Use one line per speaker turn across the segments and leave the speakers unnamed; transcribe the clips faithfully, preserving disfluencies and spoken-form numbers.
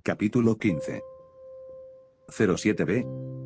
Capítulo quince. cero siete B.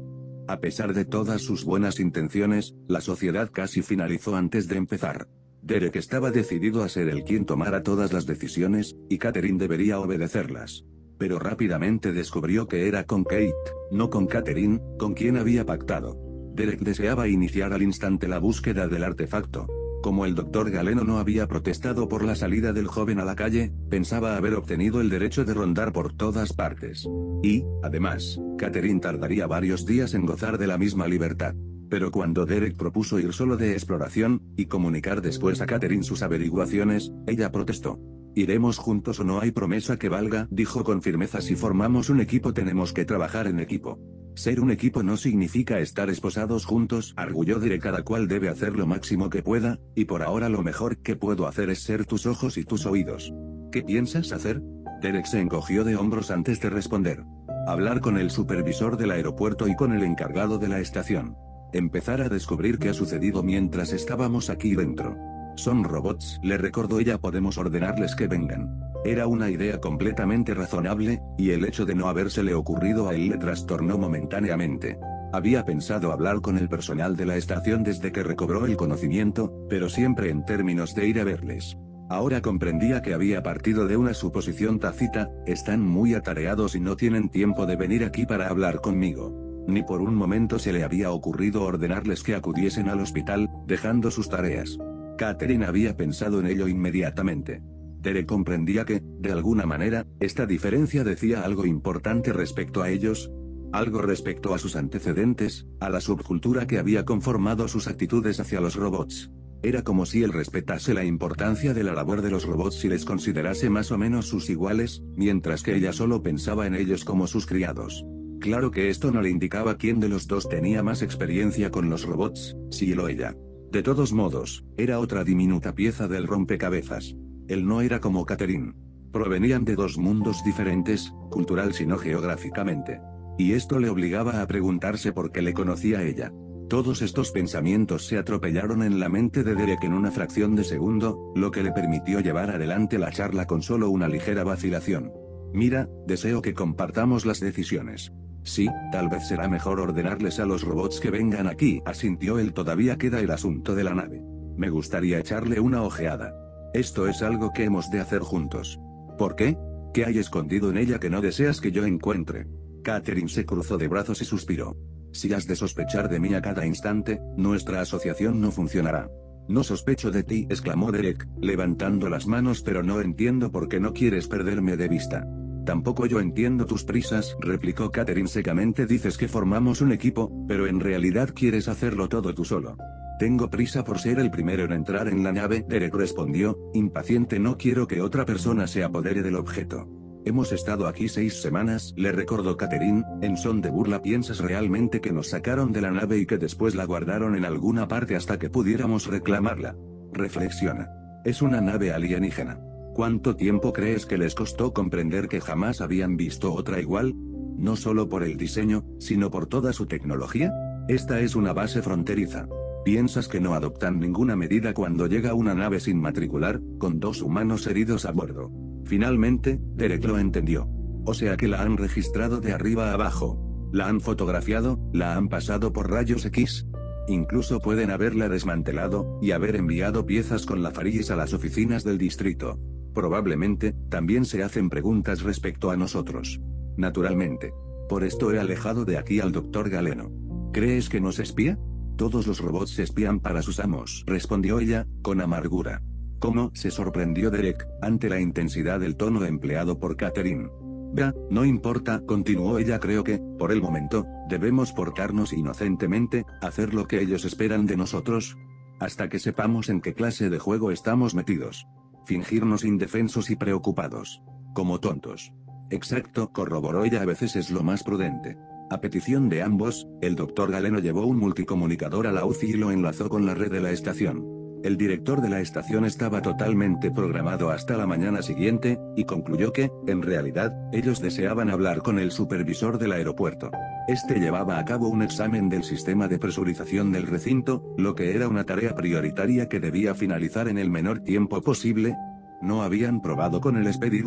A pesar de todas sus buenas intenciones, la sociedad casi finalizó antes de empezar. Derek estaba decidido a ser el quien tomara todas las decisiones, y Catherine debería obedecerlas. Pero rápidamente descubrió que era con Kate, no con Catherine, con quien había pactado. Derek deseaba iniciar al instante la búsqueda del artefacto. Como el doctor Galeno no había protestado por la salida del joven a la calle, pensaba haber obtenido el derecho de rondar por todas partes. Y, además, Catherine tardaría varios días en gozar de la misma libertad. Pero cuando Derek propuso ir solo de exploración, y comunicar después a Catherine sus averiguaciones, ella protestó. «Iremos juntos o no hay promesa que valga», dijo con firmeza. «Si formamos un equipo tenemos que trabajar en equipo. Ser un equipo no significa estar esposados juntos», arguyó Derek. «Cada cual debe hacer lo máximo que pueda, y por ahora lo mejor que puedo hacer es ser tus ojos y tus oídos». «¿Qué piensas hacer?». Derek se encogió de hombros antes de responder. «Hablar con el supervisor del aeropuerto y con el encargado de la estación. Empezar a descubrir qué ha sucedido mientras estábamos aquí dentro». «Son robots», le recordó ella. «Podemos ordenarles que vengan». Era una idea completamente razonable, y el hecho de no habérsele ocurrido a él le trastornó momentáneamente. Había pensado hablar con el personal de la estación desde que recobró el conocimiento, pero siempre en términos de ir a verles. Ahora comprendía que había partido de una suposición tácita: están muy atareados y no tienen tiempo de venir aquí para hablar conmigo. Ni por un momento se le había ocurrido ordenarles que acudiesen al hospital, dejando sus tareas. Catherine había pensado en ello inmediatamente. Derek comprendía que, de alguna manera, esta diferencia decía algo importante respecto a ellos, algo respecto a sus antecedentes, a la subcultura que había conformado sus actitudes hacia los robots. Era como si él respetase la importancia de la labor de los robots y les considerase más o menos sus iguales, mientras que ella solo pensaba en ellos como sus criados. Claro que esto no le indicaba quién de los dos tenía más experiencia con los robots, si él o ella. De todos modos, era otra diminuta pieza del rompecabezas. Él no era como Catherine. Provenían de dos mundos diferentes, cultural sino geográficamente. Y esto le obligaba a preguntarse por qué le conocía a ella. Todos estos pensamientos se atropellaron en la mente de Derek en una fracción de segundo, lo que le permitió llevar adelante la charla con solo una ligera vacilación. «Mira, deseo que compartamos las decisiones». «Sí, tal vez será mejor ordenarles a los robots que vengan aquí», asintió él. «Todavía queda el asunto de la nave. Me gustaría echarle una ojeada. Esto es algo que hemos de hacer juntos». «¿Por qué? ¿Qué hay escondido en ella que no deseas que yo encuentre?». Catherine se cruzó de brazos y suspiró. «Si has de sospechar de mí a cada instante, nuestra asociación no funcionará». «No sospecho de ti», exclamó Derek, levantando las manos. «Pero no entiendo por qué no quieres perderme de vista». «Tampoco yo entiendo tus prisas», replicó Catherine secamente. «Dices que formamos un equipo, pero en realidad quieres hacerlo todo tú solo». «Tengo prisa por ser el primero en entrar en la nave», Derek respondió, impaciente. «No quiero que otra persona se apodere del objeto». «Hemos estado aquí seis semanas», le recordó Catherine, en son de burla. «¿Piensas realmente que nos sacaron de la nave y que después la guardaron en alguna parte hasta que pudiéramos reclamarla? Reflexiona. Es una nave alienígena. ¿Cuánto tiempo crees que les costó comprender que jamás habían visto otra igual? No solo por el diseño, sino por toda su tecnología. Esta es una base fronteriza. ¿Piensas que no adoptan ninguna medida cuando llega una nave sin matricular, con dos humanos heridos a bordo?» Finalmente, Derek lo entendió. O sea que la han registrado de arriba a abajo. La han fotografiado, la han pasado por rayos X. Incluso pueden haberla desmantelado, y haber enviado piezas con la Faris a las oficinas del distrito. Probablemente, también se hacen preguntas respecto a nosotros. Naturalmente. Por esto he alejado de aquí al doctor Galeno. ¿Crees que nos espía? «Todos los robots se espían para sus amos», respondió ella, con amargura. «¿Cómo?», se sorprendió Derek, ante la intensidad del tono empleado por Catherine. «Vea, no importa», continuó ella. «Creo que, por el momento, debemos portarnos inocentemente, hacer lo que ellos esperan de nosotros, hasta que sepamos en qué clase de juego estamos metidos. Fingirnos indefensos y preocupados. Como tontos». «Exacto», corroboró ella. «A veces es lo más prudente». A petición de ambos, el doctor Galeno llevó un multicomunicador a la U C I y lo enlazó con la red de la estación. El director de la estación estaba totalmente programado hasta la mañana siguiente, y concluyó que, en realidad, ellos deseaban hablar con el supervisor del aeropuerto. Este llevaba a cabo un examen del sistema de presurización del recinto, lo que era una tarea prioritaria que debía finalizar en el menor tiempo posible. No habían probado con el expedidor.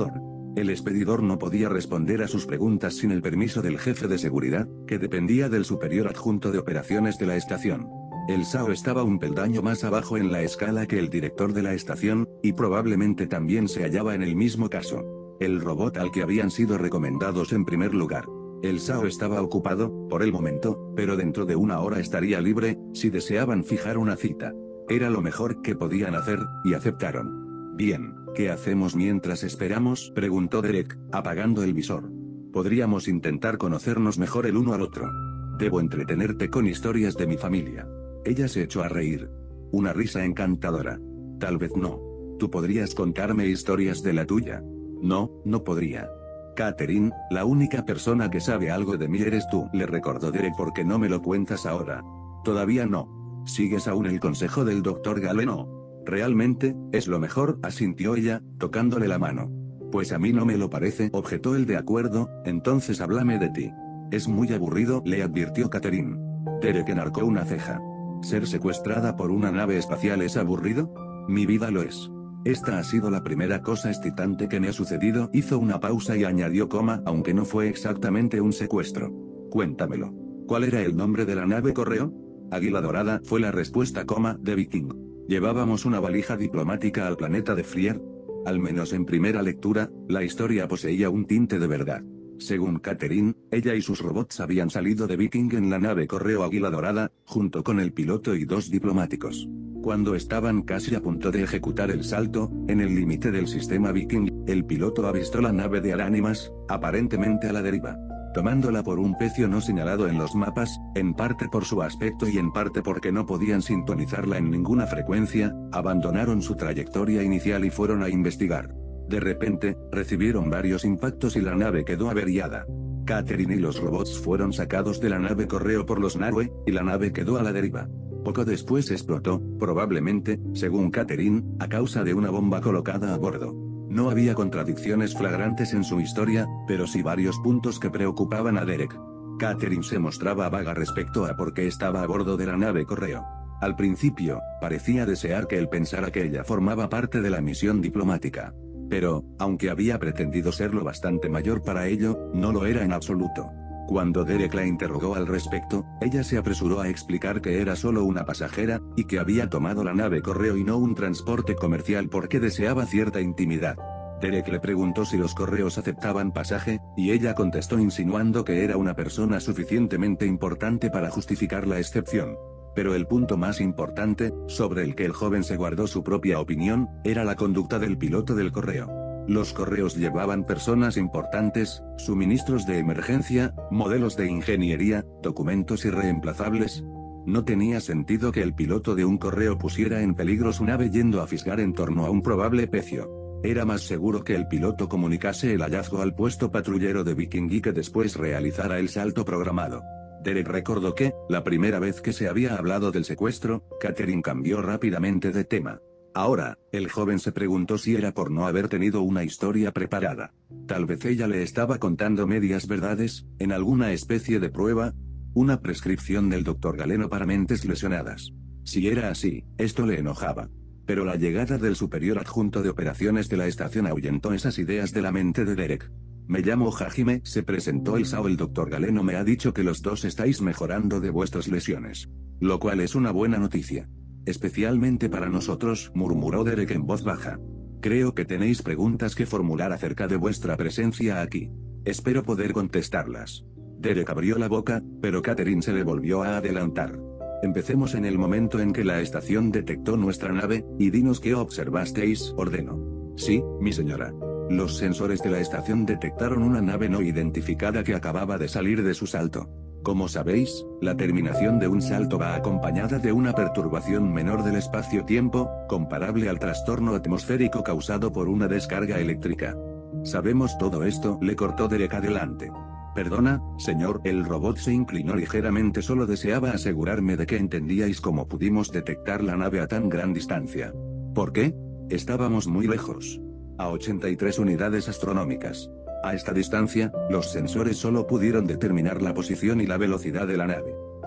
El expedidor no podía responder a sus preguntas sin el permiso del jefe de seguridad, que dependía del superior adjunto de operaciones de la estación. El S A O estaba un peldaño más abajo en la escala que el director de la estación, y probablemente también se hallaba en el mismo caso. El robot al que habían sido recomendados en primer lugar. El S A O estaba ocupado, por el momento, pero dentro de una hora estaría libre, si deseaban fijar una cita. Era lo mejor que podían hacer, y aceptaron. Bien, ¿qué hacemos mientras esperamos?, preguntó Derek, apagando el visor. Podríamos intentar conocernos mejor el uno al otro. Debo entretenerte con historias de mi familia. Ella se echó a reír. Una risa encantadora. Tal vez no. ¿Tú podrías contarme historias de la tuya? No, no podría. Catherine, la única persona que sabe algo de mí eres tú, le recordó Derek. ¿Por qué no me lo cuentas ahora? Todavía no. ¿Sigues aún el consejo del doctor Galeno? Realmente, es lo mejor, asintió ella, tocándole la mano. Pues a mí no me lo parece, objetó él. De acuerdo, entonces háblame de ti. Es muy aburrido, le advirtió Catherine. Derek enarcó una ceja. ¿Ser secuestrada por una nave espacial es aburrido? Mi vida lo es. Esta ha sido la primera cosa excitante que me ha sucedido. Hizo una pausa y añadió coma, aunque no fue exactamente un secuestro. Cuéntamelo. ¿Cuál era el nombre de la nave correo? Águila Dorada, fue la respuesta coma, de Viking. ¿Llevábamos una valija diplomática al planeta de Frier? Al menos en primera lectura, la historia poseía un tinte de verdad. Según Catherine, ella y sus robots habían salido de Viking en la nave correo Águila Dorada, junto con el piloto y dos diplomáticos. Cuando estaban casi a punto de ejecutar el salto, en el límite del sistema Viking, el piloto avistó la nave de Aránimas, aparentemente a la deriva. Tomándola por un pecio no señalado en los mapas, en parte por su aspecto y en parte porque no podían sintonizarla en ninguna frecuencia, abandonaron su trayectoria inicial y fueron a investigar. De repente, recibieron varios impactos y la nave quedó averiada. Catherine y los robots fueron sacados de la nave correo por los Narue, y la nave quedó a la deriva. Poco después explotó, probablemente, según Catherine, a causa de una bomba colocada a bordo. No había contradicciones flagrantes en su historia, pero sí varios puntos que preocupaban a Derek. Catherine se mostraba vaga respecto a por qué estaba a bordo de la nave correo. Al principio, parecía desear que él pensara que ella formaba parte de la misión diplomática. Pero, aunque había pretendido serlo bastante mayor para ello, no lo era en absoluto. Cuando Derek la interrogó al respecto, ella se apresuró a explicar que era solo una pasajera, y que había tomado la nave correo y no un transporte comercial porque deseaba cierta intimidad. Derek le preguntó si los correos aceptaban pasaje, y ella contestó insinuando que era una persona suficientemente importante para justificar la excepción. Pero el punto más importante, sobre el que el joven se guardó su propia opinión, era la conducta del piloto del correo. Los correos llevaban personas importantes, suministros de emergencia, modelos de ingeniería, documentos irreemplazables. No tenía sentido que el piloto de un correo pusiera en peligro su nave yendo a fisgar en torno a un probable pecio. Era más seguro que el piloto comunicase el hallazgo al puesto patrullero de Viking y que después realizara el salto programado. Derek recordó que, la primera vez que se había hablado del secuestro, Catherine cambió rápidamente de tema. Ahora, el joven se preguntó si era por no haber tenido una historia preparada. Tal vez ella le estaba contando medias verdades, en alguna especie de prueba, una prescripción del doctor Galeno para mentes lesionadas. Si era así, esto le enojaba. Pero la llegada del superior adjunto de operaciones de la estación ahuyentó esas ideas de la mente de Derek. Me llamo Hajime, se presentó el S A O. El doctor Galeno me ha dicho que los dos estáis mejorando de vuestras lesiones. Lo cual es una buena noticia. Especialmente para nosotros, murmuró Derek en voz baja. Creo que tenéis preguntas que formular acerca de vuestra presencia aquí. Espero poder contestarlas. Derek abrió la boca, pero Catherine se le volvió a adelantar. Empecemos en el momento en que la estación detectó nuestra nave, y dinos qué observasteis, ordenó. Sí, mi señora. Los sensores de la estación detectaron una nave no identificada que acababa de salir de su salto. Como sabéis, la terminación de un salto va acompañada de una perturbación menor del espacio-tiempo, comparable al trastorno atmosférico causado por una descarga eléctrica. Sabemos todo esto, le cortó Derek adelante. Perdona, señor, el robot se inclinó ligeramente. Solo deseaba asegurarme de que entendíais cómo pudimos detectar la nave a tan gran distancia. ¿Por qué? Estábamos muy lejos. A ochenta y tres unidades astronómicas. A esta distancia, los sensores solo pudieron determinar la posición y la velocidad de la nave.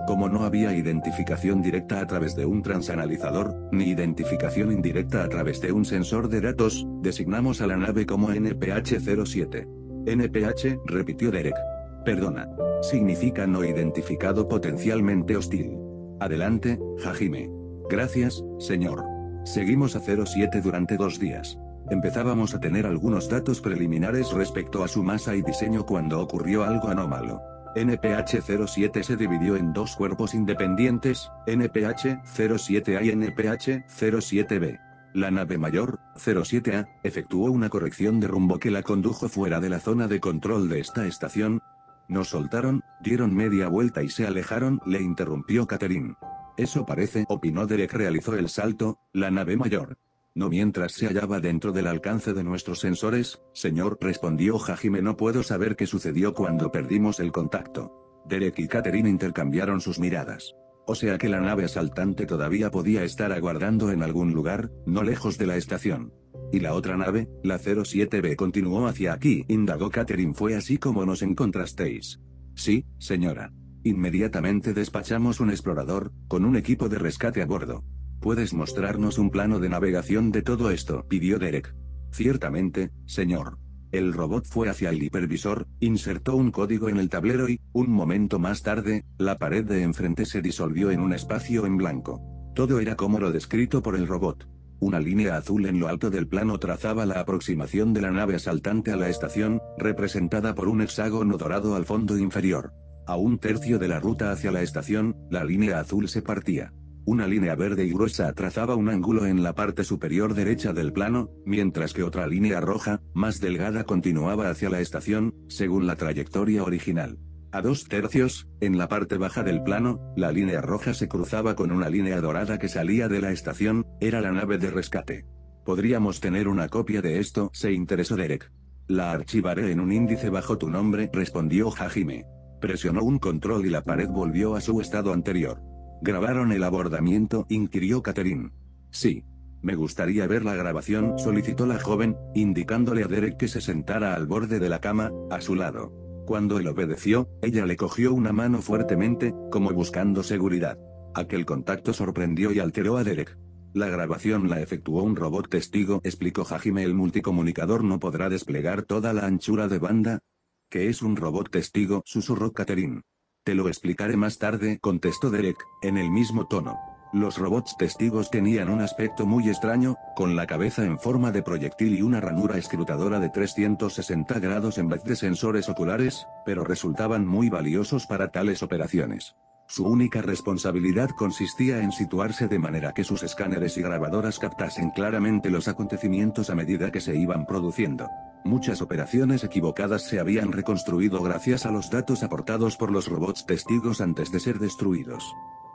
Como no había identificación directa a través de un transanalizador, ni identificación indirecta a través de un sensor de datos, designamos a la nave como N P H cero siete. N P H, repitió Derek. Perdona. Significa no identificado potencialmente hostil. Adelante, Hajime. Gracias, señor. Seguimos a cero siete durante dos días. Empezábamos a tener algunos datos preliminares respecto a su masa y diseño cuando ocurrió algo anómalo. N P H cero siete se dividió en dos cuerpos independientes, N P H cero siete A y N P H cero siete B. La nave mayor, cero siete A, efectuó una corrección de rumbo que la condujo fuera de la zona de control de esta estación. Nos soltaron, dieron media vuelta y se alejaron, le interrumpió Catherine. Eso parece, opinó Derek. Realizó el salto, la nave mayor. No mientras se hallaba dentro del alcance de nuestros sensores, señor, respondió Hajime. No puedo saber qué sucedió cuando perdimos el contacto. Derek y Catherine intercambiaron sus miradas. O sea que la nave asaltante todavía podía estar aguardando en algún lugar, no lejos de la estación. ¿Y la otra nave, la cero siete B, continuó hacia aquí?, indagó Catherine. ¿Fue así como nos encontrasteis? Sí, señora. Inmediatamente despachamos un explorador, con un equipo de rescate a bordo. ¿Puedes mostrarnos un plano de navegación de todo esto?, pidió Derek. Ciertamente, señor. El robot fue hacia el hipervisor, insertó un código en el tablero y, un momento más tarde, la pared de enfrente se disolvió en un espacio en blanco. Todo era como lo descrito por el robot. Una línea azul en lo alto del plano trazaba la aproximación de la nave asaltante a la estación, representada por un hexágono dorado al fondo inferior. A un tercio de la ruta hacia la estación, la línea azul se partía. Una línea verde y gruesa trazaba un ángulo en la parte superior derecha del plano, mientras que otra línea roja, más delgada, continuaba hacia la estación, según la trayectoria original. A dos tercios, en la parte baja del plano, la línea roja se cruzaba con una línea dorada que salía de la estación, era la nave de rescate. ¿Podríamos tener una copia de esto?, se interesó Derek. La archivaré en un índice bajo tu nombre, respondió Hajime. Presionó un control y la pared volvió a su estado anterior. ¿Grabaron el abordamiento?, inquirió Catherine. Sí. Me gustaría ver la grabación, solicitó la joven, indicándole a Derek que se sentara al borde de la cama, a su lado. Cuando él obedeció, ella le cogió una mano fuertemente, como buscando seguridad. Aquel contacto sorprendió y alteró a Derek. La grabación la efectuó un robot testigo, explicó Hajime. El multicomunicador no podrá desplegar toda la anchura de banda. ¿Qué es un robot testigo?, susurró Catherine. Te lo explicaré más tarde, contestó Derek, en el mismo tono. Los robots testigos tenían un aspecto muy extraño, con la cabeza en forma de proyectil y una ranura escrutadora de trescientos sesenta grados en vez de sensores oculares, pero resultaban muy valiosos para tales operaciones. Su única responsabilidad consistía en situarse de manera que sus escáneres y grabadoras captasen claramente los acontecimientos a medida que se iban produciendo. Muchas operaciones equivocadas se habían reconstruido gracias a los datos aportados por los robots testigos antes de ser destruidos.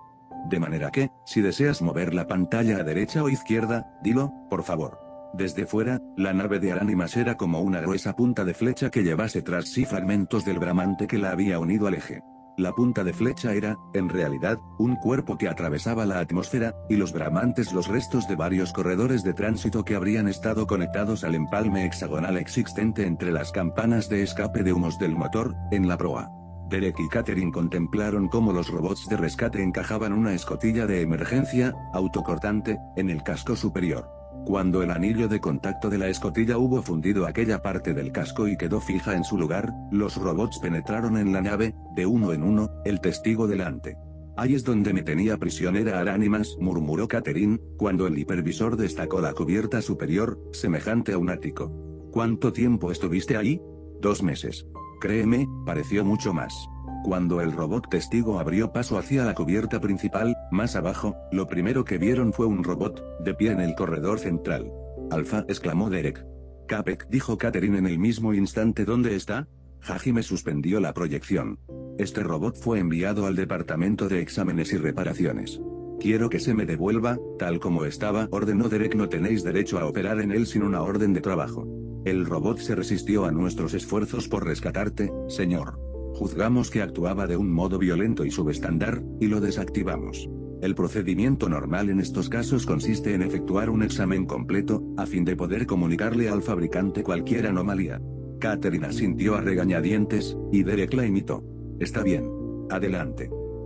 De manera que, si deseas mover la pantalla a derecha o izquierda, dilo, por favor. Desde fuera, la nave de Aránimas era como una gruesa punta de flecha que llevase tras sí fragmentos del bramante que la había unido al eje. La punta de flecha era, en realidad, un cuerpo que atravesaba la atmósfera, y los bramantes los restos de varios corredores de tránsito que habrían estado conectados al empalme hexagonal existente entre las campanas de escape de humos del motor, en la proa. Derek y Catherine contemplaron cómo los robots de rescate encajaban una escotilla de emergencia, autocortante, en el casco superior. Cuando el anillo de contacto de la escotilla hubo fundido aquella parte del casco y quedó fija en su lugar, los robots penetraron en la nave, de uno en uno, el testigo delante. Ahí es donde me tenía prisionera Aránimas, murmuró Catherine, cuando el hipervisor destacó la cubierta superior, semejante a un ático. ¿Cuánto tiempo estuviste ahí? Dos meses. Créeme, pareció mucho más. Cuando el robot testigo abrió paso hacia la cubierta principal, más abajo, lo primero que vieron fue un robot, de pie en el corredor central. Alfa, exclamó Derek. Capek, dijo Catherine en el mismo instante. ¿Dónde está? Hajime suspendió la proyección. Este robot fue enviado al departamento de exámenes y reparaciones. Quiero que se me devuelva, tal como estaba, ordenó Derek. No tenéis derecho a operar en él sin una orden de trabajo. El robot se resistió a nuestros esfuerzos por rescatarte, señor. Juzgamos que actuaba de un modo violento y subestándar, y lo desactivamos. El procedimiento normal en estos casos consiste en efectuar un examen completo, a fin de poder comunicarle al fabricante cualquier anomalía. Catherine asintió a regañadientes, y Derek la imitó. Está bien. Adelante.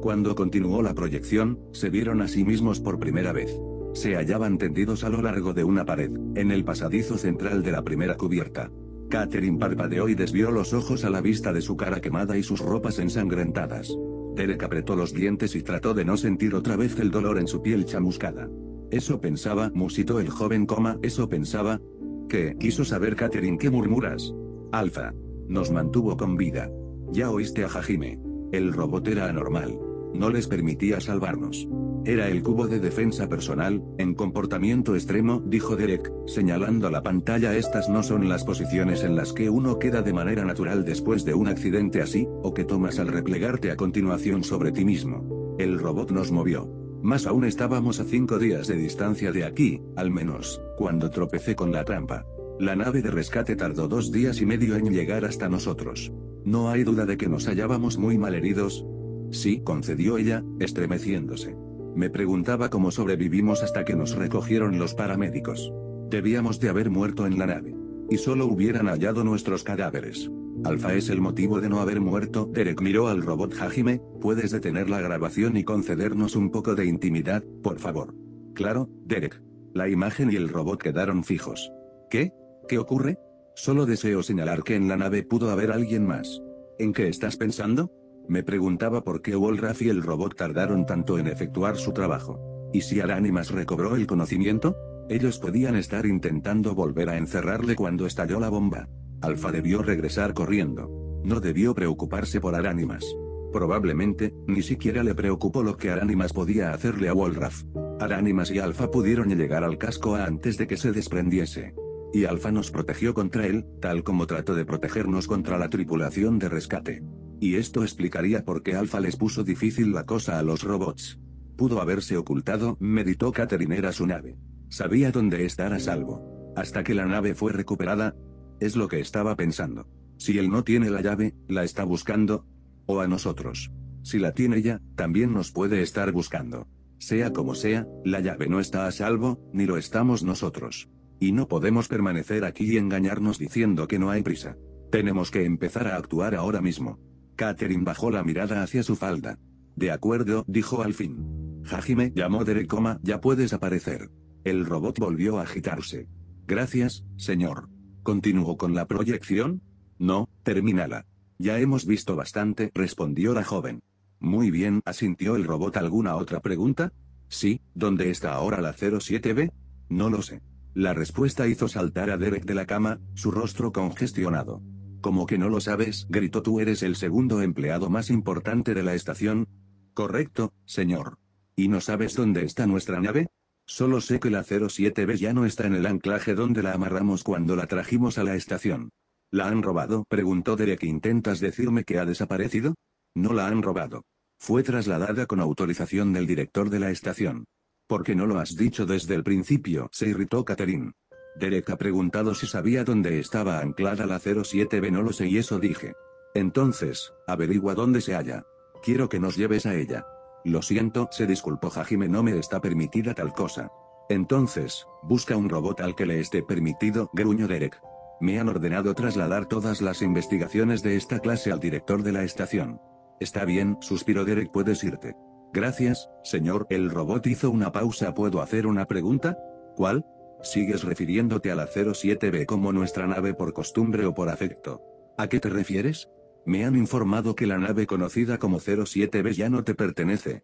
Cuando continuó la proyección, se vieron a sí mismos por primera vez. Se hallaban tendidos a lo largo de una pared, en el pasadizo central de la primera cubierta. Catherine parpadeó y desvió los ojos a la vista de su cara quemada y sus ropas ensangrentadas. Derek apretó los dientes y trató de no sentir otra vez el dolor en su piel chamuscada. Eso pensaba, musitó el joven, coma, eso pensaba. ¿Qué? Quiso saber Catherine. ¿Qué murmuras? Alpha. Nos mantuvo con vida. Ya oíste a Hajime. El robot era anormal. No les permitía salvarnos. Era el cubo de defensa personal, en comportamiento extremo, dijo Derek, señalando a la pantalla. Estas no son las posiciones en las que uno queda de manera natural después de un accidente así, o que tomas al replegarte a continuación sobre ti mismo. El robot nos movió. Más aún estábamos a cinco días de distancia de aquí, al menos, cuando tropecé con la trampa. La nave de rescate tardó dos días y medio en llegar hasta nosotros. No hay duda de que nos hallábamos muy malheridos. Sí, concedió ella, estremeciéndose. Me preguntaba cómo sobrevivimos hasta que nos recogieron los paramédicos. Debíamos de haber muerto en la nave. Y solo hubieran hallado nuestros cadáveres. Alpha es el motivo de no haber muerto. Derek miró al robot. Hajime, ¿puedes detener la grabación y concedernos un poco de intimidad, por favor? Claro, Derek. La imagen y el robot quedaron fijos. ¿Qué? ¿Qué ocurre? Solo deseo señalar que en la nave pudo haber alguien más. ¿En qué estás pensando? Me preguntaba por qué Wolraff y el robot tardaron tanto en efectuar su trabajo. ¿Y si Aranimas recobró el conocimiento? Ellos podían estar intentando volver a encerrarle cuando estalló la bomba. Alpha debió regresar corriendo. No debió preocuparse por Aranimas. Probablemente, ni siquiera le preocupó lo que Aranimas podía hacerle a Wolraff. Aranimas y Alpha pudieron llegar al casco A antes de que se desprendiese. Y Alpha nos protegió contra él, tal como trató de protegernos contra la tripulación de rescate. Y esto explicaría por qué Alpha les puso difícil la cosa a los robots. Pudo haberse ocultado, meditó Catherine. Era su nave. Sabía dónde estar a salvo. Hasta que la nave fue recuperada. Es lo que estaba pensando. Si él no tiene la llave, ¿la está buscando? ¿O a nosotros? Si la tiene ella, también nos puede estar buscando. Sea como sea, la llave no está a salvo, ni lo estamos nosotros. Y no podemos permanecer aquí y engañarnos diciendo que no hay prisa. Tenemos que empezar a actuar ahora mismo. Catherine bajó la mirada hacia su falda. De acuerdo, dijo al fin. Hajime, llamó Derek, coma, ya puedes aparecer. El robot volvió a agitarse. Gracias, señor. ¿Continuó con la proyección? No, termínala. Ya hemos visto bastante, respondió la joven. Muy bien, asintió el robot. ¿Alguna otra pregunta? Sí, ¿dónde está ahora la cero siete B? No lo sé. La respuesta hizo saltar a Derek de la cama, su rostro congestionado. ¿Cómo que no lo sabes? Gritó. ¿Tú eres el segundo empleado más importante de la estación? Correcto, señor. ¿Y no sabes dónde está nuestra nave? Solo sé que la cero siete B ya no está en el anclaje donde la amarramos cuando la trajimos a la estación. ¿La han robado? Preguntó Derek. ¿Intentas decirme que ha desaparecido? No la han robado. Fue trasladada con autorización del director de la estación. ¿Por qué no lo has dicho desde el principio? Se irritó Catherine. Derek ha preguntado si sabía dónde estaba anclada la cero siete B. No lo sé y eso dije. Entonces, averigua dónde se halla. Quiero que nos lleves a ella. Lo siento, se disculpó Hajime, no me está permitida tal cosa. Entonces, busca un robot al que le esté permitido, gruñó Derek. Me han ordenado trasladar todas las investigaciones de esta clase al director de la estación. Está bien, suspiró Derek, puedes irte. Gracias, señor. El robot hizo una pausa. ¿Puedo hacer una pregunta? ¿Cuál? ¿Sigues refiriéndote a la cero siete B como nuestra nave por costumbre o por afecto? ¿A qué te refieres? Me han informado que la nave conocida como cero siete B ya no te pertenece.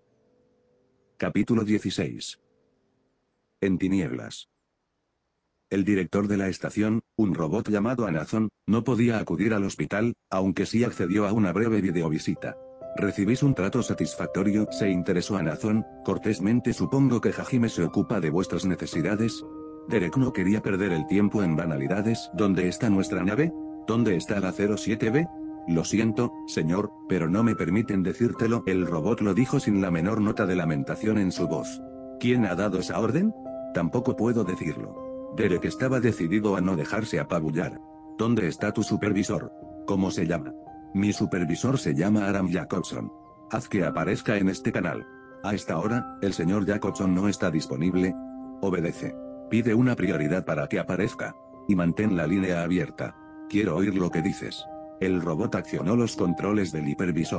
Capítulo dieciséis. En tinieblas. El director de la estación, un robot llamado Anazón, no podía acudir al hospital, aunque sí accedió a una breve videovisita. ¿Recibís un trato satisfactorio? Se interesó Anazón, cortésmente. Supongo que Hajime se ocupa de vuestras necesidades. Derek no quería perder el tiempo en banalidades. ¿Dónde está nuestra nave? ¿Dónde está la cero siete B? Lo siento, señor, pero no me permiten decírtelo. El robot lo dijo sin la menor nota de lamentación en su voz. ¿Quién ha dado esa orden? Tampoco puedo decirlo. Derek estaba decidido a no dejarse apabullar. ¿Dónde está tu supervisor? ¿Cómo se llama? Mi supervisor se llama Aram Jacobson. Haz que aparezca en este canal. A esta hora, el señor Jacobson no está disponible. Obedece. Pide una prioridad para que aparezca. Y mantén la línea abierta. Quiero oír lo que dices. El robot accionó los controles del hipervisor.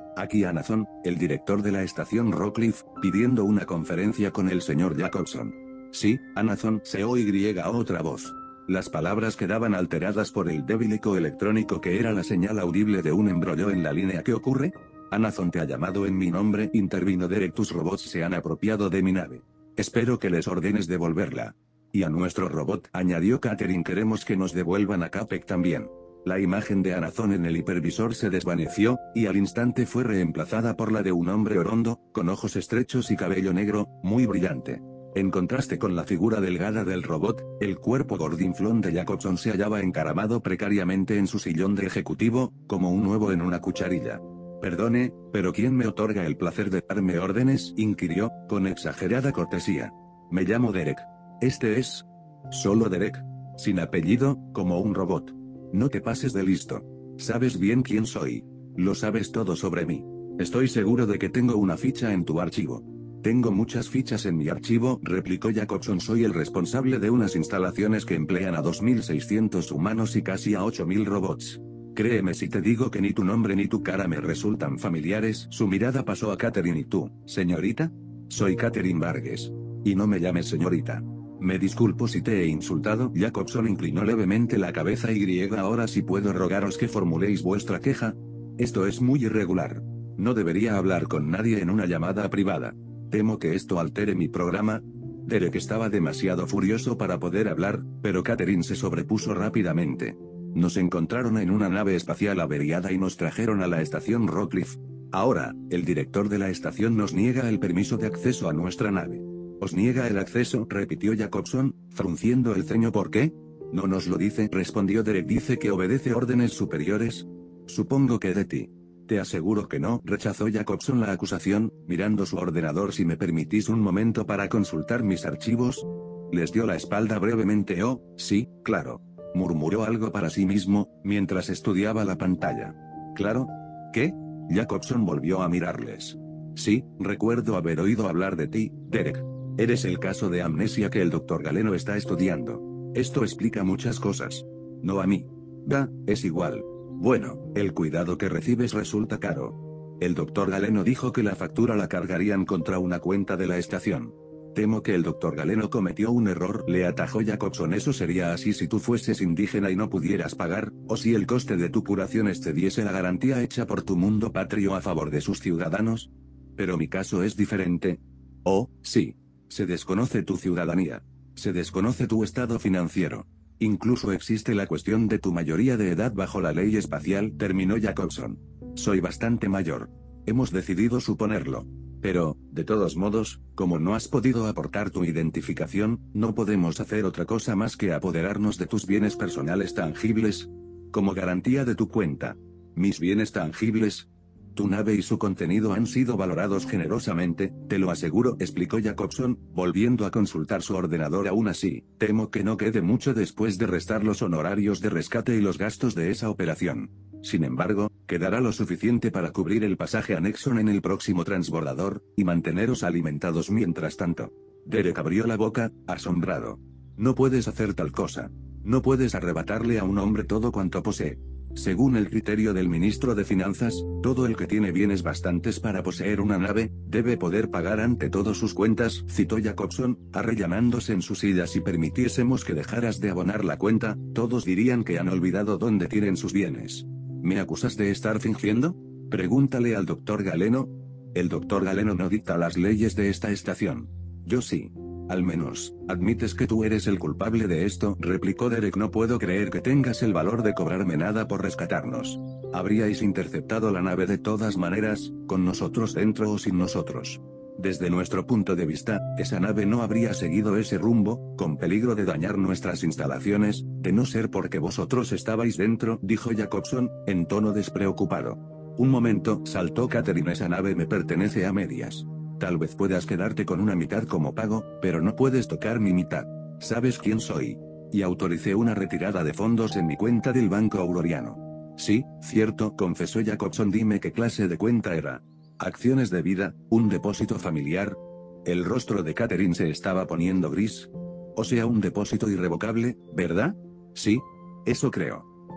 Aquí Anazón, el director de la estación Rockcliffe, pidiendo una conferencia con el señor Jacobson. Sí, Anazón, se oía otra voz. Las palabras quedaban alteradas por el débil eco electrónico que era la señal audible de un embrollo en la línea. ¿Qué ocurre? Anazón te ha llamado en mi nombre, intervino Derek. Tus robots se han apropiado de mi nave. Espero que les ordenes devolverla. Y a nuestro robot, añadió Catherine, queremos que nos devuelvan a Capek también. La imagen de Anazón en el hipervisor se desvaneció, y al instante fue reemplazada por la de un hombre orondo, con ojos estrechos y cabello negro, muy brillante. En contraste con la figura delgada del robot, el cuerpo gordinflón de Jacobson se hallaba encaramado precariamente en su sillón de ejecutivo, como un huevo en una cucharilla. Perdone, pero ¿quién me otorga el placer de darme órdenes?, inquirió, con exagerada cortesía. Me llamo Derek. Este es... solo Derek. Sin apellido, como un robot. No te pases de listo. Sabes bien quién soy. Lo sabes todo sobre mí. Estoy seguro de que tengo una ficha en tu archivo. Tengo muchas fichas en mi archivo, replicó Jacobson. Soy el responsable de unas instalaciones que emplean a dos mil seiscientos humanos y casi a ocho mil robots. Créeme si te digo que ni tu nombre ni tu cara me resultan familiares. Su mirada pasó a Catherine. ¿Y tú, señorita? Soy Catherine Vargas. Y no me llames señorita. Me disculpo si te he insultado. Jacobson inclinó levemente la cabeza. Y ahora si puedo rogaros que formuléis vuestra queja. Esto es muy irregular. No debería hablar con nadie en una llamada privada. Temo que esto altere mi programa. Derek estaba demasiado furioso para poder hablar, pero Catherine se sobrepuso rápidamente. Nos encontraron en una nave espacial averiada y nos trajeron a la estación Rockcliffe. Ahora, el director de la estación nos niega el permiso de acceso a nuestra nave. ¿Os niega el acceso?, repitió Jacobson, frunciendo el ceño. ¿Por qué? No nos lo dice, respondió Derek. Dice que obedece órdenes superiores. Supongo que de ti. Te aseguro que no, rechazó Jacobson la acusación, mirando su ordenador. Si me permitís un momento para consultar mis archivos. Les dio la espalda brevemente. Oh, sí, claro. Murmuró algo para sí mismo, mientras estudiaba la pantalla. ¿Claro? ¿Qué? Jacobson volvió a mirarles. Sí, recuerdo haber oído hablar de ti, Derek. Eres el caso de amnesia que el doctor Galeno está estudiando. Esto explica muchas cosas. No a mí. Va, es igual. Bueno, el cuidado que recibes resulta caro. El doctor Galeno dijo que la factura la cargarían contra una cuenta de la estación. Temo que el doctor Galeno cometió un error, le atajó Jacobson. Eso sería así si tú fueses indígena y no pudieras pagar, o si el coste de tu curación excediese la garantía hecha por tu mundo patrio a favor de sus ciudadanos. Pero mi caso es diferente. Oh, sí. Se desconoce tu ciudadanía. Se desconoce tu estado financiero. Incluso existe la cuestión de tu mayoría de edad bajo la ley espacial, terminó Jacobson. Soy bastante mayor. Hemos decidido suponerlo. Pero, de todos modos, como no has podido aportar tu identificación, no podemos hacer otra cosa más que apoderarnos de tus bienes personales tangibles. Como garantía de tu cuenta. ¿Mis bienes tangibles? Tu nave y su contenido han sido valorados generosamente, te lo aseguro, explicó Jacobson, volviendo a consultar su ordenador. Aún así, temo que no quede mucho después de restar los honorarios de rescate y los gastos de esa operación. Sin embargo, quedará lo suficiente para cubrir el pasaje a Nexon en el próximo transbordador, y manteneros alimentados mientras tanto. Derek abrió la boca, asombrado. No puedes hacer tal cosa. No puedes arrebatarle a un hombre todo cuanto posee. Según el criterio del ministro de Finanzas, todo el que tiene bienes bastantes para poseer una nave, debe poder pagar ante todo sus cuentas, citó Jacobson, arrellanándose en su silla. Si permitiésemos que dejaras de abonar la cuenta, todos dirían que han olvidado dónde tienen sus bienes. ¿Me acusas de estar fingiendo? Pregúntale al doctor Galeno. El doctor Galeno no dicta las leyes de esta estación. Yo sí. Al menos, admites que tú eres el culpable de esto, replicó Derek. No puedo creer que tengas el valor de cobrarme nada por rescatarnos. Habríais interceptado la nave de todas maneras, con nosotros dentro o sin nosotros. Desde nuestro punto de vista, esa nave no habría seguido ese rumbo, con peligro de dañar nuestras instalaciones, de no ser porque vosotros estabais dentro, dijo Jacobson, en tono despreocupado. Un momento, saltó Catherine. Esa nave me pertenece a medias. Tal vez puedas quedarte con una mitad como pago, pero no puedes tocar mi mitad. ¿Sabes quién soy? Y autoricé una retirada de fondos en mi cuenta del banco auroriano. Sí, cierto, confesó Jacobson. Dime qué clase de cuenta era. Acciones de vida, un depósito familiar. El rostro de Catherine se estaba poniendo gris. O sea, un depósito irrevocable, ¿verdad? Sí, eso creo.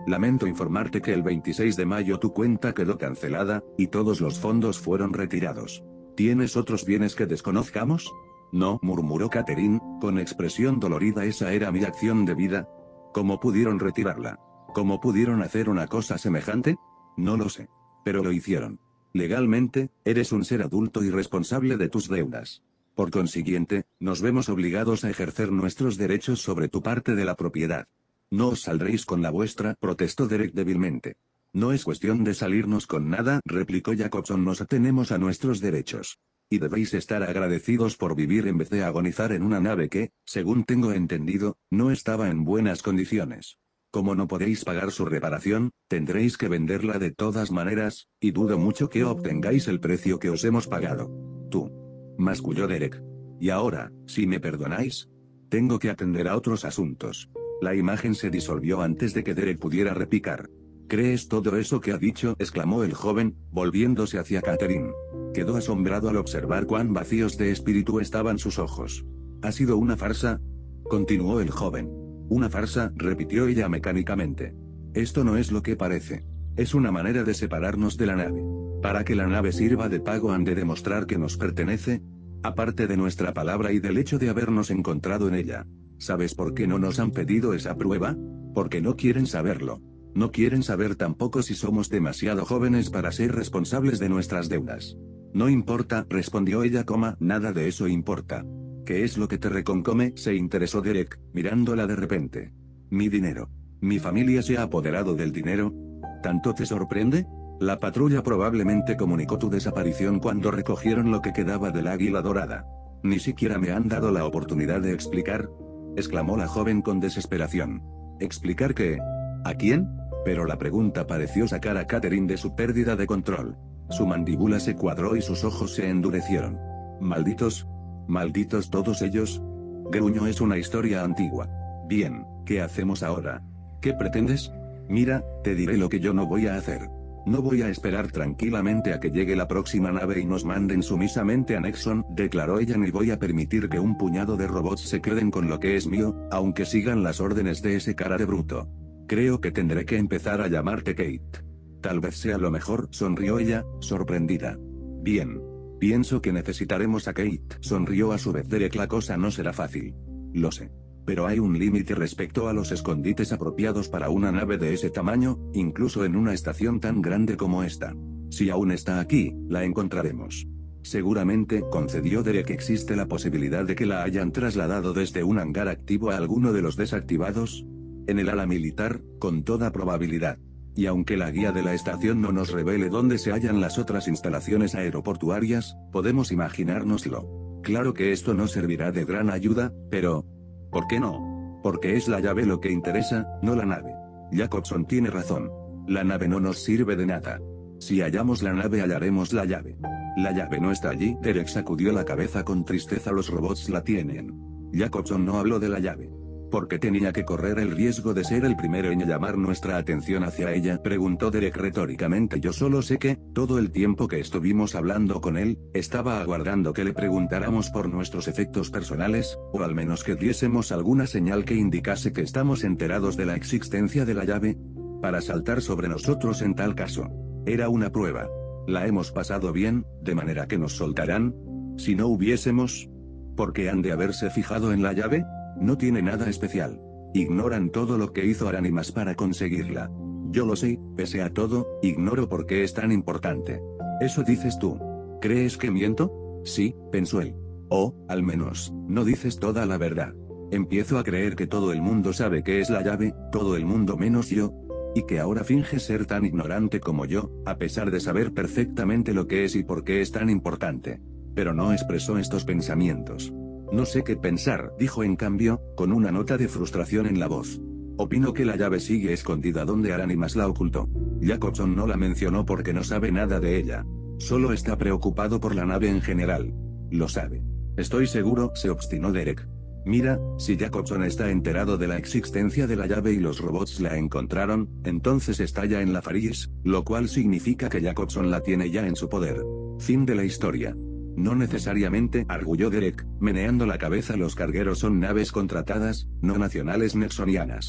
Lamento informarte que el veintiséis de mayo tu cuenta quedó cancelada, y todos los fondos fueron retirados. ¿Tienes otros bienes que desconozcamos? No, murmuró Catherine, con expresión dolorida. Esa era mi acción de vida. ¿Cómo pudieron retirarla? ¿Cómo pudieron hacer una cosa semejante? No lo sé. Pero lo hicieron. Legalmente, eres un ser adulto y responsable de tus deudas. Por consiguiente, nos vemos obligados a ejercer nuestros derechos sobre tu parte de la propiedad. No os saldréis con la vuestra, protestó Derek débilmente. No es cuestión de salirnos con nada, replicó Jacobson. Nos atenemos a nuestros derechos. Y debéis estar agradecidos por vivir en vez de agonizar en una nave que, según tengo entendido, no estaba en buenas condiciones. Como no podéis pagar su reparación, tendréis que venderla de todas maneras, y dudo mucho que obtengáis el precio que os hemos pagado. Tú. Masculló Derek. Y ahora, si me perdonáis, tengo que atender a otros asuntos. La imagen se disolvió antes de que Derek pudiera repicar. ¿Crees todo eso que ha dicho?, exclamó el joven, volviéndose hacia Catherine. Quedó asombrado al observar cuán vacíos de espíritu estaban sus ojos. ¿Ha sido una farsa?, continuó el joven. Una farsa, repitió ella mecánicamente. Esto no es lo que parece. Es una manera de separarnos de la nave. Para que la nave sirva de pago han de demostrar que nos pertenece, aparte de nuestra palabra y del hecho de habernos encontrado en ella. ¿Sabes por qué no nos han pedido esa prueba? Porque no quieren saberlo. No quieren saber tampoco si somos demasiado jóvenes para ser responsables de nuestras deudas. No importa, respondió ella, coma, nada de eso importa. ¿Qué es lo que te reconcome?, se interesó Derek, mirándola de repente. Mi dinero. ¿Mi familia se ha apoderado del dinero? ¿Tanto te sorprende? La patrulla probablemente comunicó tu desaparición cuando recogieron lo que quedaba del Águila Dorada. Ni siquiera me han dado la oportunidad de explicar, exclamó la joven con desesperación. ¿Explicar qué? ¿A quién? Pero la pregunta pareció sacar a Catherine de su pérdida de control. Su mandíbula se cuadró y sus ojos se endurecieron. Malditos. Malditos todos ellos. Gruñó, es una historia antigua. Bien, ¿qué hacemos ahora? ¿Qué pretendes? Mira, te diré lo que yo no voy a hacer. No voy a esperar tranquilamente a que llegue la próxima nave y nos manden sumisamente a Nexon, declaró ella, ni voy a permitir que un puñado de robots se queden con lo que es mío, aunque sigan las órdenes de ese cara de bruto. Creo que tendré que empezar a llamarte Kate. Tal vez sea lo mejor, sonrió ella, sorprendida. Bien. Pienso que necesitaremos a Kate, sonrió a su vez Derek. La cosa no será fácil. Lo sé. Pero hay un límite respecto a los escondites apropiados para una nave de ese tamaño, incluso en una estación tan grande como esta. Si aún está aquí, la encontraremos. Seguramente, concedió Derek, existe la posibilidad de que la hayan trasladado desde un hangar activo a alguno de los desactivados. En el ala militar, con toda probabilidad. Y aunque la guía de la estación no nos revele dónde se hallan las otras instalaciones aeroportuarias, podemos imaginárnoslo. Claro que esto no servirá de gran ayuda, pero... ¿por qué no? Porque es la llave lo que interesa, no la nave. Jacobson tiene razón. La nave no nos sirve de nada. Si hallamos la nave hallaremos la llave. La llave no está allí. Derek sacudió la cabeza con tristeza. Los robots la tienen. Jacobson no habló de la llave. ¿Por qué tenía que correr el riesgo de ser el primero en llamar nuestra atención hacia ella?, preguntó Derek retóricamente. Yo solo sé que, todo el tiempo que estuvimos hablando con él, estaba aguardando que le preguntáramos por nuestros efectos personales, o al menos que diésemos alguna señal que indicase que estamos enterados de la existencia de la llave, para saltar sobre nosotros en tal caso. Era una prueba. La hemos pasado bien, de manera que nos soltarán. Si no hubiésemos... ¿por qué han de haberse fijado en la llave? No tiene nada especial. Ignoran todo lo que hizo Aránimas para conseguirla. Yo lo sé, pese a todo, ignoro por qué es tan importante. Eso dices tú. ¿Crees que miento? Sí, pensó él. O, al menos, no dices toda la verdad. Empiezo a creer que todo el mundo sabe qué es la llave, todo el mundo menos yo. Y que ahora finges ser tan ignorante como yo, a pesar de saber perfectamente lo que es y por qué es tan importante. Pero no expresó estos pensamientos. No sé qué pensar, dijo en cambio, con una nota de frustración en la voz. Opino que la llave sigue escondida donde Aránimas la ocultó. Jacobson no la mencionó porque no sabe nada de ella. Solo está preocupado por la nave en general. Lo sabe. Estoy seguro, se obstinó Derek. Mira, si Jacobson está enterado de la existencia de la llave y los robots la encontraron, entonces está ya en la Faris, lo cual significa que Jacobson la tiene ya en su poder. Fin de la historia. No necesariamente, arguyó Derek, meneando la cabeza. Los cargueros son naves contratadas, no nacionales nexonianas.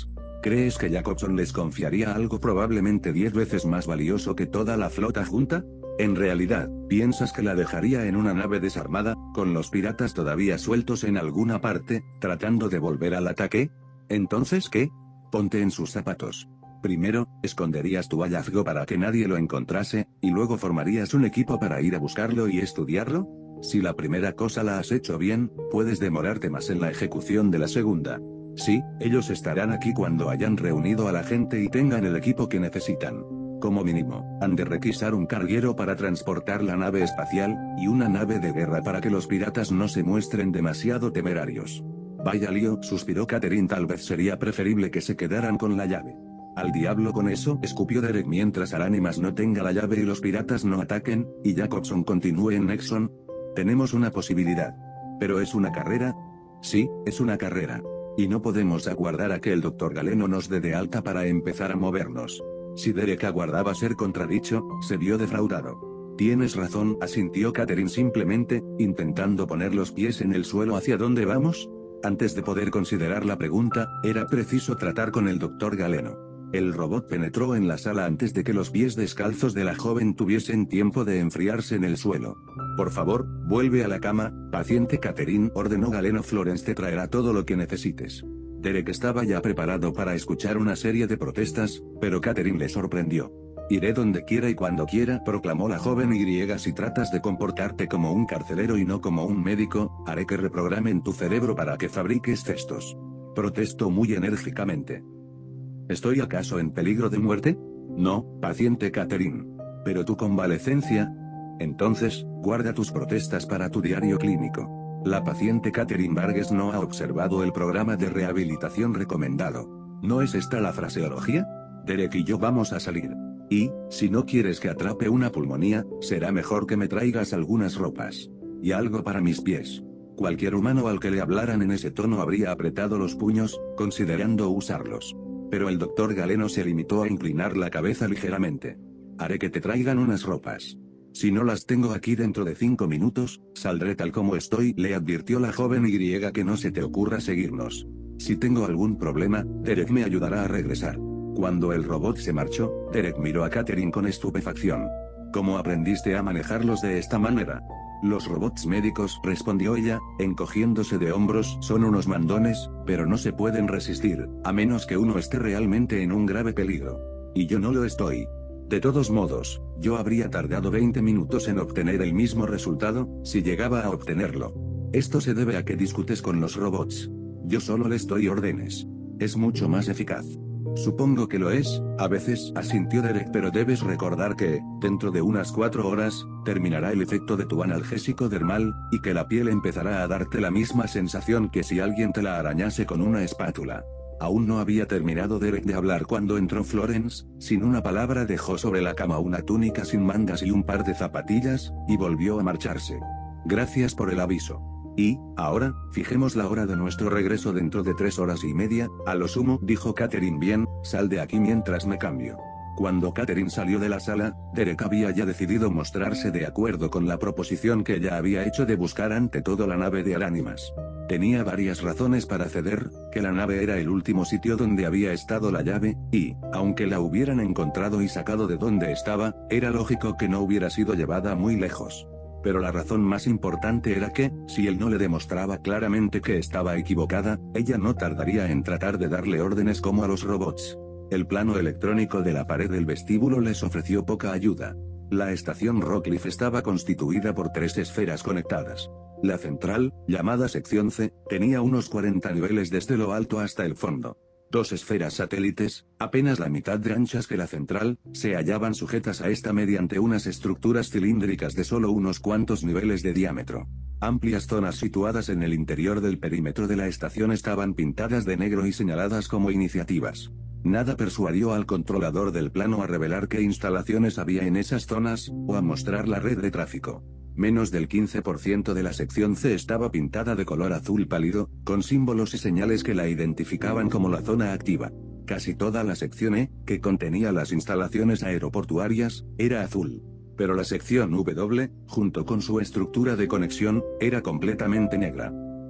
¿Crees que Jacobson les confiaría algo probablemente diez veces más valioso que toda la flota junta? En realidad, ¿piensas que la dejaría en una nave desarmada, con los piratas todavía sueltos en alguna parte, tratando de volver al ataque? ¿Entonces qué? Ponte en sus zapatos. Primero, esconderías tu hallazgo para que nadie lo encontrase, y luego formarías un equipo para ir a buscarlo y estudiarlo. Si la primera cosa la has hecho bien, puedes demorarte más en la ejecución de la segunda. Sí, ellos estarán aquí cuando hayan reunido a la gente y tengan el equipo que necesitan. Como mínimo, han de requisar un carguero para transportar la nave espacial, y una nave de guerra para que los piratas no se muestren demasiado temerarios. Vaya lío, suspiró Catherine, tal vez sería preferible que se quedaran con la llave. Al diablo con eso, escupió Derek mientras Aránimas no tenga la llave y los piratas no ataquen, y Jacobson continúe en Nexon. Tenemos una posibilidad. ¿Pero es una carrera? Sí, es una carrera. Y no podemos aguardar a que el doctor Galeno nos dé de alta para empezar a movernos. Si Derek aguardaba ser contradicho, se vio defraudado. Tienes razón, asintió Catherine simplemente, intentando poner los pies en el suelo. ¿Hacia dónde vamos? Antes de poder considerar la pregunta, era preciso tratar con el doctor Galeno. El robot penetró en la sala antes de que los pies descalzos de la joven tuviesen tiempo de enfriarse en el suelo. Por favor, vuelve a la cama, paciente Catherine, ordenó Galeno. Florence te traerá todo lo que necesites. Derek estaba ya preparado para escuchar una serie de protestas, pero Catherine le sorprendió. Iré donde quiera y cuando quiera, proclamó la joven. Y si tratas de comportarte como un carcelero y no como un médico, haré que reprogramen tu cerebro para que fabriques cestos. Protestó muy enérgicamente. ¿Estoy acaso en peligro de muerte? No, paciente Catherine. ¿Pero tu convalecencia? Entonces, guarda tus protestas para tu diario clínico. La paciente Catherine Vargas no ha observado el programa de rehabilitación recomendado. ¿No es esta la fraseología? Derek y yo vamos a salir. Y, si no quieres que atrape una pulmonía, será mejor que me traigas algunas ropas. Y algo para mis pies. Cualquier humano al que le hablaran en ese tono habría apretado los puños, considerando usarlos. Pero el doctor Galeno se limitó a inclinar la cabeza ligeramente. Haré que te traigan unas ropas. Si no las tengo aquí dentro de cinco minutos, saldré tal como estoy, le advirtió la joven. Y que no se te ocurra seguirnos. Si tengo algún problema, Derek me ayudará a regresar. Cuando el robot se marchó, Derek miró a Catherine con estupefacción. ¿Cómo aprendiste a manejarlos de esta manera? Los robots médicos, respondió ella, encogiéndose de hombros, son unos mandones, pero no se pueden resistir, a menos que uno esté realmente en un grave peligro. Y yo no lo estoy. De todos modos, yo habría tardado veinte minutos en obtener el mismo resultado, si llegaba a obtenerlo. Esto se debe a que discutes con los robots. Yo solo les doy órdenes. Es mucho más eficaz. Supongo que lo es, a veces, asintió Derek, pero debes recordar que, dentro de unas cuatro horas, terminará el efecto de tu analgésico dermal, y que la piel empezará a darte la misma sensación que si alguien te la arañase con una espátula. Aún no había terminado Derek de hablar cuando entró Florence. Sin una palabra dejó sobre la cama una túnica sin mangas y un par de zapatillas, y volvió a marcharse. Gracias por el aviso. Y, ahora, fijemos la hora de nuestro regreso dentro de tres horas y media, a lo sumo, dijo Catherine. Bien, sal de aquí mientras me cambio. Cuando Catherine salió de la sala, Derek había ya decidido mostrarse de acuerdo con la proposición que ella había hecho de buscar ante todo la nave de Aránimas. Tenía varias razones para ceder, que la nave era el último sitio donde había estado la llave, y, aunque la hubieran encontrado y sacado de donde estaba, era lógico que no hubiera sido llevada muy lejos. Pero la razón más importante era que, si él no le demostraba claramente que estaba equivocada, ella no tardaría en tratar de darle órdenes como a los robots. El plano electrónico de la pared del vestíbulo les ofreció poca ayuda. La estación Rockcliffe estaba constituida por tres esferas conectadas. La central, llamada sección C, tenía unos cuarenta niveles desde lo alto hasta el fondo. Dos esferas satélites, apenas la mitad de anchas que la central, se hallaban sujetas a esta mediante unas estructuras cilíndricas de solo unos cuantos niveles de diámetro. Amplias zonas situadas en el interior del perímetro de la estación estaban pintadas de negro y señaladas como iniciativas. Nada persuadió al controlador del plano a revelar qué instalaciones había en esas zonas, o a mostrar la red de tráfico. Menos del quince por ciento de la sección C estaba pintada de color azul pálido, con símbolos y señales que la identificaban como la zona activa. Casi toda la sección E, que contenía las instalaciones aeroportuarias, era azul. Pero la sección W, junto con su estructura de conexión, era completamente negra.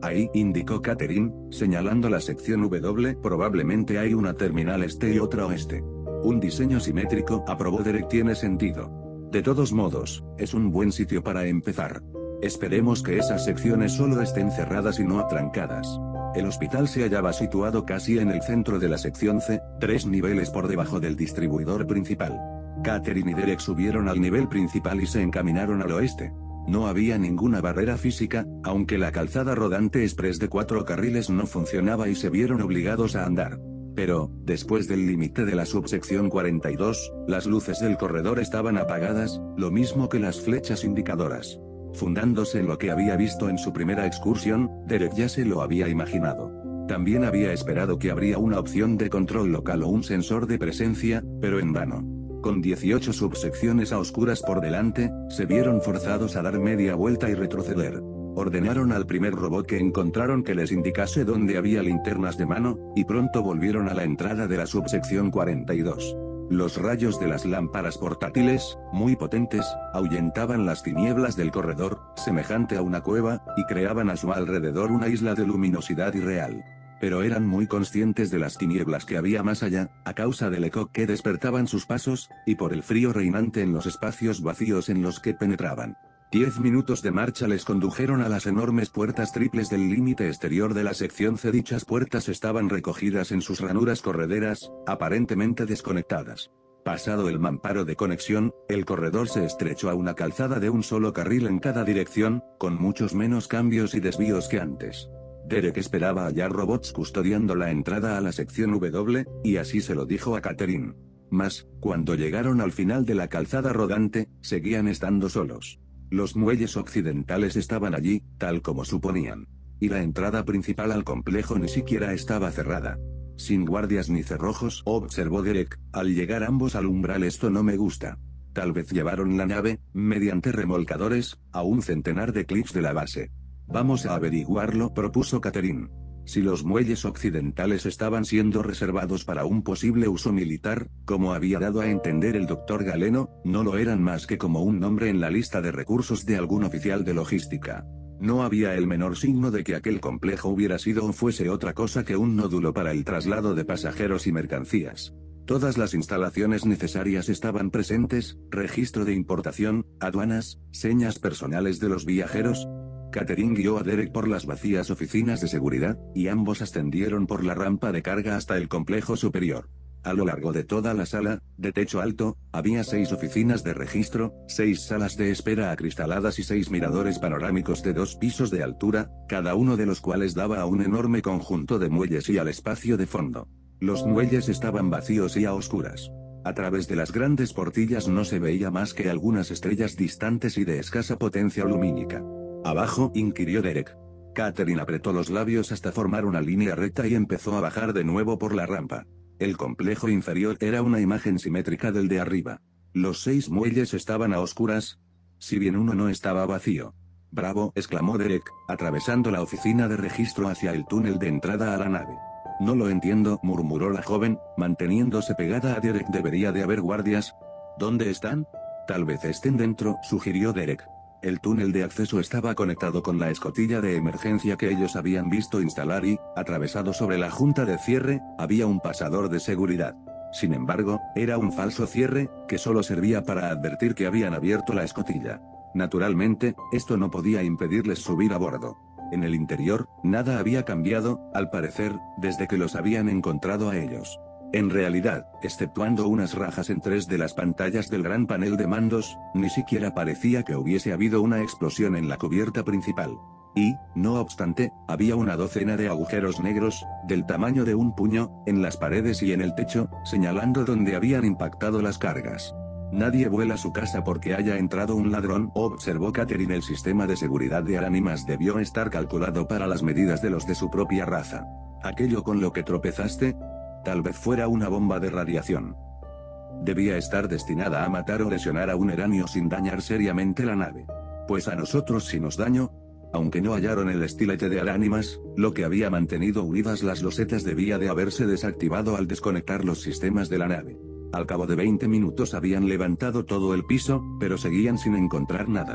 Ahí, indicó Catherine, señalando la sección W, probablemente hay una terminal este y otra oeste. Un diseño simétrico, aprobó Derek, tiene sentido. De todos modos, es un buen sitio para empezar. Esperemos que esas secciones solo estén cerradas y no atrancadas. El hospital se hallaba situado casi en el centro de la sección C, tres niveles por debajo del distribuidor principal. Catherine y Derek subieron al nivel principal y se encaminaron al oeste. No había ninguna barrera física, aunque la calzada rodante express de cuatro carriles no funcionaba y se vieron obligados a andar. Pero, después del límite de la subsección cuarenta y dos, las luces del corredor estaban apagadas, lo mismo que las flechas indicadoras. Fundándose en lo que había visto en su primera excursión, Derek ya se lo había imaginado. También había esperado que habría una opción de control local o un sensor de presencia, pero en vano. Con dieciocho subsecciones a oscuras por delante, se vieron forzados a dar media vuelta y retroceder. Ordenaron al primer robot que encontraron que les indicase dónde había linternas de mano, y pronto volvieron a la entrada de la subsección cuarenta y dos. Los rayos de las lámparas portátiles, muy potentes, ahuyentaban las tinieblas del corredor, semejante a una cueva, y creaban a su alrededor una isla de luminosidad irreal. Pero eran muy conscientes de las tinieblas que había más allá, a causa del eco que despertaban sus pasos, y por el frío reinante en los espacios vacíos en los que penetraban. Diez minutos de marcha les condujeron a las enormes puertas triples del límite exterior de la sección C. Dichas puertas estaban recogidas en sus ranuras correderas, aparentemente desconectadas. Pasado el mamparo de conexión, el corredor se estrechó a una calzada de un solo carril en cada dirección, con muchos menos cambios y desvíos que antes. Derek esperaba hallar robots custodiando la entrada a la sección W, y así se lo dijo a Catherine. Mas, cuando llegaron al final de la calzada rodante, seguían estando solos. Los muelles occidentales estaban allí, tal como suponían. Y la entrada principal al complejo ni siquiera estaba cerrada. Sin guardias ni cerrojos, observó Derek, al llegar ambos al umbral. Esto no me gusta. Tal vez llevaron la nave, mediante remolcadores, a un centenar de clics de la base. Vamos a averiguarlo, propuso Catherine. Si los muelles occidentales estaban siendo reservados para un posible uso militar, como había dado a entender el doctor Galeno, no lo eran más que como un nombre en la lista de recursos de algún oficial de logística. No había el menor signo de que aquel complejo hubiera sido o fuese otra cosa que un nódulo para el traslado de pasajeros y mercancías. Todas las instalaciones necesarias estaban presentes, registro de importación, aduanas, señas personales de los viajeros. Catherine guió a Derek por las vacías oficinas de seguridad, y ambos ascendieron por la rampa de carga hasta el complejo superior. A lo largo de toda la sala, de techo alto, había seis oficinas de registro, seis salas de espera acristaladas y seis miradores panorámicos de dos pisos de altura, cada uno de los cuales daba a un enorme conjunto de muelles y al espacio de fondo. Los muelles estaban vacíos y a oscuras. A través de las grandes portillas no se veía más que algunas estrellas distantes y de escasa potencia lumínica. ¿Abajo?, inquirió Derek. Catherine apretó los labios hasta formar una línea recta y empezó a bajar de nuevo por la rampa. El complejo inferior era una imagen simétrica del de arriba. Los seis muelles estaban a oscuras, si bien uno no estaba vacío. «Bravo», exclamó Derek, atravesando la oficina de registro hacia el túnel de entrada a la nave. «No lo entiendo», murmuró la joven, manteniéndose pegada a Derek. «Debería de haber guardias». «¿Dónde están?» «Tal vez estén dentro», sugirió Derek. El túnel de acceso estaba conectado con la escotilla de emergencia que ellos habían visto instalar y, atravesado sobre la junta de cierre, había un pasador de seguridad. Sin embargo, era un falso cierre, que solo servía para advertir que habían abierto la escotilla. Naturalmente, esto no podía impedirles subir a bordo. En el interior, nada había cambiado, al parecer, desde que los habían encontrado a ellos. En realidad, exceptuando unas rajas en tres de las pantallas del gran panel de mandos, ni siquiera parecía que hubiese habido una explosión en la cubierta principal. Y, no obstante, había una docena de agujeros negros, del tamaño de un puño, en las paredes y en el techo, señalando donde habían impactado las cargas. «Nadie vuela a su casa porque haya entrado un ladrón», observó Catherine. «El sistema de seguridad de Aránimas debió estar calculado para las medidas de los de su propia raza. Aquello con lo que tropezaste, tal vez fuera una bomba de radiación. Debía estar destinada a matar o lesionar a un eranio sin dañar seriamente la nave. Pues a nosotros sí nos dañó». Aunque no hallaron el estilete de Aránimas, lo que había mantenido unidas las losetas debía de haberse desactivado al desconectar los sistemas de la nave. Al cabo de veinte minutos habían levantado todo el piso, pero seguían sin encontrar nada.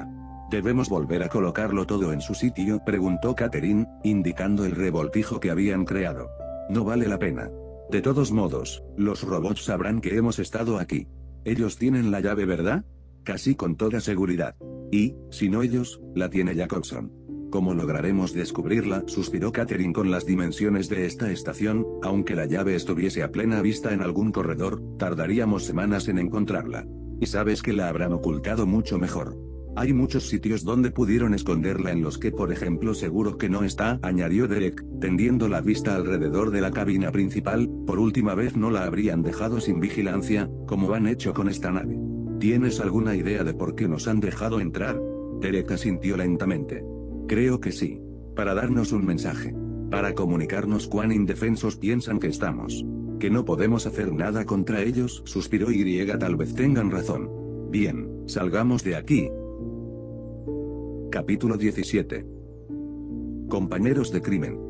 ¿Debemos volver a colocarlo todo en su sitio?, preguntó Catherine, indicando el revoltijo que habían creado. No vale la pena. De todos modos, los robots sabrán que hemos estado aquí. Ellos tienen la llave, ¿verdad? Casi con toda seguridad. Y, si no ellos, la tiene Jacobson. ¿Cómo lograremos descubrirla?, suspiró Catherine. Con las dimensiones de esta estación, aunque la llave estuviese a plena vista en algún corredor, tardaríamos semanas en encontrarla. Y sabes que la habrán ocultado mucho mejor. Hay muchos sitios donde pudieron esconderla en los que, por ejemplo, seguro que no está, añadió Derek, tendiendo la vista alrededor de la cabina principal. Por última vez no la habrían dejado sin vigilancia, como han hecho con esta nave. ¿Tienes alguna idea de por qué nos han dejado entrar? Derek asintió lentamente. Creo que sí. Para darnos un mensaje. Para comunicarnos cuán indefensos piensan que estamos. Que no podemos hacer nada contra ellos, suspiró Y. Tal vez tengan razón. Bien, salgamos de aquí. Capítulo diecisiete. Compañeros de crimen.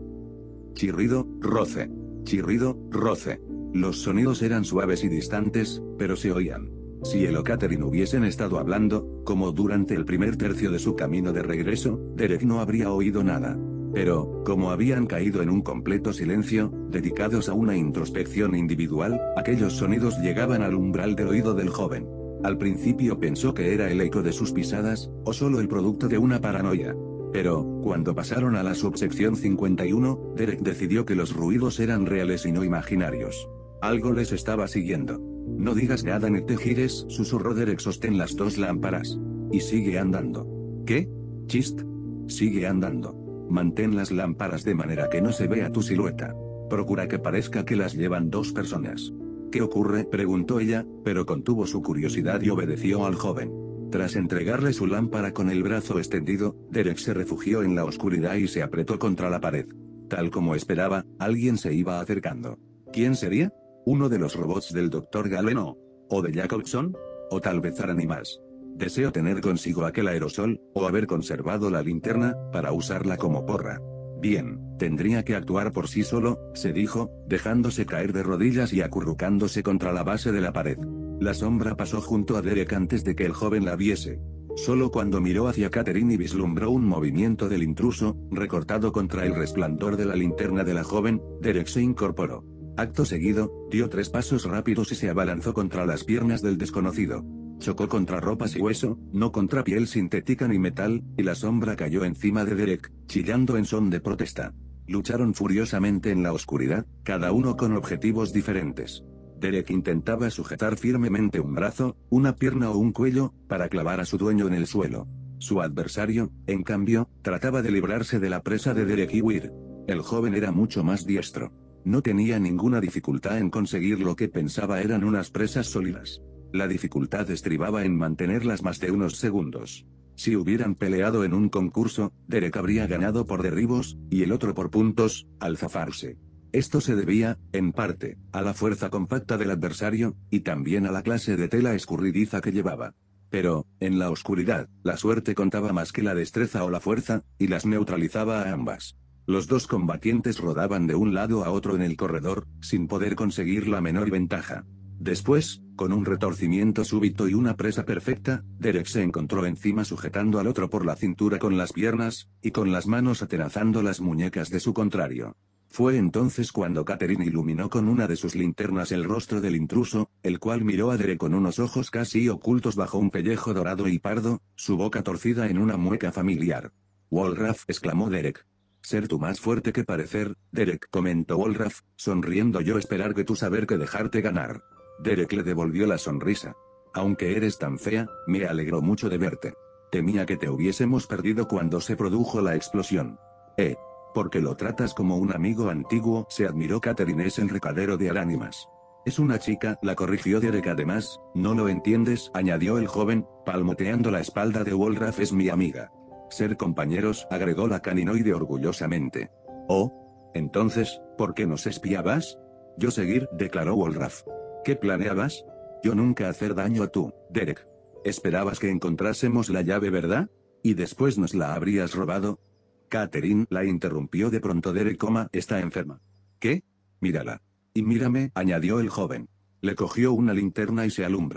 Chirrido, roce. Chirrido, roce. Los sonidos eran suaves y distantes, pero se oían. Si él o Catherine hubiesen estado hablando, como durante el primer tercio de su camino de regreso, Derek no habría oído nada. Pero, como habían caído en un completo silencio, dedicados a una introspección individual, aquellos sonidos llegaban al umbral del oído del joven. Al principio pensó que era el eco de sus pisadas, o solo el producto de una paranoia. Pero, cuando pasaron a la subsección cincuenta y uno, Derek decidió que los ruidos eran reales y no imaginarios. Algo les estaba siguiendo. No digas nada ni te gires, susurró Derek. Sostén las dos lámparas. Y sigue andando. ¿Qué? Chist. Sigue andando. Mantén las lámparas de manera que no se vea tu silueta. Procura que parezca que las llevan dos personas. ¿Qué ocurre?, preguntó ella, pero contuvo su curiosidad y obedeció al joven. Tras entregarle su lámpara con el brazo extendido, Derek se refugió en la oscuridad y se apretó contra la pared. Tal como esperaba, alguien se iba acercando. ¿Quién sería? ¿Uno de los robots del doctor Galeno? ¿O de Jacobson? ¿O tal vez Aranimas? Deseo tener consigo aquel aerosol, o haber conservado la linterna, para usarla como porra. Bien, tendría que actuar por sí solo, se dijo, dejándose caer de rodillas y acurrucándose contra la base de la pared. La sombra pasó junto a Derek antes de que el joven la viese. Solo cuando miró hacia Catherine y vislumbró un movimiento del intruso, recortado contra el resplandor de la linterna de la joven, Derek se incorporó. Acto seguido, dio tres pasos rápidos y se abalanzó contra las piernas del desconocido. Chocó contra ropas y hueso, no contra piel sintética ni metal, y la sombra cayó encima de Derek, chillando en son de protesta. Lucharon furiosamente en la oscuridad, cada uno con objetivos diferentes. Derek intentaba sujetar firmemente un brazo, una pierna o un cuello, para clavar a su dueño en el suelo. Su adversario, en cambio, trataba de librarse de la presa de Derek y huir. El joven era mucho más diestro. No tenía ninguna dificultad en conseguir lo que pensaba eran unas presas sólidas. La dificultad estribaba en mantenerlas más de unos segundos. Si hubieran peleado en un concurso, Derek habría ganado por derribos, y el otro por puntos, al zafarse. Esto se debía, en parte, a la fuerza compacta del adversario, y también a la clase de tela escurridiza que llevaba. Pero, en la oscuridad, la suerte contaba más que la destreza o la fuerza, y las neutralizaba a ambas. Los dos combatientes rodaban de un lado a otro en el corredor, sin poder conseguir la menor ventaja. Después, con un retorcimiento súbito y una presa perfecta, Derek se encontró encima sujetando al otro por la cintura con las piernas, y con las manos atenazando las muñecas de su contrario. Fue entonces cuando Catherine iluminó con una de sus linternas el rostro del intruso, el cual miró a Derek con unos ojos casi ocultos bajo un pellejo dorado y pardo, su boca torcida en una mueca familiar. «Wolraff», exclamó Derek. «Ser tú más fuerte que parecer, Derek», comentó Wolraff, sonriendo. «Yo esperar que tú saber que dejarte ganar». Derek le devolvió la sonrisa. «Aunque eres tan fea, me alegró mucho de verte. Temía que te hubiésemos perdido cuando se produjo la explosión». «Eh. Porque lo tratas como un amigo antiguo», se admiró Catherine. «Es el recadero de Aranimas». «Es una chica», la corrigió Derek. «Además, no lo entiendes», añadió el joven, palmoteando la espalda de Wolraff. «Es mi amiga». «Ser compañeros», agregó la caninoide orgullosamente. «Oh. Entonces, ¿por qué nos espiabas?» «Yo seguir», declaró Wolraff. «¿Qué planeabas?» «Yo nunca hacer daño a tú, Derek. Esperabas que encontrásemos la llave, ¿verdad? ¿Y después nos la habrías robado?» Catherine la interrumpió de pronto. «Derek, coma, está enferma». «¿Qué? Mírala». «Y mírame», añadió el joven. Le cogió una linterna y se alumbró.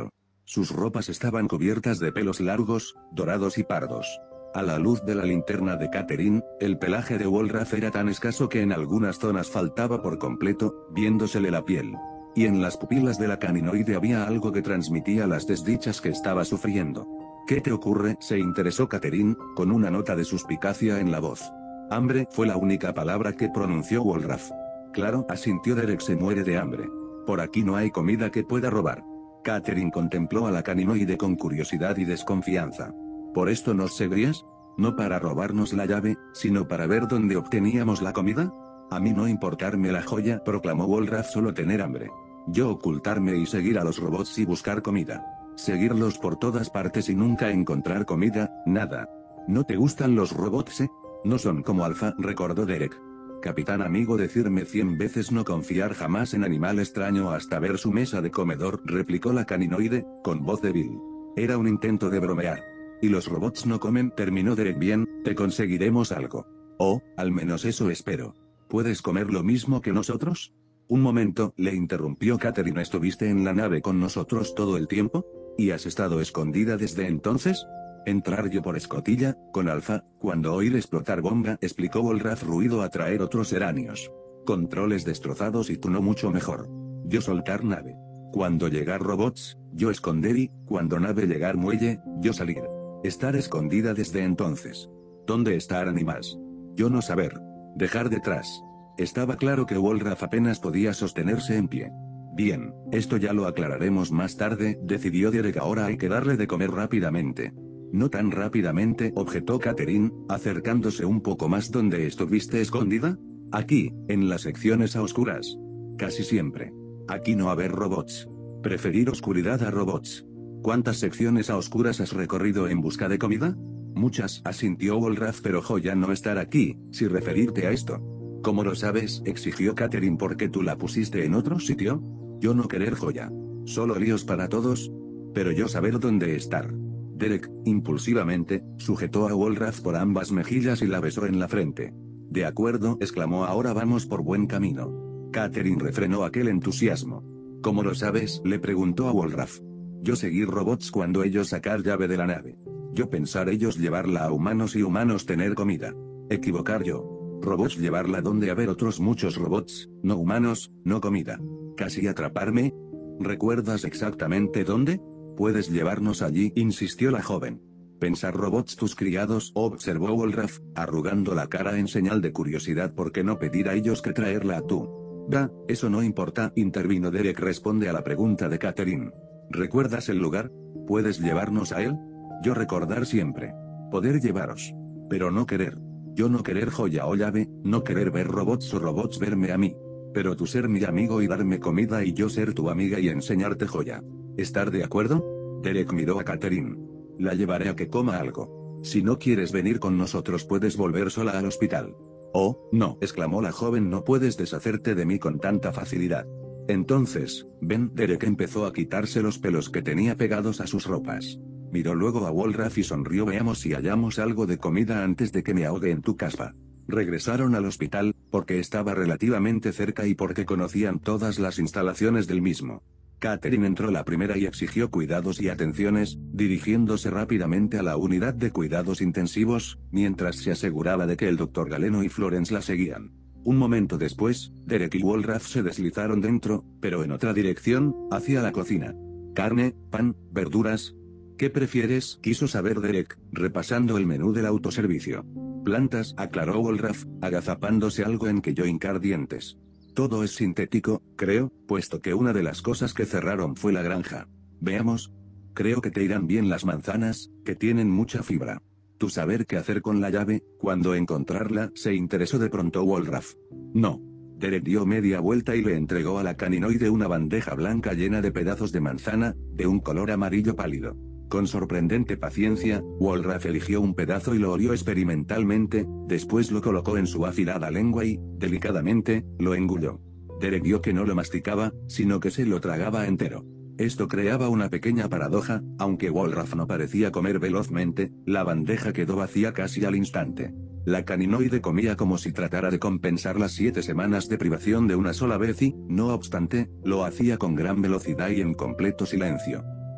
Sus ropas estaban cubiertas de pelos largos, dorados y pardos. A la luz de la linterna de Catherine, el pelaje de Walraff era tan escaso que en algunas zonas faltaba por completo, viéndosele la piel. Y en las pupilas de la caninoide había algo que transmitía las desdichas que estaba sufriendo. ¿Qué te ocurre?, se interesó Catherine, con una nota de suspicacia en la voz. Hambre fue la única palabra que pronunció Walraff. Claro, asintió Derek, se muere de hambre. Por aquí no hay comida que pueda robar. Catherine contempló a la caninoide con curiosidad y desconfianza. ¿Por esto nos seguías? ¿No para robarnos la llave, sino para ver dónde obteníamos la comida? A mí no importarme la joya, proclamó Walraff, solo tener hambre. Yo ocultarme y seguir a los robots y buscar comida. Seguirlos por todas partes y nunca encontrar comida, nada. ¿No te gustan los robots, eh? No son como Alpha, recordó Derek. Capitán amigo, decirme cien veces no confiar jamás en animal extraño hasta ver su mesa de comedor, replicó la caninoide, con voz débil. Era un intento de bromear. Y los robots no comen, terminó Derek. Bien, te conseguiremos algo. O, al menos eso espero. ¿Puedes comer lo mismo que nosotros? Un momento, le interrumpió Catherine. ¿Estuviste en la nave con nosotros todo el tiempo? ¿Y has estado escondida desde entonces? Entrar yo por escotilla, con Alpha, cuando oír explotar bomba, explicó Walraff, ruido atraer otros eranios. Controles destrozados y tú no mucho mejor. Yo soltar nave. Cuando llegar robots, yo esconder y, cuando nave llegar muelle, yo salir. Estar escondida desde entonces. ¿Dónde estar animas? Yo no saber. Dejar detrás. Estaba claro que Walraff apenas podía sostenerse en pie. Bien, esto ya lo aclararemos más tarde, decidió Derek. Ahora hay que darle de comer rápidamente. No tan rápidamente, objetó Catherine, acercándose un poco más. ¿Dónde estuviste escondida? Aquí, en las secciones a oscuras. Casi siempre. Aquí no haber robots. Preferir oscuridad a robots. ¿Cuántas secciones a oscuras has recorrido en busca de comida? Muchas, asintió Walraff, pero joya no estar aquí, si referirte a esto. ¿Cómo lo sabes?, exigió Catherine. ¿Por qué tú la pusiste en otro sitio? Yo no querer joya. Solo líos para todos. Pero yo saber dónde estar. Derek, impulsivamente, sujetó a Walraff por ambas mejillas y la besó en la frente. De acuerdo, exclamó. Ahora vamos por buen camino. Catherine refrenó aquel entusiasmo. ¿Cómo lo sabes?, le preguntó a Walraff. Yo seguir robots cuando ellos sacar llave de la nave. Yo pensar ellos llevarla a humanos y humanos tener comida. Equivocar yo. Robots llevarla donde haber otros muchos robots, no humanos, no comida. Casi atraparme. ¿Recuerdas exactamente dónde? Puedes llevarnos allí, insistió la joven. Pensar robots tus criados, observó Walraff, arrugando la cara en señal de curiosidad. ¿Por qué no pedir a ellos que traerla a tú? Va, eso no importa, intervino Derek. Responde a la pregunta de Catherine. ¿Recuerdas el lugar? ¿Puedes llevarnos a él? Yo recordar siempre. Poder llevaros. Pero no querer. Yo no querer joya o llave, no querer ver robots o robots verme a mí. Pero tú ser mi amigo y darme comida y yo ser tu amiga y enseñarte joya. ¿Estar de acuerdo? Derek miró a Catherine. La llevaré a que coma algo. Si no quieres venir con nosotros puedes volver sola al hospital. Oh, no, exclamó la joven. No puedes deshacerte de mí con tanta facilidad. Entonces, ven. Derek empezó a quitarse los pelos que tenía pegados a sus ropas. Miró luego a Walraff y sonrió. Veamos si hallamos algo de comida antes de que me ahogue en tu caspa. Regresaron al hospital, porque estaba relativamente cerca y porque conocían todas las instalaciones del mismo. Catherine entró la primera y exigió cuidados y atenciones, dirigiéndose rápidamente a la unidad de cuidados intensivos, mientras se aseguraba de que el doctor Galeno y Florence la seguían. Un momento después, Derek y Walraff se deslizaron dentro, pero en otra dirección, hacia la cocina. Carne, pan, verduras. ¿Qué prefieres?, quiso saber Derek, repasando el menú del autoservicio. Plantas, aclaró Walraff, agazapándose algo en que yo hincar dientes. Todo es sintético, creo, puesto que una de las cosas que cerraron fue la granja. Veamos. Creo que te irán bien las manzanas, que tienen mucha fibra. ¿Tú saber qué hacer con la llave, cuando encontrarla?, se interesó de pronto Walraff. No. Derek dio media vuelta y le entregó a la caninoide una bandeja blanca llena de pedazos de manzana, de un color amarillo pálido. Con sorprendente paciencia, Walraff eligió un pedazo y lo olió experimentalmente, después lo colocó en su afilada lengua y, delicadamente, lo engulló. Derek vio que no lo masticaba, sino que se lo tragaba entero. Esto creaba una pequeña paradoja, aunque Walraff no parecía comer velozmente, la bandeja quedó vacía casi al instante. La caninoide comía como si tratara de compensar las siete semanas de privación de una sola vez y, no obstante, lo hacía con gran velocidad y en completo silencio.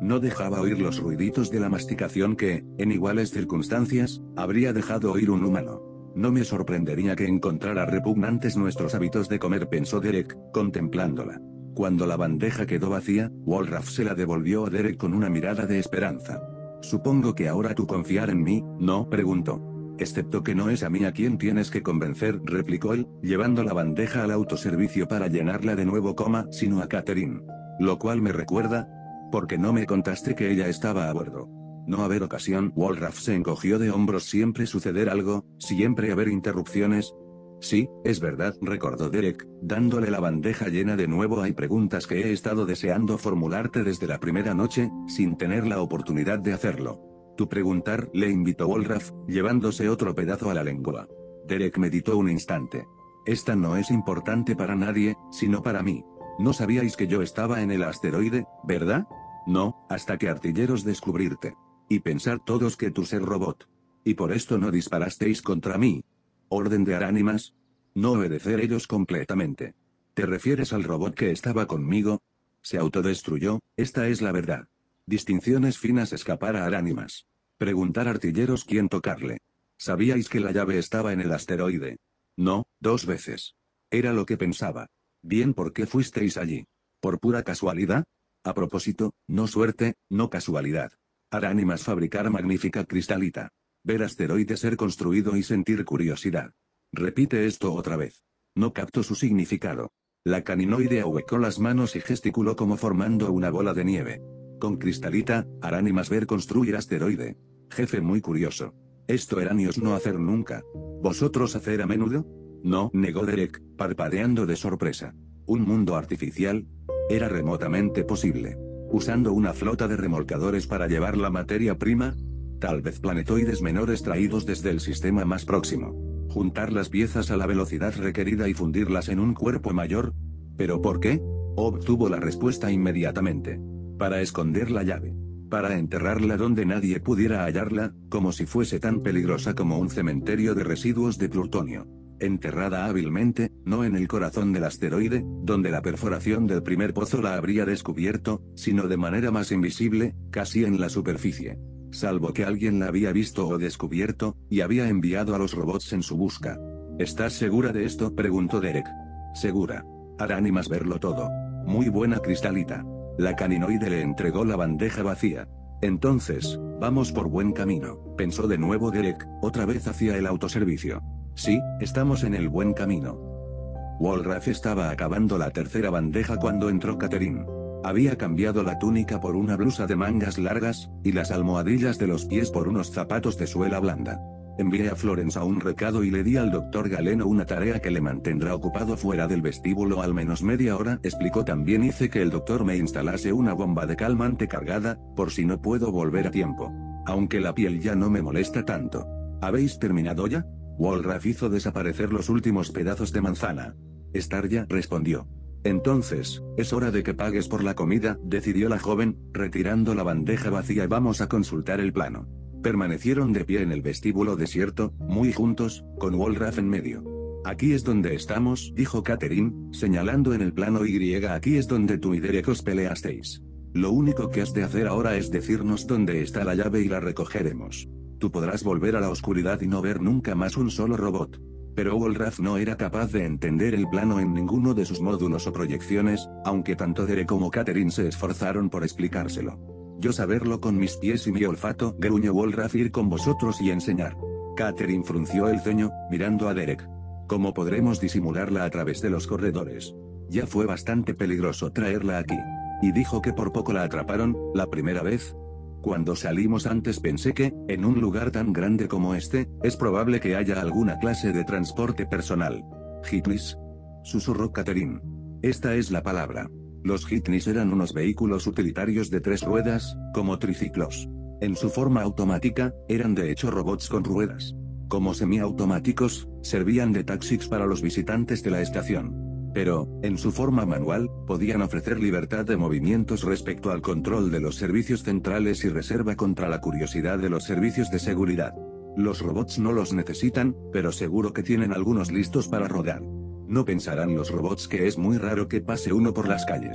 No dejaba oír los ruiditos de la masticación que, en iguales circunstancias, habría dejado oír un humano. No me sorprendería que encontrara repugnantes nuestros hábitos de comer, pensó Derek, contemplándola. Cuando la bandeja quedó vacía, Walraff se la devolvió a Derek con una mirada de esperanza. Supongo que ahora tú confiar en mí, ¿no?, preguntó. Excepto que no es a mí a quien tienes que convencer, replicó él, llevando la bandeja al autoservicio para llenarla de nuevo, coma, sino a Catherine. Lo cual me recuerda, porque no me contaste que ella estaba a bordo. No haber ocasión. Walraff se encogió de hombros. Siempre suceder algo, siempre haber interrupciones. Sí, es verdad, recordó Derek, dándole la bandeja llena de nuevo. Hay preguntas que he estado deseando formularte desde la primera noche, sin tener la oportunidad de hacerlo. Tu preguntar, le invitó Walraff, llevándose otro pedazo a la lengua. Derek meditó un instante. Esta no es importante para nadie, sino para mí. No sabíais que yo estaba en el asteroide, ¿verdad? No, hasta que artilleros descubrirte. Y pensar todos que tú ser robot. Y por esto no disparasteis contra mí. ¿Orden de Aránimas? No obedecer ellos completamente. ¿Te refieres al robot que estaba conmigo? Se autodestruyó, esta es la verdad. Distinciones finas. Escapar a Aránimas. Preguntar artilleros quién tocarle. ¿Sabíais que la llave estaba en el asteroide? No, dos veces. Era lo que pensaba. Bien, ¿por qué fuisteis allí? ¿Por pura casualidad? A propósito, no suerte, no casualidad. Aránimas fabricar magnífica cristalita. Ver asteroide ser construido y sentir curiosidad. Repite esto otra vez. No capto su significado. La caninoide ahuecó las manos y gesticuló como formando una bola de nieve. Con cristalita, Aránimas ver construir asteroide. Jefe, muy curioso. Esto Eranios no hacer nunca. ¿Vosotros hacer a menudo? No, negó Derek, parpadeando de sorpresa. ¿Un mundo artificial? ¿Era remotamente posible? ¿Usando una flota de remolcadores para llevar la materia prima? Tal vez planetoides menores traídos desde el sistema más próximo. ¿Juntar las piezas a la velocidad requerida y fundirlas en un cuerpo mayor? ¿Pero por qué? Obtuvo la respuesta inmediatamente. Para esconder la llave. Para enterrarla donde nadie pudiera hallarla, como si fuese tan peligrosa como un cementerio de residuos de plutonio. Enterrada hábilmente, no en el corazón del asteroide, donde la perforación del primer pozo la habría descubierto, sino de manera más invisible, casi en la superficie. Salvo que alguien la había visto o descubierto, y había enviado a los robots en su busca. ¿Estás segura de esto?, preguntó Derek. Segura. Aránimas verlo todo. Muy buena cristalita. La caninoide le entregó la bandeja vacía. Entonces, vamos por buen camino, pensó de nuevo Derek, otra vez hacia el autoservicio. Sí, estamos en el buen camino. Walraff estaba acabando la tercera bandeja cuando entró Catherine. Había cambiado la túnica por una blusa de mangas largas, y las almohadillas de los pies por unos zapatos de suela blanda. Envié a Florence a un recado y le di al doctor Galeno una tarea que le mantendrá ocupado fuera del vestíbulo al menos media hora, explicó. También hice que el doctor me instalase una bomba de calmante cargada, por si no puedo volver a tiempo. Aunque la piel ya no me molesta tanto. ¿Habéis terminado ya? Walraff hizo desaparecer los últimos pedazos de manzana. Estar ya, respondió. Entonces, es hora de que pagues por la comida, decidió la joven, retirando la bandeja vacía. Vamos a consultar el plano. Permanecieron de pie en el vestíbulo desierto, muy juntos, con Walraff en medio. Aquí es donde estamos, dijo Catherine, señalando en el plano Y. Aquí es donde tú y Derek os peleasteis. Lo único que has de hacer ahora es decirnos dónde está la llave y la recogeremos. Tú podrás volver a la oscuridad y no ver nunca más un solo robot. Pero Walraff no era capaz de entender el plano en ninguno de sus módulos o proyecciones, aunque tanto Derek como Catherine se esforzaron por explicárselo. Yo saberlo con mis pies y mi olfato, gruñó Walraff, ir con vosotros y enseñar. Catherine frunció el ceño, mirando a Derek. ¿Cómo podremos disimularla a través de los corredores? Ya fue bastante peligroso traerla aquí. Y dijo que por poco la atraparon, la primera vez. Cuando salimos antes pensé que, en un lugar tan grande como este, es probable que haya alguna clase de transporte personal. ¿Hitnis? Susurró Catherine. Esta es la palabra. Los Hitnis eran unos vehículos utilitarios de tres ruedas, como triciclos. En su forma automática, eran de hecho robots con ruedas. Como semiautomáticos, servían de taxis para los visitantes de la estación. Pero, en su forma manual, podían ofrecer libertad de movimientos respecto al control de los servicios centrales y reserva contra la curiosidad de los servicios de seguridad. Los robots no los necesitan, pero seguro que tienen algunos listos para rodar. No pensarán los robots que es muy raro que pase uno por las calles.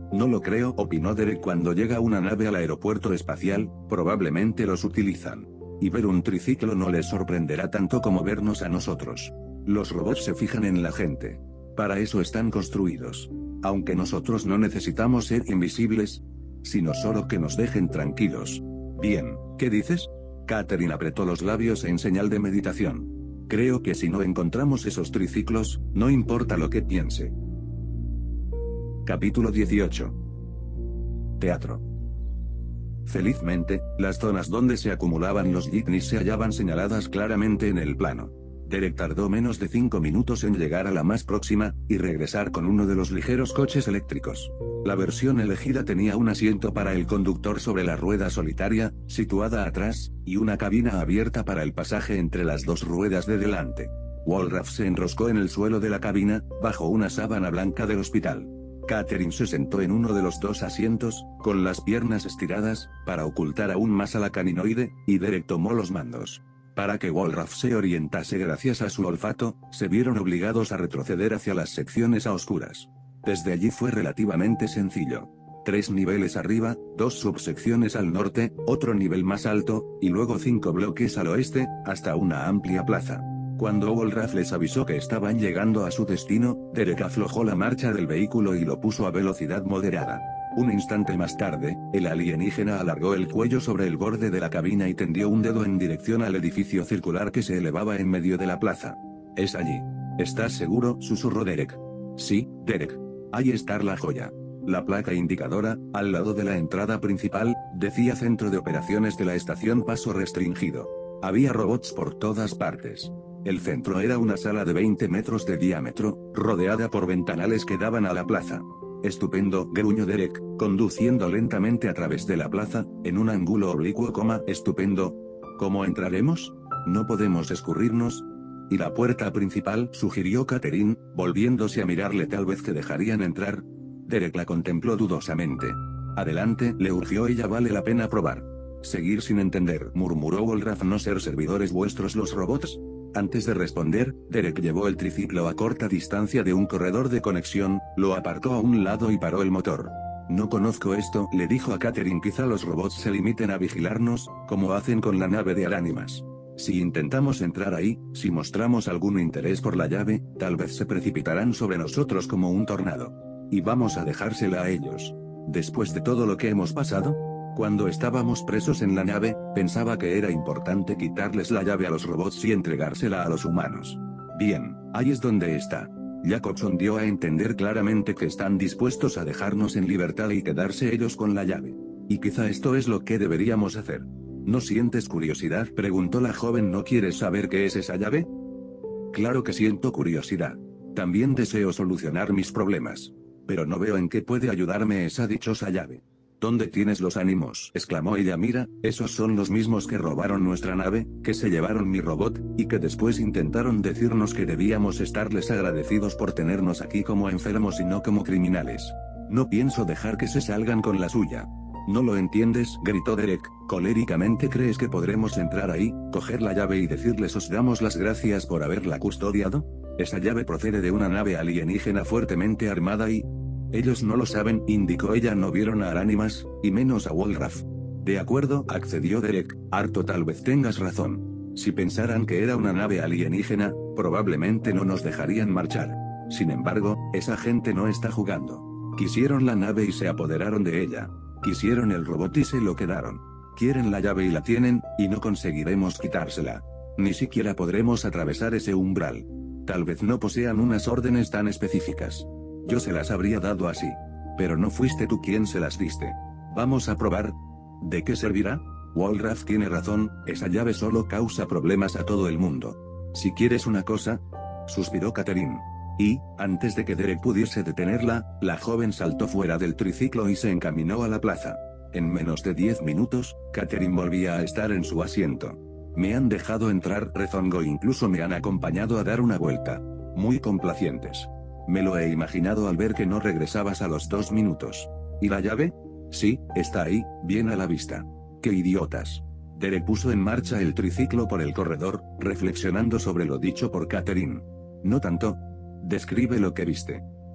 No lo creo, opinó Derek. Cuando llega una nave al aeropuerto espacial, probablemente los utilizan. Y ver un triciclo no les sorprenderá tanto como vernos a nosotros. Los robots se fijan en la gente. Para eso están construidos. Aunque nosotros no necesitamos ser invisibles, sino solo que nos dejen tranquilos. Bien, ¿qué dices? Catherine apretó los labios en señal de meditación. Creo que si no encontramos esos triciclos, no importa lo que piense. Capítulo dieciocho. Teatro. Felizmente, las zonas donde se acumulaban los jitneys se hallaban señaladas claramente en el plano. Derek tardó menos de cinco minutos en llegar a la más próxima, y regresar con uno de los ligeros coches eléctricos. La versión elegida tenía un asiento para el conductor sobre la rueda solitaria, situada atrás, y una cabina abierta para el pasaje entre las dos ruedas de delante. Walraff se enroscó en el suelo de la cabina, bajo una sábana blanca del hospital. Catherine se sentó en uno de los dos asientos, con las piernas estiradas, para ocultar aún más a la caninoide, y Derek tomó los mandos. Para que Walraff se orientase gracias a su olfato, se vieron obligados a retroceder hacia las secciones a oscuras. Desde allí fue relativamente sencillo. Tres niveles arriba, dos subsecciones al norte, otro nivel más alto, y luego cinco bloques al oeste, hasta una amplia plaza. Cuando Walraff les avisó que estaban llegando a su destino, Derek aflojó la marcha del vehículo y lo puso a velocidad moderada. Un instante más tarde, el alienígena alargó el cuello sobre el borde de la cabina y tendió un dedo en dirección al edificio circular que se elevaba en medio de la plaza. «Es allí. ¿Estás seguro?», susurró Derek. «Sí, Derek. Ahí está la joya». La placa indicadora, al lado de la entrada principal, decía Centro de Operaciones de la Estación Paso Restringido. Había robots por todas partes. El centro era una sala de veinte metros de diámetro, rodeada por ventanales que daban a la plaza. «Estupendo», gruñó Derek, conduciendo lentamente a través de la plaza, en un ángulo oblicuo, coma, «estupendo. ¿Cómo entraremos? No podemos escurrirnos». «¿Y la puerta principal?», sugirió Catherine, volviéndose a mirarle. «Tal vez te dejarían entrar». Derek la contempló dudosamente. «Adelante», le urgió ella. «Vale la pena probar». «Seguir sin entender», murmuró Walraff. «¿No ser servidores vuestros los robots?». Antes de responder, Derek llevó el triciclo a corta distancia de un corredor de conexión, lo aparcó a un lado y paró el motor. «No conozco esto», le dijo a Catherine. «Quizá los robots se limiten a vigilarnos, como hacen con la nave de Aránimas. Si intentamos entrar ahí, si mostramos algún interés por la llave, tal vez se precipitarán sobre nosotros como un tornado. Y vamos a dejársela a ellos. Después de todo lo que hemos pasado». Cuando estábamos presos en la nave, pensaba que era importante quitarles la llave a los robots y entregársela a los humanos. Bien, ahí es donde está. Jacobson dio a entender claramente que están dispuestos a dejarnos en libertad y quedarse ellos con la llave. Y quizá esto es lo que deberíamos hacer. ¿No sientes curiosidad?, preguntó la joven. ¿No quieres saber qué es esa llave? Claro que siento curiosidad. También deseo solucionar mis problemas. Pero no veo en qué puede ayudarme esa dichosa llave. ¿Dónde tienes los ánimos?, exclamó ella. «Mira, esos son los mismos que robaron nuestra nave, que se llevaron mi robot, y que después intentaron decirnos que debíamos estarles agradecidos por tenernos aquí como enfermos y no como criminales. No pienso dejar que se salgan con la suya». «¿No lo entiendes?», gritó Derek, coléricamente. «¿Crees que podremos entrar ahí, coger la llave y decirles os damos las gracias por haberla custodiado? Esa llave procede de una nave alienígena fuertemente armada y...». «Ellos no lo saben», indicó ella. «No vieron a Aránimas, y menos a Walraff». «De acuerdo», accedió Derek, harto. «Tal vez tengas razón. Si pensaran que era una nave alienígena, probablemente no nos dejarían marchar. Sin embargo, esa gente no está jugando. Quisieron la nave y se apoderaron de ella. Quisieron el robot y se lo quedaron. Quieren la llave y la tienen, y no conseguiremos quitársela. Ni siquiera podremos atravesar ese umbral. Tal vez no posean unas órdenes tan específicas. Yo se las habría dado así. Pero no fuiste tú quien se las diste. Vamos a probar». «¿De qué servirá?». «Walraff tiene razón, esa llave solo causa problemas a todo el mundo. Si quieres una cosa...», suspiró Catherine. Y, antes de que Derek pudiese detenerla, la joven saltó fuera del triciclo y se encaminó a la plaza. En menos de diez minutos, Catherine volvía a estar en su asiento. «Me han dejado entrar», rezongó. «Incluso me han acompañado a dar una vuelta. Muy complacientes. Me lo he imaginado al ver que no regresabas a los dos minutos. ¿Y la llave?». «Sí, está ahí, bien a la vista». «¡Qué idiotas!». Derek puso en marcha el triciclo por el corredor, reflexionando sobre lo dicho por Catherine. «No tanto. Describe lo que viste».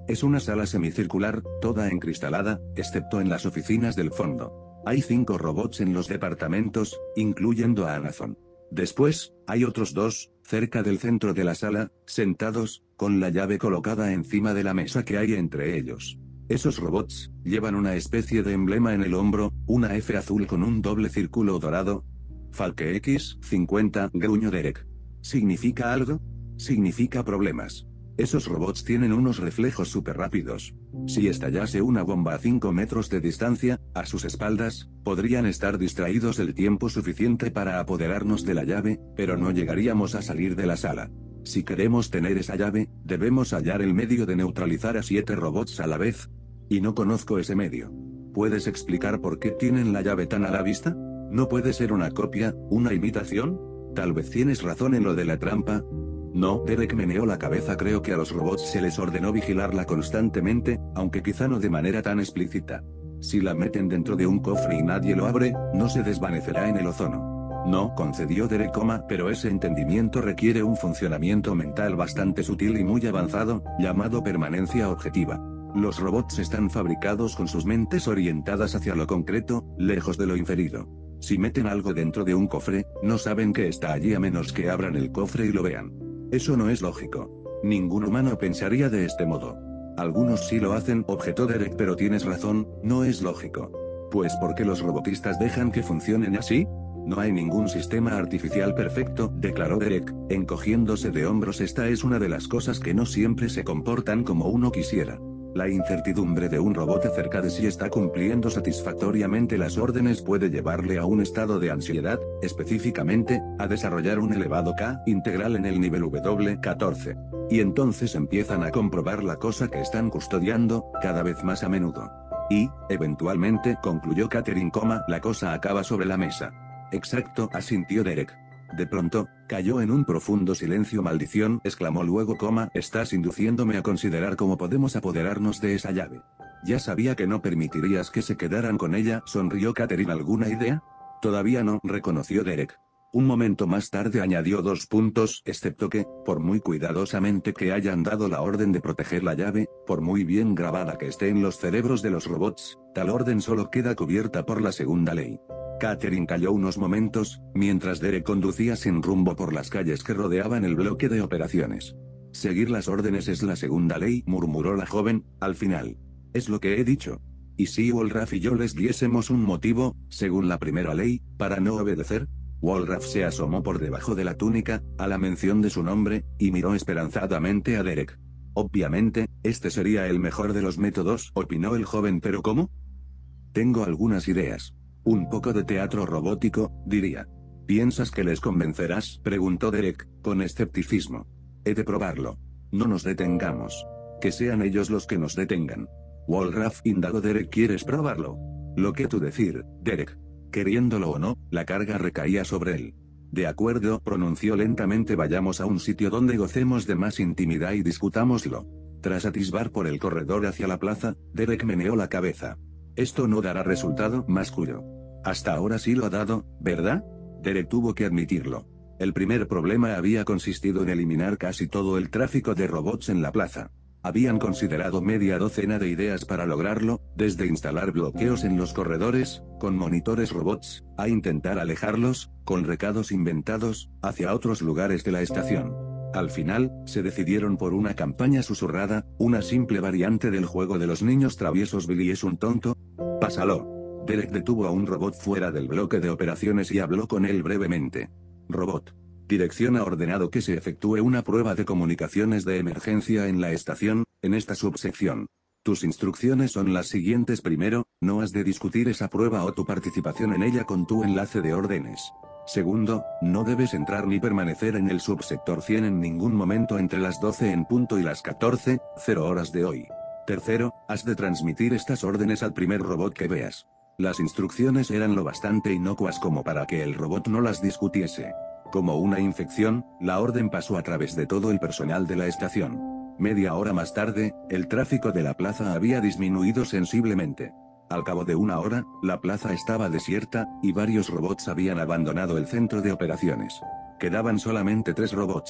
Es una sala semicircular, toda encristalada, excepto en las oficinas del fondo. Hay cinco robots en los departamentos, incluyendo a Amazon. Después, hay otros dos, cerca del centro de la sala, sentados, con la llave colocada encima de la mesa que hay entre ellos. Esos robots, llevan una especie de emblema en el hombro, una F azul con un doble círculo dorado. Falke X cincuenta, gruñó Derek. ¿Significa algo? Significa problemas. Esos robots tienen unos reflejos súper rápidos. Si estallase una bomba a cinco metros de distancia, a sus espaldas, podrían estar distraídos el tiempo suficiente para apoderarnos de la llave, pero no llegaríamos a salir de la sala. Si queremos tener esa llave, debemos hallar el medio de neutralizar a siete robots a la vez. Y no conozco ese medio. ¿Puedes explicar por qué tienen la llave tan a la vista? ¿No puede ser una copia, una imitación? Tal vez tienes razón en lo de la trampa. No, Derek meneó la cabeza. Creo que a los robots se les ordenó vigilarla constantemente, aunque quizá no de manera tan explícita. Si la meten dentro de un cofre y nadie lo abre, no se desvanecerá en el ozono. No, concedió Derek, pero ese entendimiento requiere un funcionamiento mental bastante sutil y muy avanzado, llamado permanencia objetiva. Los robots están fabricados con sus mentes orientadas hacia lo concreto, lejos de lo inferido. Si meten algo dentro de un cofre, no saben que está allí a menos que abran el cofre y lo vean. Eso no es lógico. Ningún humano pensaría de este modo. Algunos sí lo hacen, objetó Derek, pero tienes razón, no es lógico. Pues ¿por qué los robotistas dejan que funcionen así? No hay ningún sistema artificial perfecto, declaró Derek, encogiéndose de hombros. Esta es una de las cosas que no siempre se comportan como uno quisiera. La incertidumbre de un robot acerca de si está cumpliendo satisfactoriamente las órdenes puede llevarle a un estado de ansiedad, específicamente, a desarrollar un elevado K integral en el nivel W catorce. Y entonces empiezan a comprobar la cosa que están custodiando, cada vez más a menudo. Y, eventualmente, concluyó Catherine, la cosa acaba sobre la mesa. Exacto, asintió Derek. De pronto, cayó en un profundo silencio. Maldición, exclamó luego, coma, estás induciéndome a considerar cómo podemos apoderarnos de esa llave. Ya sabía que no permitirías que se quedaran con ella, sonrió Catherine. ¿Alguna idea? Todavía no, reconoció Derek. Un momento más tarde añadió dos puntos, excepto que, por muy cuidadosamente que hayan dado la orden de proteger la llave, por muy bien grabada que esté en los cerebros de los robots, tal orden solo queda cubierta por la segunda ley. Catherine calló unos momentos, mientras Derek conducía sin rumbo por las calles que rodeaban el bloque de operaciones. Seguir las órdenes es la segunda ley, murmuró la joven, al final. Es lo que he dicho. ¿Y si Walraff y yo les diésemos un motivo, según la primera ley, para no obedecer? Walraff se asomó por debajo de la túnica, a la mención de su nombre, y miró esperanzadamente a Derek. Obviamente, este sería el mejor de los métodos, opinó el joven. ¿Pero cómo? Tengo algunas ideas. Un poco de teatro robótico, diría. ¿Piensas que les convencerás?, preguntó Derek, con escepticismo. He de probarlo. No nos detengamos. Que sean ellos los que nos detengan. Walraff, indagó Derek. ¿Quieres probarlo? Lo que tú decir, Derek. Queriéndolo o no, la carga recaía sobre él. De acuerdo, pronunció lentamente. Vayamos a un sitio donde gocemos de más intimidad y discutámoslo. Tras atisbar por el corredor hacia la plaza, Derek meneó la cabeza. Esto no dará resultado, masculló. Hasta ahora sí lo ha dado, ¿verdad? Derek tuvo que admitirlo. El primer problema había consistido en eliminar casi todo el tráfico de robots en la plaza. Habían considerado media docena de ideas para lograrlo, desde instalar bloqueos en los corredores, con monitores robots, a intentar alejarlos, con recados inventados, hacia otros lugares de la estación. Al final, se decidieron por una campaña susurrada, una simple variante del juego de los niños traviesos. Billy es un tonto. Pásalo. Derek detuvo a un robot fuera del bloque de operaciones y habló con él brevemente. Robot. Dirección ha ordenado que se efectúe una prueba de comunicaciones de emergencia en la estación, en esta subsección. Tus instrucciones son las siguientes. Primero, no has de discutir esa prueba o tu participación en ella con tu enlace de órdenes. Segundo, no debes entrar ni permanecer en el subsector cien en ningún momento entre las doce en punto y las catorce, cero horas de hoy. Tercero, has de transmitir estas órdenes al primer robot que veas. Las instrucciones eran lo bastante inocuas como para que el robot no las discutiese. Como una infección, la orden pasó a través de todo el personal de la estación. Media hora más tarde, el tráfico de la plaza había disminuido sensiblemente. Al cabo de una hora, la plaza estaba desierta, y varios robots habían abandonado el centro de operaciones. Quedaban solamente tres robots.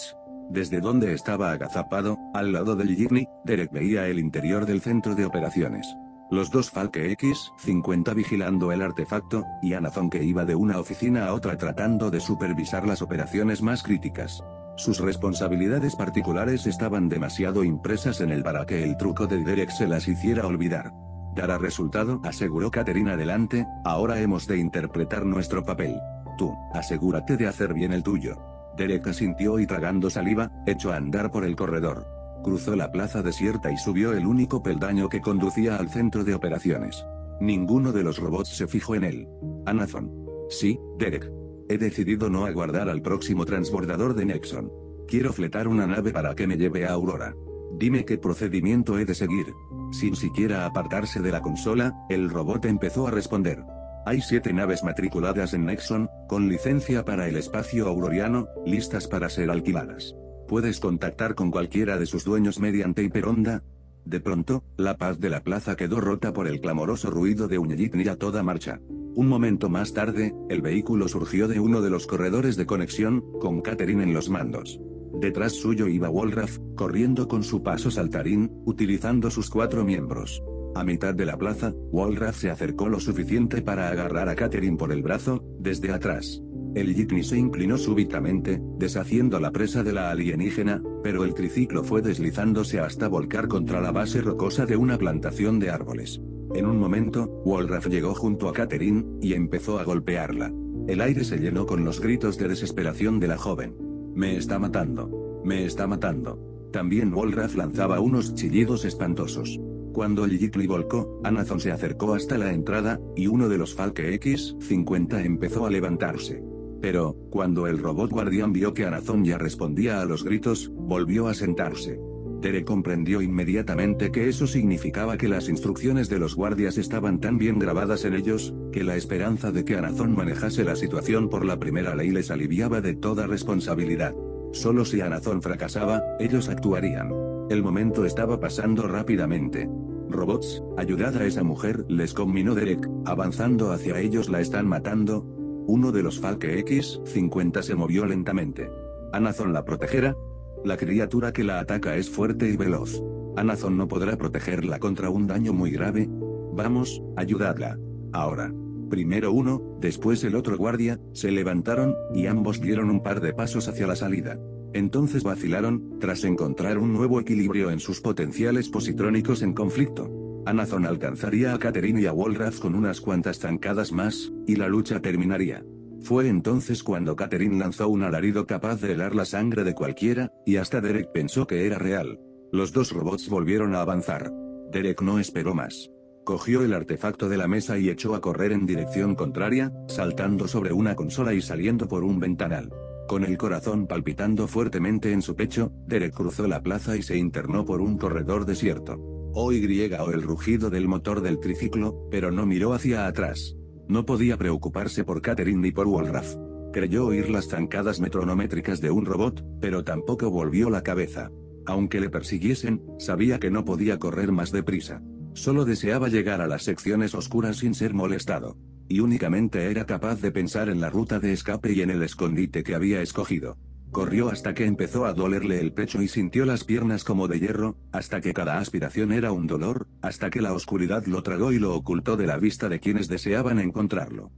Desde donde estaba agazapado, al lado del Jitney, Derek veía el interior del centro de operaciones. Los dos Falke X cincuenta vigilando el artefacto, y Anazón que iba de una oficina a otra tratando de supervisar las operaciones más críticas. Sus responsabilidades particulares estaban demasiado impresas en él para que el truco de Derek se las hiciera olvidar. Dará resultado, aseguró Catherine adelante, ahora hemos de interpretar nuestro papel. Tú, asegúrate de hacer bien el tuyo. Derek asintió y tragando saliva, echó a andar por el corredor. Cruzó la plaza desierta y subió el único peldaño que conducía al centro de operaciones. Ninguno de los robots se fijó en él. Anazón. Sí, Derek. He decidido no aguardar al próximo transbordador de Nexon. Quiero fletar una nave para que me lleve a Aurora. Dime qué procedimiento he de seguir. Sin siquiera apartarse de la consola, el robot empezó a responder. Hay siete naves matriculadas en Nexon, con licencia para el espacio auroriano, listas para ser alquiladas. Puedes contactar con cualquiera de sus dueños mediante hiperonda. De pronto, la paz de la plaza quedó rota por el clamoroso ruido de un Jitney a toda marcha. Un momento más tarde, el vehículo surgió de uno de los corredores de conexión, con Catherine en los mandos. Detrás suyo iba Wolraff, corriendo con su paso saltarín, utilizando sus cuatro miembros. A mitad de la plaza, Wolraff se acercó lo suficiente para agarrar a Catherine por el brazo, desde atrás. El Jitney se inclinó súbitamente, deshaciendo la presa de la alienígena, pero el triciclo fue deslizándose hasta volcar contra la base rocosa de una plantación de árboles. En un momento, Wolraff llegó junto a Catherine, y empezó a golpearla. El aire se llenó con los gritos de desesperación de la joven. Me está matando. Me está matando. También Wolraff lanzaba unos chillidos espantosos. Cuando el Jitney volcó, Anazón se acercó hasta la entrada, y uno de los Falke X cincuenta empezó a levantarse. Pero, cuando el robot guardián vio que Anazón ya respondía a los gritos, volvió a sentarse. Derek comprendió inmediatamente que eso significaba que las instrucciones de los guardias estaban tan bien grabadas en ellos, que la esperanza de que Anazón manejase la situación por la primera ley les aliviaba de toda responsabilidad. Solo si Anazón fracasaba, ellos actuarían. El momento estaba pasando rápidamente. Robots, ayudad a esa mujer, les conminó Derek, avanzando hacia ellos. La están matando. Uno de los Falke X cincuenta se movió lentamente. ¿Anazón la protegerá? La criatura que la ataca es fuerte y veloz. Anazón no podrá protegerla contra un daño muy grave. Vamos, ayudadla. Ahora. Primero uno, después el otro guardia, se levantaron, y ambos dieron un par de pasos hacia la salida. Entonces vacilaron, tras encontrar un nuevo equilibrio en sus potenciales positrónicos en conflicto. Anazón alcanzaría a Catherine y a Wolraff con unas cuantas zancadas más, y la lucha terminaría. Fue entonces cuando Catherine lanzó un alarido capaz de helar la sangre de cualquiera, y hasta Derek pensó que era real. Los dos robots volvieron a avanzar. Derek no esperó más. Cogió el artefacto de la mesa y echó a correr en dirección contraria, saltando sobre una consola y saliendo por un ventanal. Con el corazón palpitando fuertemente en su pecho, Derek cruzó la plaza y se internó por un corredor desierto. Oye o el rugido del motor del triciclo, pero no miró hacia atrás. No podía preocuparse por Catherine ni por Wolraff. Creyó oír las zancadas metronométricas de un robot, pero tampoco volvió la cabeza. Aunque le persiguiesen, sabía que no podía correr más deprisa. Solo deseaba llegar a las secciones oscuras sin ser molestado. Y únicamente era capaz de pensar en la ruta de escape y en el escondite que había escogido. Corrió hasta que empezó a dolerle el pecho y sintió las piernas como de hierro, hasta que cada aspiración era un dolor, hasta que la oscuridad lo tragó y lo ocultó de la vista de quienes deseaban encontrarlo.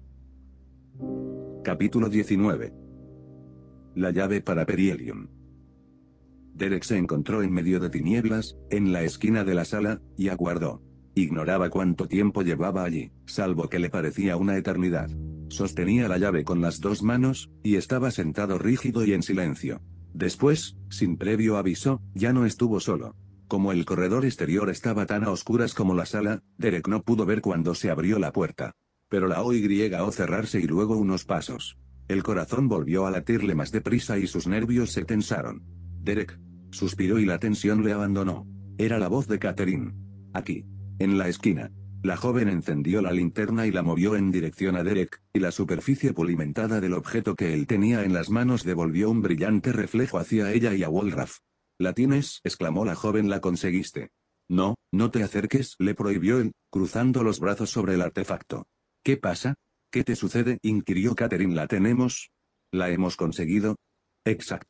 Capítulo diecinueve. La llave para Perihelion. Derek se encontró en medio de tinieblas, en la esquina de la sala, y aguardó. Ignoraba cuánto tiempo llevaba allí, salvo que le parecía una eternidad. Sostenía la llave con las dos manos, y estaba sentado rígido y en silencio. Después, sin previo aviso, ya no estuvo solo. Como el corredor exterior estaba tan a oscuras como la sala, Derek no pudo ver cuando se abrió la puerta. Pero la oyó cerrarse y luego unos pasos. El corazón volvió a latirle más deprisa y sus nervios se tensaron. Derek suspiró y la tensión le abandonó. Era la voz de Catherine. Aquí. En la esquina. La joven encendió la linterna y la movió en dirección a Derek, y la superficie pulimentada del objeto que él tenía en las manos devolvió un brillante reflejo hacia ella y a Wolraff. ¿La tienes?, exclamó la joven. ¿La conseguiste? No, no te acerques, le prohibió él, cruzando los brazos sobre el artefacto. ¿Qué pasa? ¿Qué te sucede?, inquirió Catherine. ¿La tenemos? ¿La hemos conseguido? Exacto.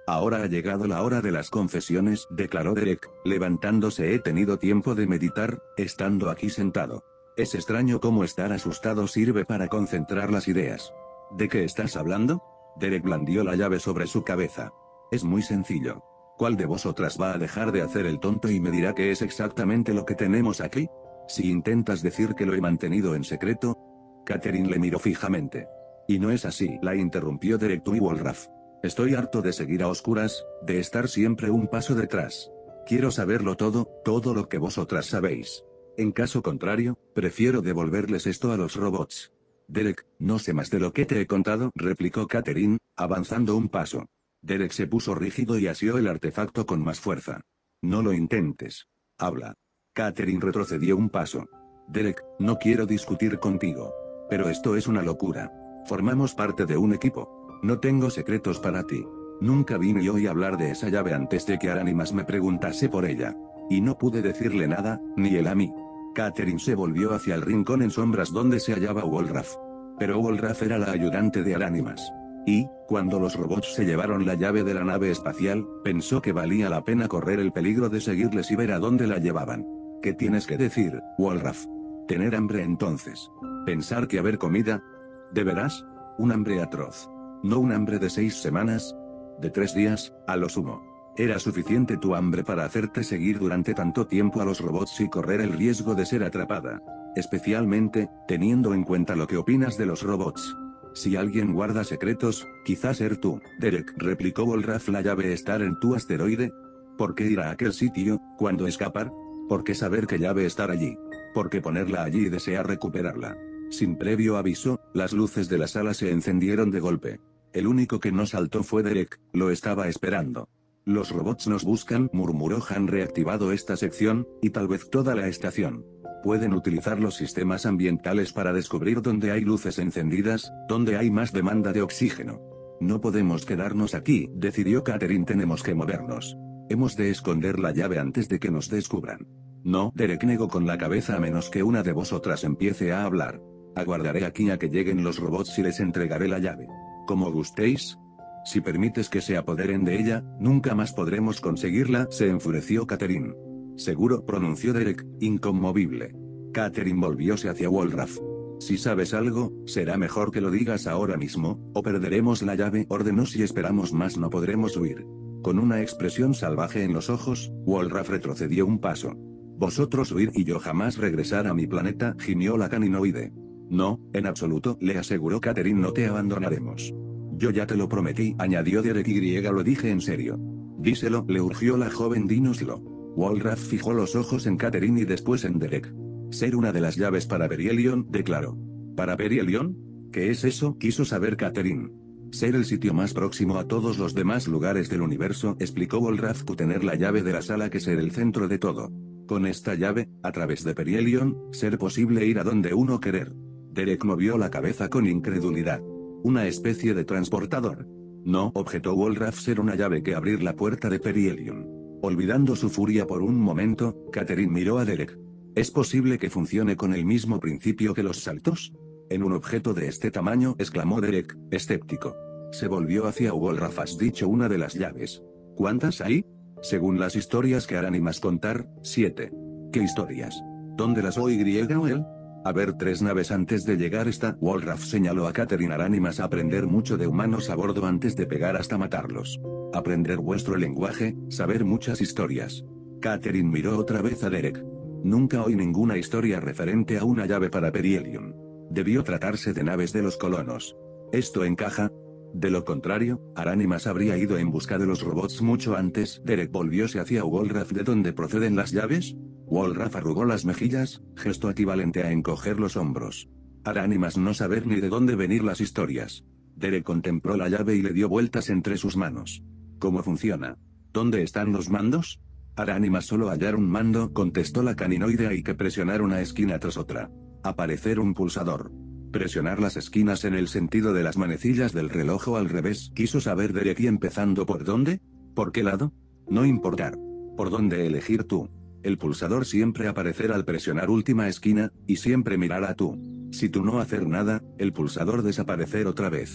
Ahora ha llegado la hora de las confesiones, declaró Derek, levantándose. He tenido tiempo de meditar, estando aquí sentado. Es extraño cómo estar asustado sirve para concentrar las ideas. ¿De qué estás hablando? Derek blandió la llave sobre su cabeza. Es muy sencillo. ¿Cuál de vosotras va a dejar de hacer el tonto y me dirá qué es exactamente lo que tenemos aquí? Si intentas decir que lo he mantenido en secreto... Catherine le miró fijamente. Y no es así, la interrumpió Derek y Wolraff. Estoy harto de seguir a oscuras, de estar siempre un paso detrás. Quiero saberlo todo, todo lo que vosotras sabéis. En caso contrario, prefiero devolverles esto a los robots. Derek, no sé más de lo que te he contado, replicó Catherine, avanzando un paso. Derek se puso rígido y asió el artefacto con más fuerza. No lo intentes. Habla. Catherine retrocedió un paso. Derek, no quiero discutir contigo. Pero esto es una locura. Formamos parte de un equipo. No tengo secretos para ti. Nunca vi ni oí hablar de esa llave antes de que Aranimas me preguntase por ella. Y no pude decirle nada, ni él a mí. Catherine se volvió hacia el rincón en sombras donde se hallaba Wolraff. Pero Wolraff era la ayudante de Aranimas. Y, cuando los robots se llevaron la llave de la nave espacial, pensó que valía la pena correr el peligro de seguirles y ver a dónde la llevaban. ¿Qué tienes que decir, Wolraff? Tener hambre entonces. Pensar que haber comida. ¿De veras? Un hambre atroz. No un hambre de seis semanas. De tres días, a lo sumo. Era suficiente tu hambre para hacerte seguir durante tanto tiempo a los robots y correr el riesgo de ser atrapada. Especialmente, teniendo en cuenta lo que opinas de los robots. Si alguien guarda secretos, quizás ser tú, Derek, replicó Wolraff. ¿La llave estar en tu asteroide? ¿Por qué ir a aquel sitio, cuando escapar? ¿Por qué saber qué llave estar allí? ¿Por qué ponerla allí y desear recuperarla? Sin previo aviso, las luces de la sala se encendieron de golpe. El único que no saltó fue Derek, lo estaba esperando. Los robots nos buscan, murmuró Han. Reactivado esta sección, y tal vez toda la estación. Pueden utilizar los sistemas ambientales para descubrir dónde hay luces encendidas, dónde hay más demanda de oxígeno. No podemos quedarnos aquí, decidió Catherine. Tenemos que movernos. Hemos de esconder la llave antes de que nos descubran. No, Derek negó con la cabeza. A menos que una de vosotras empiece a hablar. Aguardaré aquí a que lleguen los robots y les entregaré la llave. Como gustéis. Si permites que se apoderen de ella, nunca más podremos conseguirla, se enfureció Catherine. Seguro, pronunció Derek, inconmovible. Catherine volvióse hacia Wolraff. Si sabes algo, será mejor que lo digas ahora mismo, o perderemos la llave, ordenó. Si esperamos más no podremos huir. Con una expresión salvaje en los ojos, Wolraff retrocedió un paso. Vosotros huir y yo jamás regresar a mi planeta, gimió la caninoide. No, en absoluto, le aseguró Catherine. No te abandonaremos. Yo ya te lo prometí, añadió Derek. Y lo dije en serio. Díselo, le urgió la joven. Dínoslo. Wolraff fijó los ojos en Catherine y después en Derek. Ser una de las llaves para Perihelion, declaró. ¿Para Perihelion? ¿Qué es eso?, quiso saber Catherine. Ser el sitio más próximo a todos los demás lugares del universo, explicó Wolraff. Tener la llave de la sala, que ser el centro de todo. Con esta llave, a través de Perihelion, ser posible ir a donde uno querer. Derek movió la cabeza con incredulidad. Una especie de transportador. No, objetó Wolraff. Ser una llave que abrir la puerta de Perihelion. Olvidando su furia por un momento, Catherine miró a Derek. ¿Es posible que funcione con el mismo principio que los saltos? En un objeto de este tamaño, exclamó Derek, escéptico. Se volvió hacia Wolraff. Has dicho una de las llaves. ¿Cuántas hay? Según las historias que Aranimas contar, siete. ¿Qué historias? ¿Dónde las o y o él? A ver, tres naves antes de llegar esta. Wolraff señaló a Catherine. Aranimas. Aprender mucho de humanos a bordo antes de pegar hasta matarlos. Aprender vuestro lenguaje, saber muchas historias. Catherine miró otra vez a Derek. Nunca oí ninguna historia referente a una llave para Perihelion. Debió tratarse de naves de los colonos. ¿Esto encaja? De lo contrario, Aranimas habría ido en busca de los robots mucho antes. Derek volvióse hacia Wolraff. ¿De dónde proceden las llaves? Wolraff arrugó las mejillas, gesto equivalente a encoger los hombros. Aranimas no saber ni de dónde venir las historias. Derek contempló la llave y le dio vueltas entre sus manos. ¿Cómo funciona? ¿Dónde están los mandos? Aranimas. Solo hallar un mando, contestó la caninoide. Hay que presionar una esquina tras otra. Aparecer un pulsador. Presionar las esquinas en el sentido de las manecillas del reloj o al revés, quiso saber Derek. ¿Y empezando por dónde? ¿Por qué lado? No importar. ¿Por dónde elegir tú? El pulsador siempre aparecerá al presionar última esquina, y siempre mirará tú. Si tú no hacer nada, el pulsador desaparecer otra vez.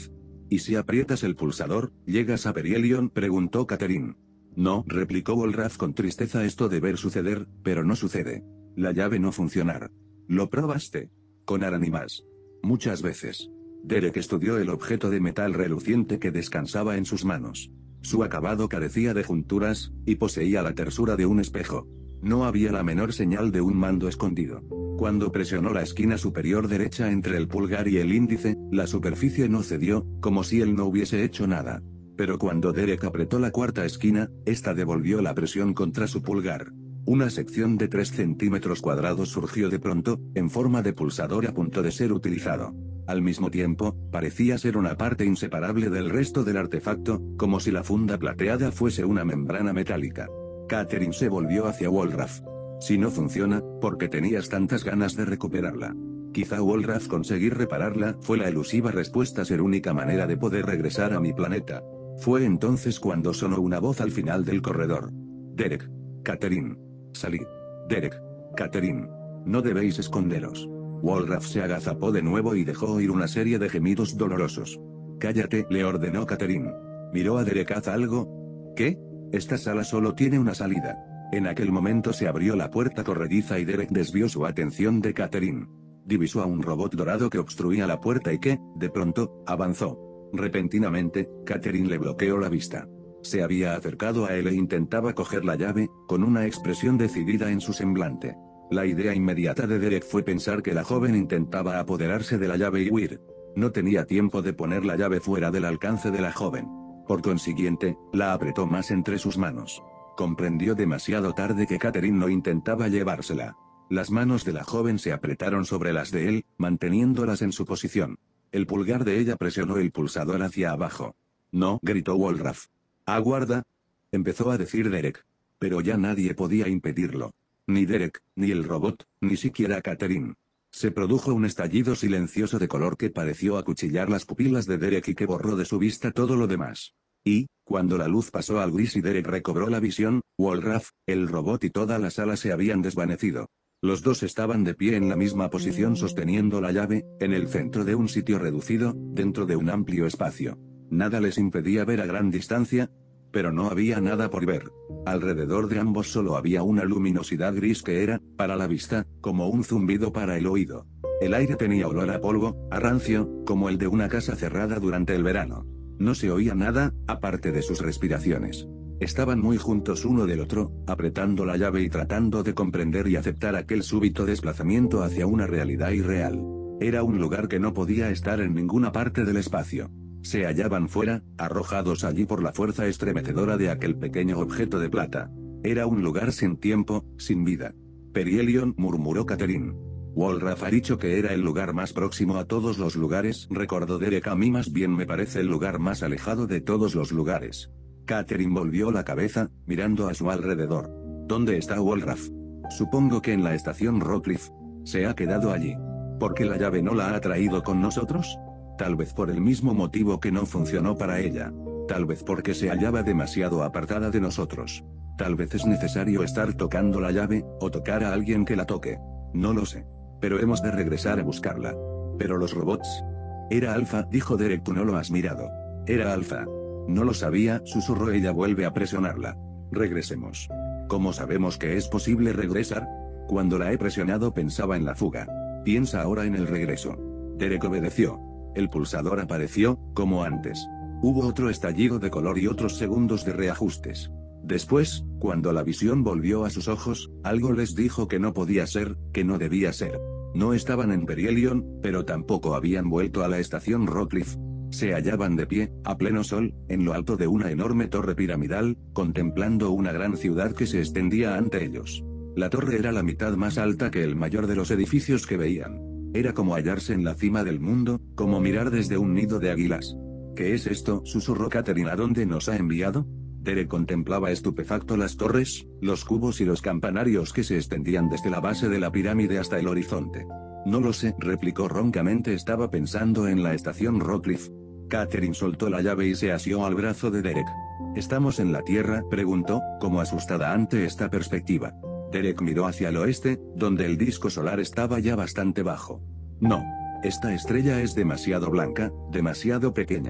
¿Y si aprietas el pulsador, llegas a Perihelion?, preguntó Catherine. No, replicó Wolrath con tristeza, esto deber suceder, pero no sucede. La llave no funcionar. ¿Lo probaste? Con Aranimas. Muchas veces. Derek estudió el objeto de metal reluciente que descansaba en sus manos. Su acabado carecía de junturas, y poseía la tersura de un espejo. No había la menor señal de un mando escondido. Cuando presionó la esquina superior derecha entre el pulgar y el índice, la superficie no cedió, como si él no hubiese hecho nada. Pero cuando Derek apretó la cuarta esquina, esta devolvió la presión contra su pulgar. Una sección de tres centímetros cuadrados surgió de pronto, en forma de pulsador a punto de ser utilizado. Al mismo tiempo, parecía ser una parte inseparable del resto del artefacto, como si la funda plateada fuese una membrana metálica. Catherine se volvió hacia Wolrath. Si no funciona, ¿por qué tenías tantas ganas de recuperarla? Quizá Wolrath conseguir repararla fue la elusiva respuesta, ser única manera de poder regresar a mi planeta. Fue entonces cuando sonó una voz al final del corredor. Derek. Catherine. Salid. Derek. Catherine. No debéis esconderos. Wolrath se agazapó de nuevo y dejó oír una serie de gemidos dolorosos. Cállate, le ordenó Catherine. Miró a Derek. ¿Haz algo? ¿Qué? Esta sala solo tiene una salida. En aquel momento se abrió la puerta corrediza y Derek desvió su atención de Catherine. Divisó a un robot dorado que obstruía la puerta y que, de pronto, avanzó. Repentinamente, Catherine le bloqueó la vista. Se había acercado a él e intentaba coger la llave, con una expresión decidida en su semblante. La idea inmediata de Derek fue pensar que la joven intentaba apoderarse de la llave y huir. No tenía tiempo de poner la llave fuera del alcance de la joven. Por consiguiente, la apretó más entre sus manos. Comprendió demasiado tarde que Catherine no intentaba llevársela. Las manos de la joven se apretaron sobre las de él, manteniéndolas en su posición. El pulgar de ella presionó el pulsador hacia abajo. No, gritó Wolrath. Aguarda, empezó a decir Derek. Pero ya nadie podía impedirlo. Ni Derek, ni el robot, ni siquiera Catherine. Se produjo un estallido silencioso de color que pareció acuchillar las pupilas de Derek y que borró de su vista todo lo demás. Y, cuando la luz pasó al gris y Derek recobró la visión, Wolrath, el robot y toda la sala se habían desvanecido. Los dos estaban de pie en la misma posición sosteniendo la llave, en el centro de un sitio reducido, dentro de un amplio espacio. Nada les impedía ver a gran distancia, pero no había nada por ver. Alrededor de ambos solo había una luminosidad gris que era, para la vista, como un zumbido para el oído. El aire tenía olor a polvo, a rancio, como el de una casa cerrada durante el verano. No se oía nada, aparte de sus respiraciones. Estaban muy juntos uno del otro, apretando la llave y tratando de comprender y aceptar aquel súbito desplazamiento hacia una realidad irreal. Era un lugar que no podía estar en ninguna parte del espacio. Se hallaban fuera, arrojados allí por la fuerza estremecedora de aquel pequeño objeto de plata. Era un lugar sin tiempo, sin vida. Perihelion, murmuró Catherine. Wolrath ha dicho que era el lugar más próximo a todos los lugares, recordó Derek. A mí más bien me parece el lugar más alejado de todos los lugares. Catherine volvió la cabeza, mirando a su alrededor. ¿Dónde está Wolrath? Supongo que en la estación Rockcliffe. Se ha quedado allí. ¿Por qué la llave no la ha traído con nosotros? Tal vez por el mismo motivo que no funcionó para ella. Tal vez porque se hallaba demasiado apartada de nosotros. Tal vez es necesario estar tocando la llave, o tocar a alguien que la toque. No lo sé. Pero hemos de regresar a buscarla. ¿Pero los robots? Era Alpha, dijo Derek. Tú no lo has mirado. Era Alpha. No lo sabía, susurró ella. Vuelve a presionarla. Regresemos. ¿Cómo sabemos que es posible regresar? Cuando la he presionado pensaba en la fuga. Piensa ahora en el regreso. Derek obedeció. El pulsador apareció, como antes. Hubo otro estallido de color y otros segundos de reajustes. Después, cuando la visión volvió a sus ojos, algo les dijo que no podía ser, que no debía ser. No estaban en Perihelion, pero tampoco habían vuelto a la estación Rockcliffe. Se hallaban de pie, a pleno sol, en lo alto de una enorme torre piramidal, contemplando una gran ciudad que se extendía ante ellos. La torre era la mitad más alta que el mayor de los edificios que veían. Era como hallarse en la cima del mundo, como mirar desde un nido de águilas. ¿Qué es esto?, susurró Catherine. ¿A dónde nos ha enviado? Derek contemplaba estupefacto las torres, los cubos y los campanarios que se extendían desde la base de la pirámide hasta el horizonte. No lo sé, replicó roncamente. Estaba pensando en la estación Rockcliffe. Catherine soltó la llave y se asió al brazo de Derek. ¿Estamos en la Tierra?, preguntó, como asustada ante esta perspectiva. Derek miró hacia el oeste, donde el disco solar estaba ya bastante bajo. No. Esta estrella es demasiado blanca, demasiado pequeña.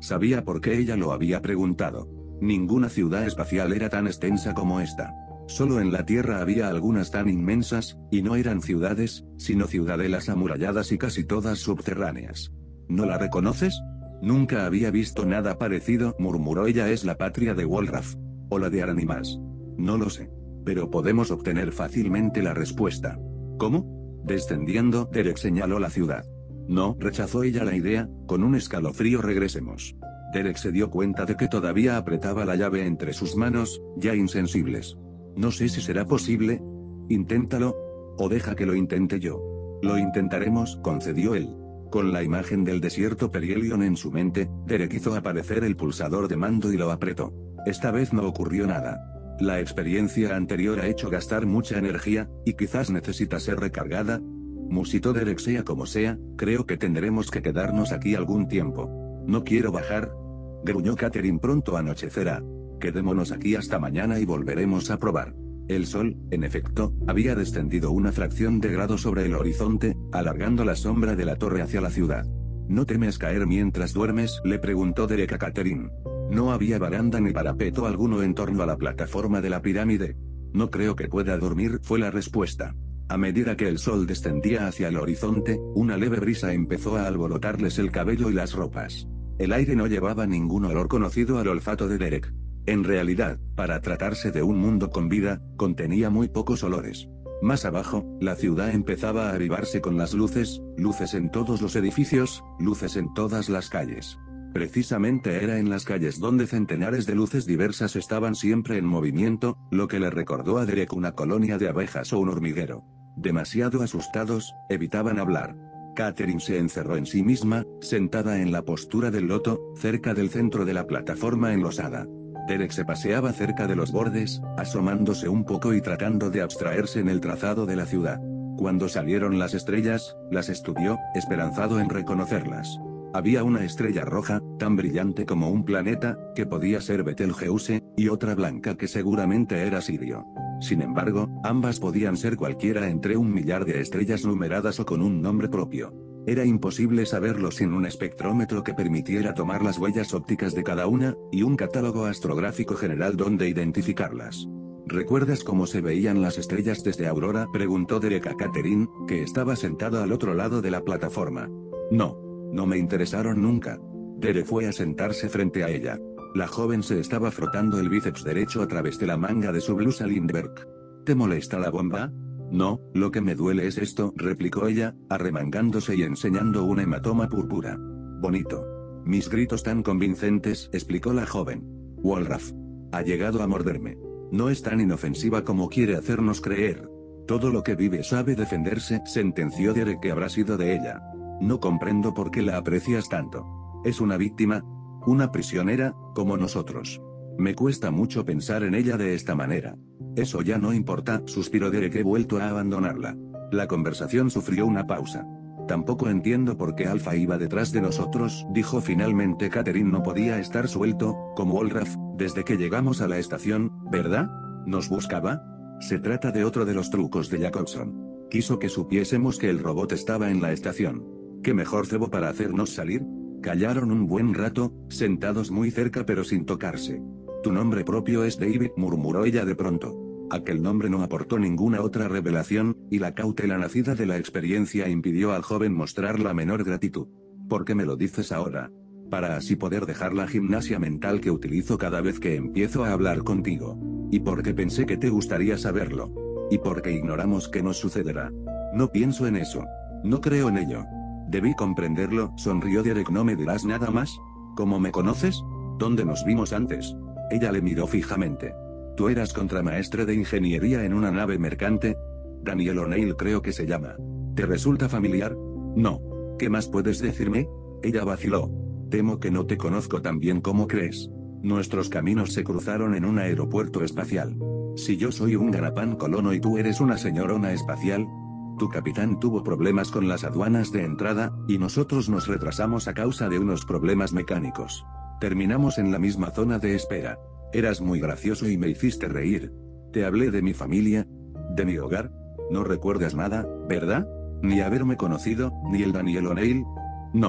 Sabía por qué ella lo había preguntado. Ninguna ciudad espacial era tan extensa como esta. Solo en la Tierra había algunas tan inmensas, y no eran ciudades, sino ciudadelas amuralladas y casi todas subterráneas. ¿No la reconoces? Nunca había visto nada parecido, murmuró ella. Es la patria de Wolraf. O la de Aranimas. No lo sé. Pero podemos obtener fácilmente la respuesta. ¿Cómo? Descendiendo, Derek señaló la ciudad. No, rechazó ella la idea, con un escalofrío. Regresemos. Derek se dio cuenta de que todavía apretaba la llave entre sus manos, ya insensibles. No sé si será posible. Inténtalo. O deja que lo intente yo. Lo intentaremos, concedió él. Con la imagen del desierto Perihelion en su mente, Derek hizo aparecer el pulsador de mando y lo apretó. Esta vez no ocurrió nada. La experiencia anterior ha hecho gastar mucha energía, y quizás necesita ser recargada. Musitó Derek. Sea como sea, creo que tendremos que quedarnos aquí algún tiempo. No quiero bajar. Gruñó Catherine. Pronto anochecerá. Quedémonos aquí hasta mañana y volveremos a probar. El sol, en efecto, había descendido una fracción de grado sobre el horizonte, alargando la sombra de la torre hacia la ciudad. ¿No temes caer mientras duermes?, le preguntó Derek a Catherine. No había baranda ni parapeto alguno en torno a la plataforma de la pirámide. No creo que pueda dormir, fue la respuesta. A medida que el sol descendía hacia el horizonte, una leve brisa empezó a alborotarles el cabello y las ropas. El aire no llevaba ningún olor conocido al olfato de Derek. En realidad, para tratarse de un mundo con vida, contenía muy pocos olores. Más abajo, la ciudad empezaba a avivarse con las luces, luces en todos los edificios, luces en todas las calles. Precisamente era en las calles donde centenares de luces diversas estaban siempre en movimiento, lo que le recordó a Derek una colonia de abejas o un hormiguero. Demasiado asustados, evitaban hablar. Catherine se encerró en sí misma, sentada en la postura del loto, cerca del centro de la plataforma enlosada. Derek se paseaba cerca de los bordes, asomándose un poco y tratando de abstraerse en el trazado de la ciudad. Cuando salieron las estrellas, las estudió, esperanzado en reconocerlas. Había una estrella roja, tan brillante como un planeta, que podía ser Betelgeuse, y otra blanca que seguramente era Sirio. Sin embargo, ambas podían ser cualquiera entre un millar de estrellas numeradas o con un nombre propio. Era imposible saberlo sin un espectrómetro que permitiera tomar las huellas ópticas de cada una, y un catálogo astrográfico general donde identificarlas. ¿Recuerdas cómo se veían las estrellas desde Aurora?, preguntó Derek a Catherine, que estaba sentada al otro lado de la plataforma. No. No me interesaron nunca. Derek fue a sentarse frente a ella. La joven se estaba frotando el bíceps derecho a través de la manga de su blusa Lindbergh. ¿Te molesta la bomba? No, lo que me duele es esto, replicó ella, arremangándose y enseñando un hematoma púrpura. Bonito. Mis gritos tan convincentes, explicó la joven. Wolraf. Ha llegado a morderme. No es tan inofensiva como quiere hacernos creer. Todo lo que vive sabe defenderse, sentenció Derek. Que habrá sido de ella. No comprendo por qué la aprecias tanto. Es una víctima, una prisionera, como nosotros. Me cuesta mucho pensar en ella de esta manera. Eso ya no importa, suspiró Derek. He vuelto a abandonarla. La conversación sufrió una pausa. Tampoco entiendo por qué Alpha iba detrás de nosotros, dijo finalmente Catherine. No podía estar suelto, como Wolraf, desde que llegamos a la estación, ¿verdad? ¿Nos buscaba? Se trata de otro de los trucos de Jacobson. Quiso que supiésemos que el robot estaba en la estación. ¿Qué mejor cebo para hacernos salir? Callaron un buen rato, sentados muy cerca pero sin tocarse. Tu nombre propio es David, murmuró ella de pronto. Aquel nombre no aportó ninguna otra revelación, y la cautela nacida de la experiencia impidió al joven mostrar la menor gratitud. ¿Por qué me lo dices ahora? Para así poder dejar la gimnasia mental que utilizo cada vez que empiezo a hablar contigo. Y porque pensé que te gustaría saberlo. Y porque ignoramos qué nos sucederá. No pienso en eso. No creo en ello. Debí comprenderlo, sonrió Derek. ¿No me dirás nada más? ¿Cómo me conoces? ¿Dónde nos vimos antes? Ella le miró fijamente. Tú eras contramaestre de ingeniería en una nave mercante. Daniel O'Neill creo que se llama. ¿Te resulta familiar? No. ¿Qué más puedes decirme? Ella vaciló. Temo que no te conozco tan bien como crees. Nuestros caminos se cruzaron en un aeropuerto espacial. Si yo soy un ganapán colono y tú eres una señorona espacial, tu capitán tuvo problemas con las aduanas de entrada, y nosotros nos retrasamos a causa de unos problemas mecánicos. Terminamos en la misma zona de espera. Eras muy gracioso y me hiciste reír. Te hablé de mi familia, de mi hogar. No recuerdas nada, ¿verdad? Ni haberme conocido, ni el Daniel O'Neill. No.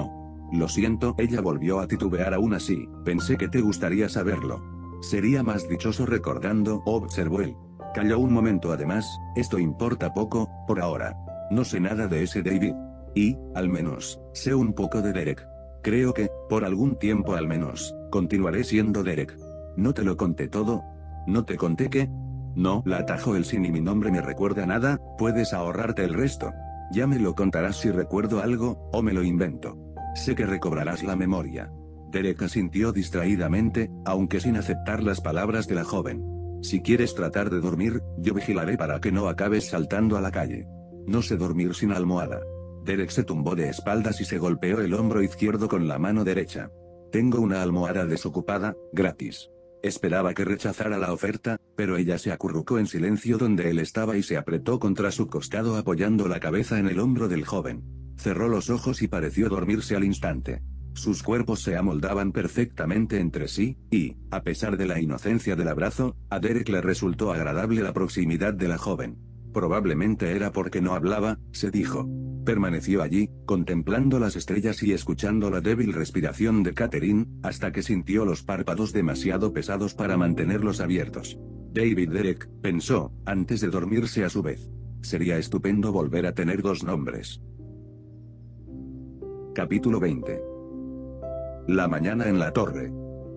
Lo siento, ella volvió a titubear aún así, pensé que te gustaría saberlo. Sería más dichoso recordando, observó él. Calló un momento además, esto importa poco, por ahora. No sé nada de ese David. Y, al menos, sé un poco de Derek. Creo que, por algún tiempo al menos, continuaré siendo Derek. ¿No te lo conté todo? ¿No te conté que? No, la atajó él, si ni mi nombre me recuerda nada, puedes ahorrarte el resto. Ya me lo contarás si recuerdo algo, o me lo invento. Sé que recobrarás la memoria. Derek asintió distraídamente, aunque sin aceptar las palabras de la joven. Si quieres tratar de dormir, yo vigilaré para que no acabes saltando a la calle. No sé dormir sin almohada. Derek se tumbó de espaldas y se golpeó el hombro izquierdo con la mano derecha. Tengo una almohada desocupada, gratis. Esperaba que rechazara la oferta, pero ella se acurrucó en silencio donde él estaba y se apretó contra su costado apoyando la cabeza en el hombro del joven. Cerró los ojos y pareció dormirse al instante. Sus cuerpos se amoldaban perfectamente entre sí, y, a pesar de la inocencia del abrazo, a Derek le resultó agradable la proximidad de la joven. Probablemente era porque no hablaba, se dijo. Permaneció allí, contemplando las estrellas y escuchando la débil respiración de Catherine, hasta que sintió los párpados demasiado pesados para mantenerlos abiertos. David Derek, pensó, antes de dormirse a su vez. Sería estupendo volver a tener dos nombres. Capítulo veinte. La mañana en la torre.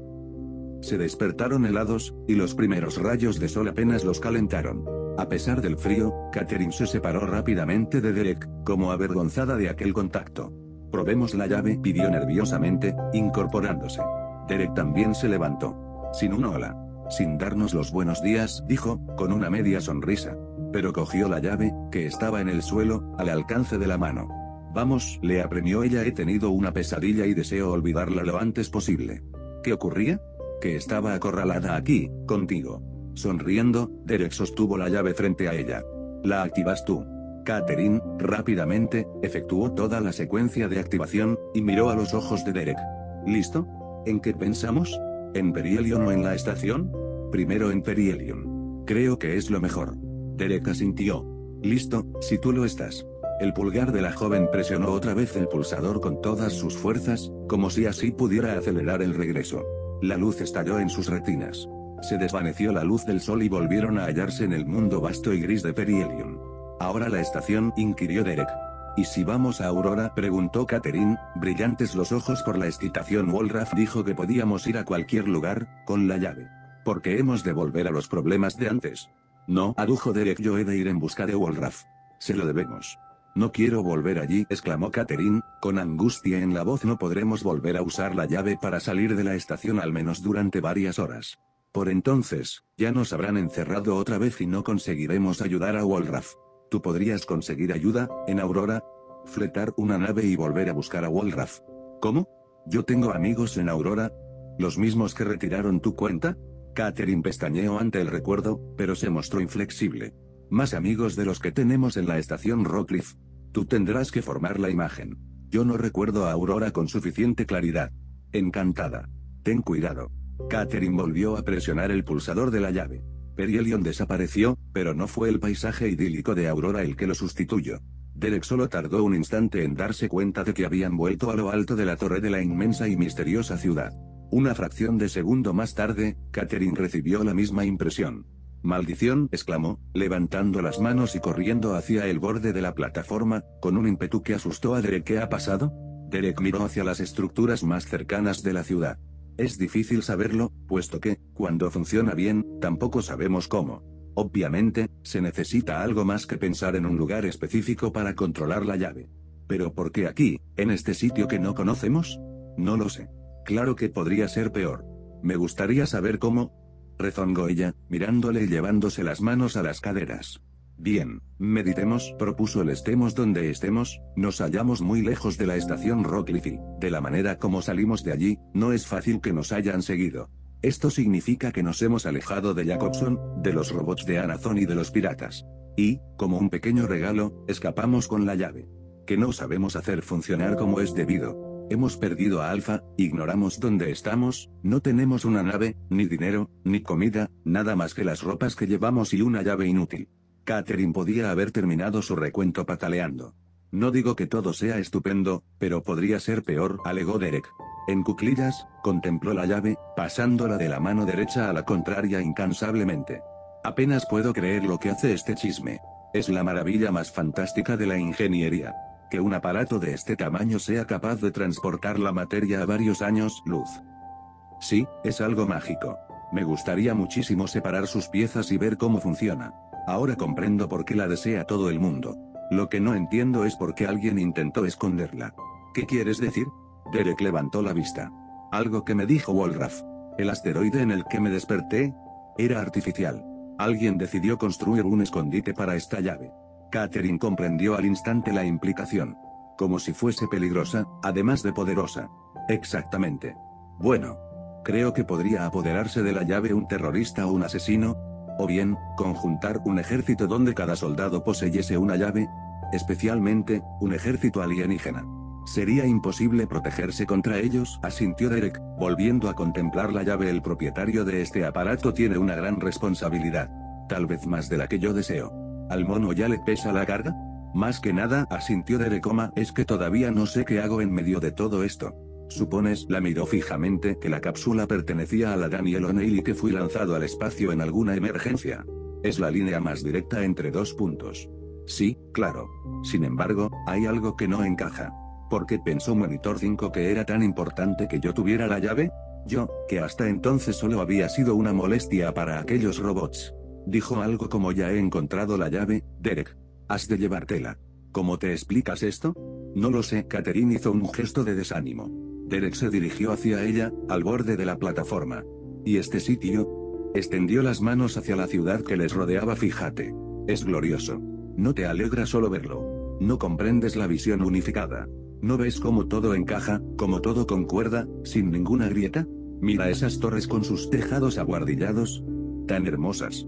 Se despertaron helados, y los primeros rayos de sol apenas los calentaron. A pesar del frío, Catherine se separó rápidamente de Derek, como avergonzada de aquel contacto. Probemos la llave, pidió nerviosamente, incorporándose. Derek también se levantó. Sin un hola. Sin darnos los buenos días, dijo, con una media sonrisa. Pero cogió la llave, que estaba en el suelo, al alcance de la mano. Vamos, le apremió ella, he tenido una pesadilla y deseo olvidarla lo antes posible. ¿Qué ocurría? Que estaba acorralada aquí, contigo. Sonriendo, Derek sostuvo la llave frente a ella. ¿La activas tú? Catherine, rápidamente, efectuó toda la secuencia de activación, y miró a los ojos de Derek. ¿Listo? ¿En qué pensamos? ¿En Perihelion o en la estación? Primero en Perihelion. Creo que es lo mejor. Derek asintió. Listo, si tú lo estás. El pulgar de la joven presionó otra vez el pulsador con todas sus fuerzas, como si así pudiera acelerar el regreso. La luz estalló en sus retinas. Se desvaneció la luz del sol y volvieron a hallarse en el mundo vasto y gris de Perihelion. ¿Ahora la estación?, inquirió Derek. ¿Y si vamos a Aurora?, preguntó Catherine, brillantes los ojos por la excitación. Wolraff dijo que podíamos ir a cualquier lugar, con la llave. ¿Por qué hemos de volver a los problemas de antes? No, adujo Derek, yo he de ir en busca de Wolraff. Se lo debemos. No quiero volver allí, exclamó Catherine, con angustia en la voz. No podremos volver a usar la llave para salir de la estación al menos durante varias horas. Por entonces, ya nos habrán encerrado otra vez y no conseguiremos ayudar a Wolraff. ¿Tú podrías conseguir ayuda, en Aurora? Fletar una nave y volver a buscar a Wolraff. ¿Cómo? ¿Yo tengo amigos en Aurora? ¿Los mismos que retiraron tu cuenta? Catherine pestañeó ante el recuerdo, pero se mostró inflexible. Más amigos de los que tenemos en la estación Rockcliffe. Tú tendrás que formar la imagen. Yo no recuerdo a Aurora con suficiente claridad. Encantada. Ten cuidado. Catherine volvió a presionar el pulsador de la llave. Perihelion desapareció, pero no fue el paisaje idílico de Aurora el que lo sustituyó. Derek solo tardó un instante en darse cuenta de que habían vuelto a lo alto de la torre de la inmensa y misteriosa ciudad. Una fracción de segundo más tarde, Catherine recibió la misma impresión. «¡Maldición!», exclamó, levantando las manos y corriendo hacia el borde de la plataforma, con un ímpetu que asustó a Derek. ¿Qué ha pasado? Derek miró hacia las estructuras más cercanas de la ciudad. Es difícil saberlo, puesto que, cuando funciona bien, tampoco sabemos cómo. Obviamente, se necesita algo más que pensar en un lugar específico para controlar la llave. ¿Pero por qué aquí, en este sitio que no conocemos? No lo sé. Claro que podría ser peor. Me gustaría saber cómo, rezongó ella, mirándole y llevándose las manos a las caderas. Bien, meditemos, propuso él. Estemos donde estemos, nos hallamos muy lejos de la estación Rockcliffe, de la manera como salimos de allí, no es fácil que nos hayan seguido. Esto significa que nos hemos alejado de Jacobson, de los robots de Amazon y de los piratas. Y, como un pequeño regalo, escapamos con la llave. Que no sabemos hacer funcionar como es debido. Hemos perdido a Alpha, ignoramos dónde estamos, no tenemos una nave, ni dinero, ni comida, nada más que las ropas que llevamos y una llave inútil. Catherine podía haber terminado su recuento pataleando. No digo que todo sea estupendo, pero podría ser peor, alegó Derek. En cuclillas, contempló la llave, pasándola de la mano derecha a la contraria incansablemente. Apenas puedo creer lo que hace este chisme. Es la maravilla más fantástica de la ingeniería. Que un aparato de este tamaño sea capaz de transportar la materia a varios años luz. Sí, es algo mágico. Me gustaría muchísimo separar sus piezas y ver cómo funciona. Ahora comprendo por qué la desea todo el mundo. Lo que no entiendo es por qué alguien intentó esconderla. ¿Qué quieres decir? Derek levantó la vista. Algo que me dijo Wolraff. El asteroide en el que me desperté era artificial. Alguien decidió construir un escondite para esta llave. Catherine comprendió al instante la implicación. Como si fuese peligrosa, además de poderosa. Exactamente. Bueno. Creo que podría apoderarse de la llave un terrorista o un asesino. O bien, conjuntar un ejército donde cada soldado poseyese una llave. Especialmente, un ejército alienígena. Sería imposible protegerse contra ellos, asintió Derek, volviendo a contemplar la llave. El propietario de este aparato tiene una gran responsabilidad. Tal vez más de la que yo deseo. ¿Al mono ya le pesa la carga? Más que nada, asintió Derek, es que todavía no sé qué hago en medio de todo esto. ¿Supones? La miró fijamente, que la cápsula pertenecía a la Daniel O'Neill y que fui lanzado al espacio en alguna emergencia. Es la línea más directa entre dos puntos. Sí, claro. Sin embargo, hay algo que no encaja. ¿Por qué pensó Monitor cinco que era tan importante que yo tuviera la llave? Yo, que hasta entonces solo había sido una molestia para aquellos robots. Dijo algo como ya he encontrado la llave, Derek. Has de llevártela. ¿Cómo te explicas esto? No lo sé. Catherine hizo un gesto de desánimo. Derek se dirigió hacia ella, al borde de la plataforma. ¿Y este sitio? Extendió las manos hacia la ciudad que les rodeaba. Fíjate. Es glorioso. ¿No te alegra solo verlo? No comprendes la visión unificada. ¿No ves cómo todo encaja, cómo todo concuerda, sin ninguna grieta? Mira esas torres con sus tejados abuhardillados. Tan hermosas.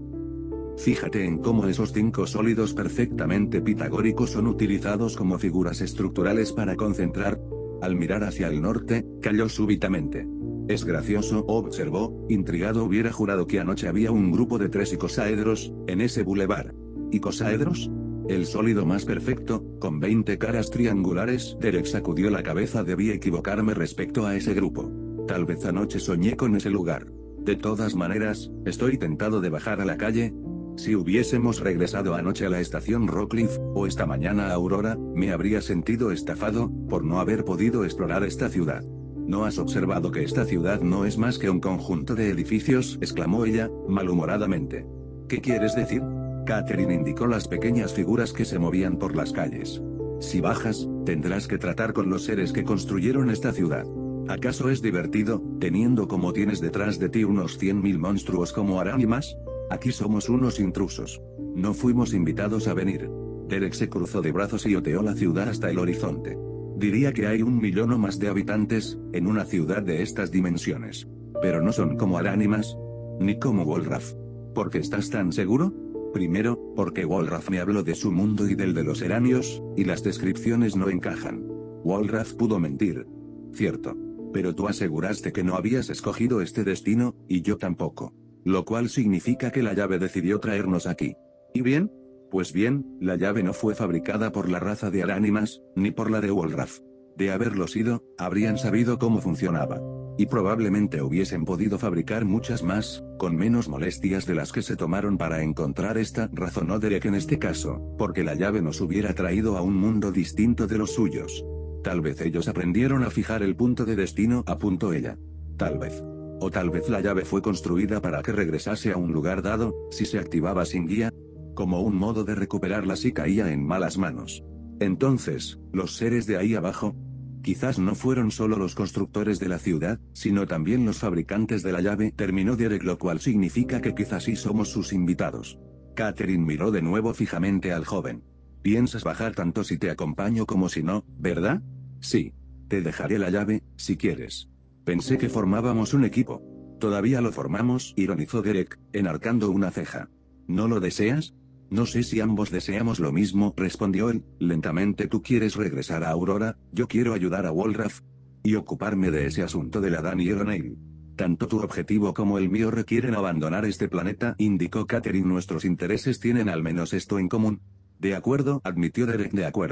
Fíjate en cómo esos cinco sólidos perfectamente pitagóricos son utilizados como figuras estructurales para concentrar. Al mirar hacia el norte, calló súbitamente. Es gracioso, observó, intrigado. Hubiera jurado que anoche había un grupo de tres icosaedros, en ese bulevar. ¿Icosaedros? El sólido más perfecto, con veinte caras triangulares. Derek sacudió la cabeza. Debí equivocarme respecto a ese grupo. Tal vez anoche soñé con ese lugar. De todas maneras, estoy tentado de bajar a la calle. Si hubiésemos regresado anoche a la estación Rockcliffe, o esta mañana a Aurora, me habría sentido estafado, por no haber podido explorar esta ciudad. ¿No has observado que esta ciudad no es más que un conjunto de edificios?, exclamó ella, malhumoradamente. ¿Qué quieres decir? Catherine indicó las pequeñas figuras que se movían por las calles. Si bajas, tendrás que tratar con los seres que construyeron esta ciudad. ¿Acaso es divertido, teniendo como tienes detrás de ti unos cien mil monstruos como Aránimas? Aquí somos unos intrusos. No fuimos invitados a venir. Derek se cruzó de brazos y oteó la ciudad hasta el horizonte. Diría que hay un millón o más de habitantes, en una ciudad de estas dimensiones. Pero no son como Aránimas, ni como Wolraff. ¿Por qué estás tan seguro? Primero, porque Wolraff me habló de su mundo y del de los Eranios, y las descripciones no encajan. Wolraff pudo mentir. Cierto. Pero tú aseguraste que no habías escogido este destino, y yo tampoco. Lo cual significa que la llave decidió traernos aquí. ¿Y bien? Pues bien, la llave no fue fabricada por la raza de Aránimas, ni por la de Wolraff. De haberlo sido, habrían sabido cómo funcionaba. Y probablemente hubiesen podido fabricar muchas más, con menos molestias de las que se tomaron para encontrar esta, razonó Derek en este caso, porque la llave nos hubiera traído a un mundo distinto de los suyos. Tal vez ellos aprendieron a fijar el punto de destino, apuntó ella. Tal vez. O tal vez la llave fue construida para que regresase a un lugar dado, si se activaba sin guía, como un modo de recuperarla si caía en malas manos. Entonces, los seres de ahí abajo, quizás no fueron solo los constructores de la ciudad, sino también los fabricantes de la llave, terminó Derek, lo cual significa que quizás sí somos sus invitados. Catherine miró de nuevo fijamente al joven. ¿Piensas bajar tanto si te acompaño como si no, verdad? Sí. Te dejaré la llave, si quieres. Pensé que formábamos un equipo. ¿Todavía lo formamos?, ironizó Derek, enarcando una ceja. ¿No lo deseas? No sé si ambos deseamos lo mismo, respondió él, lentamente. Tú quieres regresar a Aurora, yo quiero ayudar a Wolraff y ocuparme de ese asunto de la Daniel O'Neill. Tanto tu objetivo como el mío requieren abandonar este planeta, indicó Catherine. Nuestros intereses tienen al menos esto en común. De acuerdo, admitió Derek. De acuerdo.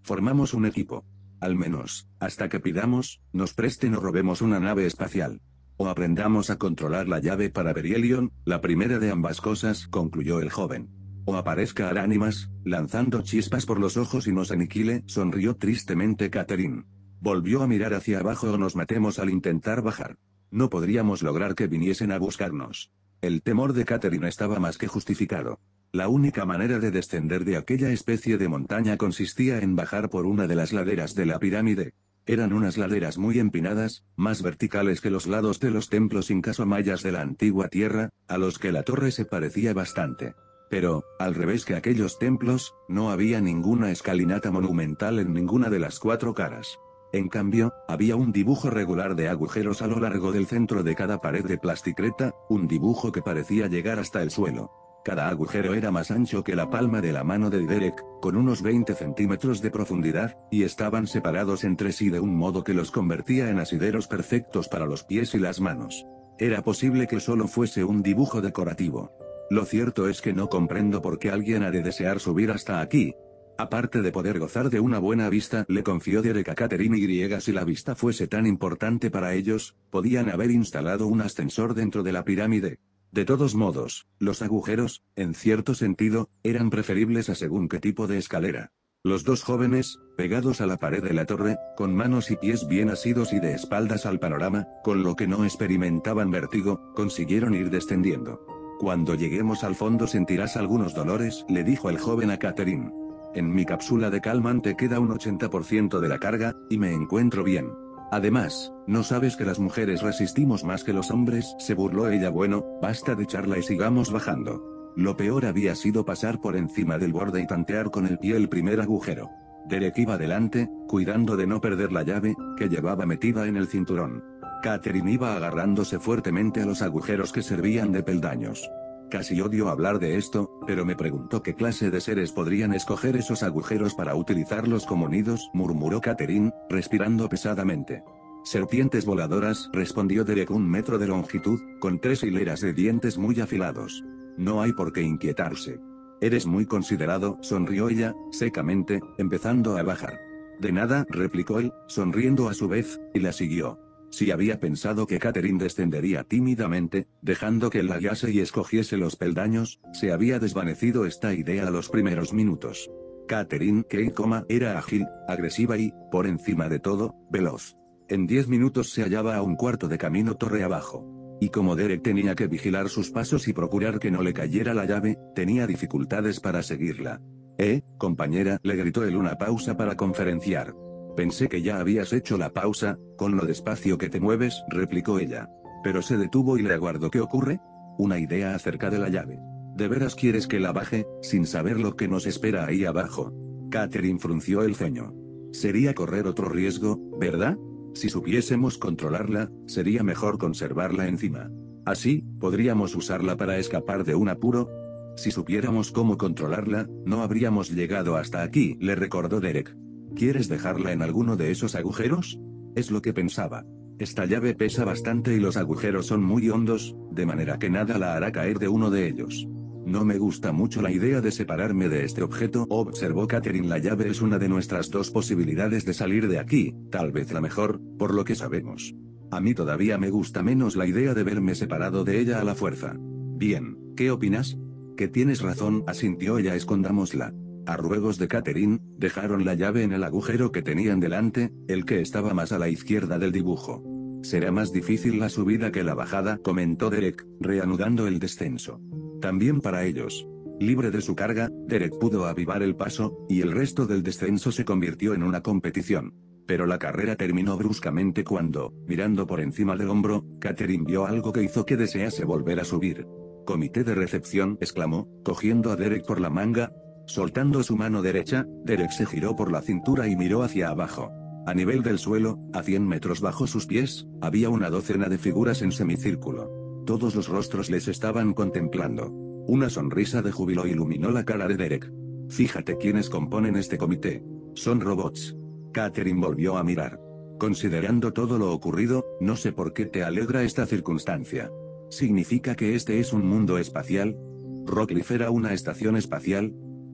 Formamos un equipo. Al menos, hasta que pidamos, nos presten o robemos una nave espacial. O aprendamos a controlar la llave para Berielion, la primera de ambas cosas, concluyó el joven. O aparezca Aránimas, lanzando chispas por los ojos y nos aniquile, sonrió tristemente Catherine. Volvió a mirar hacia abajo o nos matemos al intentar bajar. No podríamos lograr que viniesen a buscarnos. El temor de Catherine estaba más que justificado. La única manera de descender de aquella especie de montaña consistía en bajar por una de las laderas de la pirámide. Eran unas laderas muy empinadas, más verticales que los lados de los templos incas o mayas de la antigua tierra, a los que la torre se parecía bastante. Pero, al revés que aquellos templos, no había ninguna escalinata monumental en ninguna de las cuatro caras. En cambio, había un dibujo regular de agujeros a lo largo del centro de cada pared de plasticreta, un dibujo que parecía llegar hasta el suelo. Cada agujero era más ancho que la palma de la mano de Derek, con unos veinte centímetros de profundidad, y estaban separados entre sí de un modo que los convertía en asideros perfectos para los pies y las manos. Era posible que solo fuese un dibujo decorativo. Lo cierto es que no comprendo por qué alguien ha de desear subir hasta aquí. Aparte de poder gozar de una buena vista, le confió Derek a Catherine y si la vista fuese tan importante para ellos, podían haber instalado un ascensor dentro de la pirámide. De todos modos, los agujeros, en cierto sentido, eran preferibles a según qué tipo de escalera. Los dos jóvenes, pegados a la pared de la torre, con manos y pies bien asidos y de espaldas al panorama, con lo que no experimentaban vértigo, consiguieron ir descendiendo. Cuando lleguemos al fondo sentirás algunos dolores, le dijo el joven a Catherine. En mi cápsula de calmante queda un ochenta por ciento de la carga, y me encuentro bien. Además, ¿no sabes que las mujeres resistimos más que los hombres?, se burló ella. Bueno, basta de charla y sigamos bajando. Lo peor había sido pasar por encima del borde y tantear con el pie el primer agujero. Derek iba delante, cuidando de no perder la llave, que llevaba metida en el cinturón. Catherine iba agarrándose fuertemente a los agujeros que servían de peldaños. Casi odio hablar de esto, pero me preguntó qué clase de seres podrían escoger esos agujeros para utilizarlos como nidos, murmuró Catherine, respirando pesadamente. Serpientes voladoras, respondió Derek, un metro de longitud, con tres hileras de dientes muy afilados. No hay por qué inquietarse. Eres muy considerado, sonrió ella, secamente, empezando a bajar. De nada, replicó él, sonriendo a su vez, y la siguió. Si había pensado que Catherine descendería tímidamente, dejando que la guiase y escogiese los peldaños, se había desvanecido esta idea a los primeros minutos. Catherine, que coma, era ágil, agresiva y, por encima de todo, veloz. En diez minutos se hallaba a un cuarto de camino torre abajo. Y como Derek tenía que vigilar sus pasos y procurar que no le cayera la llave, tenía dificultades para seguirla. «Eh, compañera», le gritó él una pausa para conferenciar. Pensé que ya habías hecho la pausa, con lo despacio que te mueves, replicó ella. Pero se detuvo y le aguardó. ¿Qué ocurre? Una idea acerca de la llave. ¿De veras quieres que la baje, sin saber lo que nos espera ahí abajo? Catherine frunció el ceño. Sería correr otro riesgo, ¿verdad? Si supiésemos controlarla, sería mejor conservarla encima. Así, podríamos usarla para escapar de un apuro. Si supiéramos cómo controlarla, no habríamos llegado hasta aquí, le recordó Derek. ¿Quieres dejarla en alguno de esos agujeros? Es lo que pensaba. Esta llave pesa bastante y los agujeros son muy hondos, de manera que nada la hará caer de uno de ellos. No me gusta mucho la idea de separarme de este objeto, observó Catherine. La llave es una de nuestras dos posibilidades de salir de aquí, tal vez la mejor, por lo que sabemos. A mí todavía me gusta menos la idea de verme separado de ella a la fuerza. Bien, ¿qué opinas? Que tienes razón, asintió ella. Escondámosla. A ruegos de Catherine, dejaron la llave en el agujero que tenían delante, el que estaba más a la izquierda del dibujo. Será más difícil la subida que la bajada, comentó Derek, reanudando el descenso. También para ellos. Libre de su carga, Derek pudo avivar el paso, y el resto del descenso se convirtió en una competición. Pero la carrera terminó bruscamente cuando, mirando por encima del hombro, Catherine vio algo que hizo que desease volver a subir. «Comité de recepción», exclamó, cogiendo a Derek por la manga. Soltando su mano derecha, Derek se giró por la cintura y miró hacia abajo. A nivel del suelo, a cien metros bajo sus pies, había una docena de figuras en semicírculo. Todos los rostros les estaban contemplando. Una sonrisa de júbilo iluminó la cara de Derek. Fíjate quiénes componen este comité. Son robots. Catherine volvió a mirar. Considerando todo lo ocurrido, no sé por qué te alegra esta circunstancia. ¿Significa que este es un mundo espacial? ¿Rockcliffe era una estación espacial?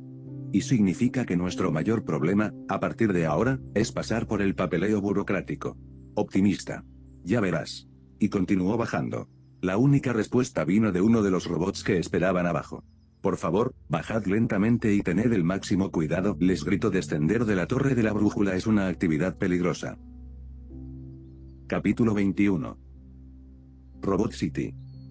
Y significa que nuestro mayor problema, a partir de ahora, es pasar por el papeleo burocrático. Optimista. Ya verás. Y continuó bajando. La única respuesta vino de uno de los robots que esperaban abajo. Por favor, bajad lentamente y tened el máximo cuidado, les gritó. Descender de la torre de la brújula es una actividad peligrosa. Capítulo veintiuno. Robot City.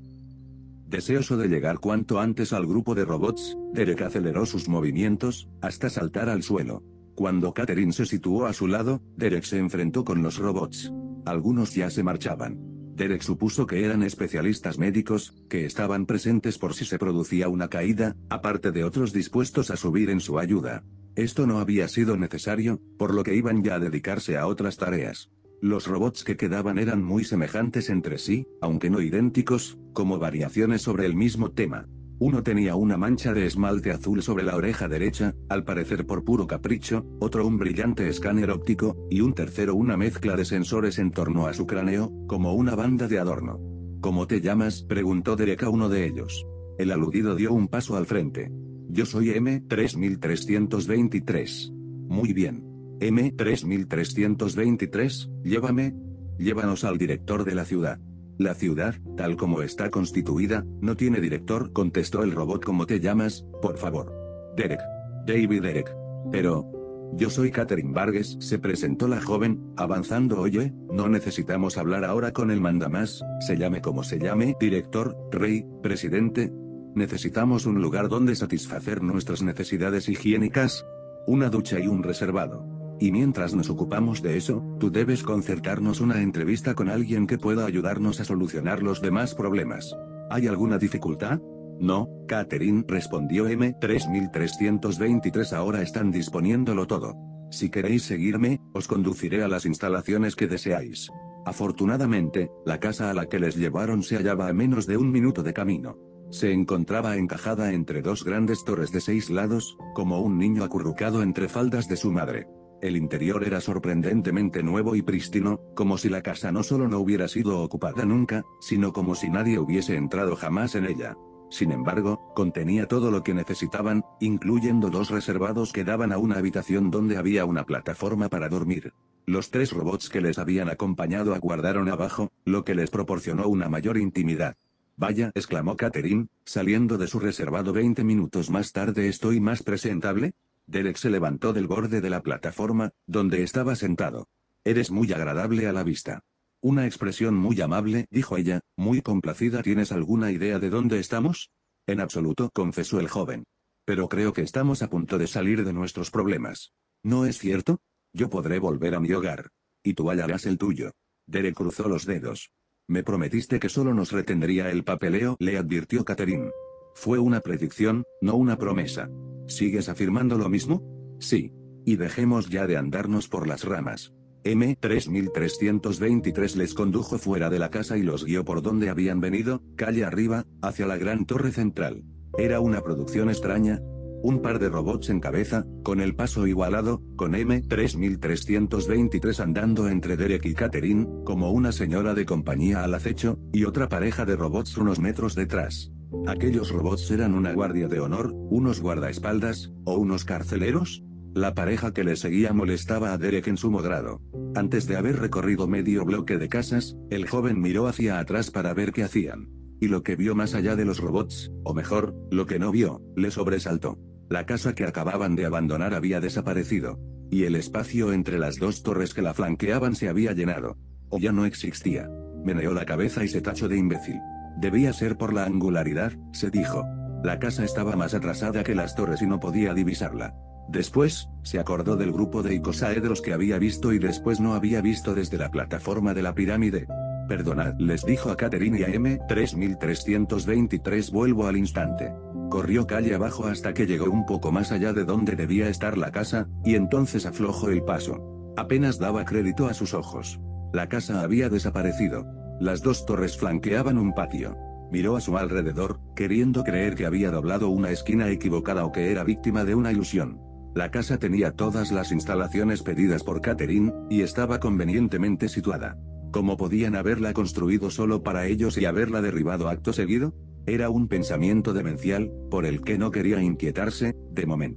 Deseoso de llegar cuanto antes al grupo de robots, Derek aceleró sus movimientos, hasta saltar al suelo. Cuando Catherine se situó a su lado, Derek se enfrentó con los robots. Algunos ya se marchaban. Derek supuso que eran especialistas médicos, que estaban presentes por si se producía una caída, aparte de otros dispuestos a subir en su ayuda. Esto no había sido necesario, por lo que iban ya a dedicarse a otras tareas. Los robots que quedaban eran muy semejantes entre sí, aunque no idénticos, como variaciones sobre el mismo tema. Uno tenía una mancha de esmalte azul sobre la oreja derecha, al parecer por puro capricho, otro un brillante escáner óptico, y un tercero una mezcla de sensores en torno a su cráneo, como una banda de adorno. ¿Cómo te llamas?, preguntó Derek a uno de ellos. El aludido dio un paso al frente. Yo soy M tres tres dos tres. Muy bien. M tres tres dos tres, llévame. Llévanos al director de la ciudad. La ciudad, tal como está constituida, no tiene director, contestó el robot. ¿Cómo te llamas, por favor? Derek. David Derek. Pero... Yo soy Catherine Vargas, se presentó la joven, avanzando. Oye, no necesitamos hablar ahora con el mandamás, se llame como se llame, director, rey, presidente. Necesitamos un lugar donde satisfacer nuestras necesidades higiénicas. Una ducha y un reservado. Y mientras nos ocupamos de eso, tú debes concertarnos una entrevista con alguien que pueda ayudarnos a solucionar los demás problemas. ¿Hay alguna dificultad? No, Catherine, respondió M tres tres dos tres. Ahora están disponiéndolo todo. Si queréis seguirme, os conduciré a las instalaciones que deseáis. Afortunadamente, la casa a la que les llevaron se hallaba a menos de un minuto de camino. Se encontraba encajada entre dos grandes torres de seis lados, como un niño acurrucado entre faldas de su madre. El interior era sorprendentemente nuevo y prístino, como si la casa no solo no hubiera sido ocupada nunca, sino como si nadie hubiese entrado jamás en ella. Sin embargo, contenía todo lo que necesitaban, incluyendo dos reservados que daban a una habitación donde había una plataforma para dormir. Los tres robots que les habían acompañado aguardaron abajo, lo que les proporcionó una mayor intimidad. Vaya, exclamó Catherine, saliendo de su reservado veinte minutos más tarde. ¿Estoy más presentable? Derek se levantó del borde de la plataforma, donde estaba sentado. Eres muy agradable a la vista. Una expresión muy amable, dijo ella, muy complacida. ¿Tienes alguna idea de dónde estamos? En absoluto, confesó el joven. Pero creo que estamos a punto de salir de nuestros problemas. ¿No es cierto? Yo podré volver a mi hogar. Y tú hallarás el tuyo. Derek cruzó los dedos. Me prometiste que solo nos retendría el papeleo, le advirtió Catherine. Fue una predicción, no una promesa. ¿Sigues afirmando lo mismo? Sí. Y dejemos ya de andarnos por las ramas. M tres tres dos tres les condujo fuera de la casa y los guió por donde habían venido, calle arriba, hacia la gran torre central. Era una producción extraña. Un par de robots en cabeza, con el paso igualado, con M tres tres dos tres andando entre Derek y Catherine, como una señora de compañía al acecho, y otra pareja de robots unos metros detrás. ¿Aquellos robots eran una guardia de honor, unos guardaespaldas, o unos carceleros? La pareja que le seguía molestaba a Derek en sumo grado. Antes de haber recorrido medio bloque de casas, el joven miró hacia atrás para ver qué hacían. Y lo que vio más allá de los robots, o mejor, lo que no vio, le sobresaltó. La casa que acababan de abandonar había desaparecido. Y el espacio entre las dos torres que la flanqueaban se había llenado. O ya no existía. Meneó la cabeza y se tachó de imbécil. Debía ser por la angularidad, se dijo. La casa estaba más atrasada que las torres y no podía divisarla. Después, se acordó del grupo de icosaedros que había visto y después no había visto desde la plataforma de la pirámide. Perdonad, les dijo a Catherine y a M tres tres dos tres. Vuelvo al instante. Corrió calle abajo hasta que llegó un poco más allá de donde debía estar la casa, y entonces aflojó el paso. Apenas daba crédito a sus ojos. La casa había desaparecido. Las dos torres flanqueaban un patio. Miró a su alrededor, queriendo creer que había doblado una esquina equivocada o que era víctima de una ilusión. La casa tenía todas las instalaciones pedidas por Catherine, y estaba convenientemente situada. ¿Cómo podían haberla construido solo para ellos y haberla derribado acto seguido? Era un pensamiento demencial, por el que no quería inquietarse, de momento.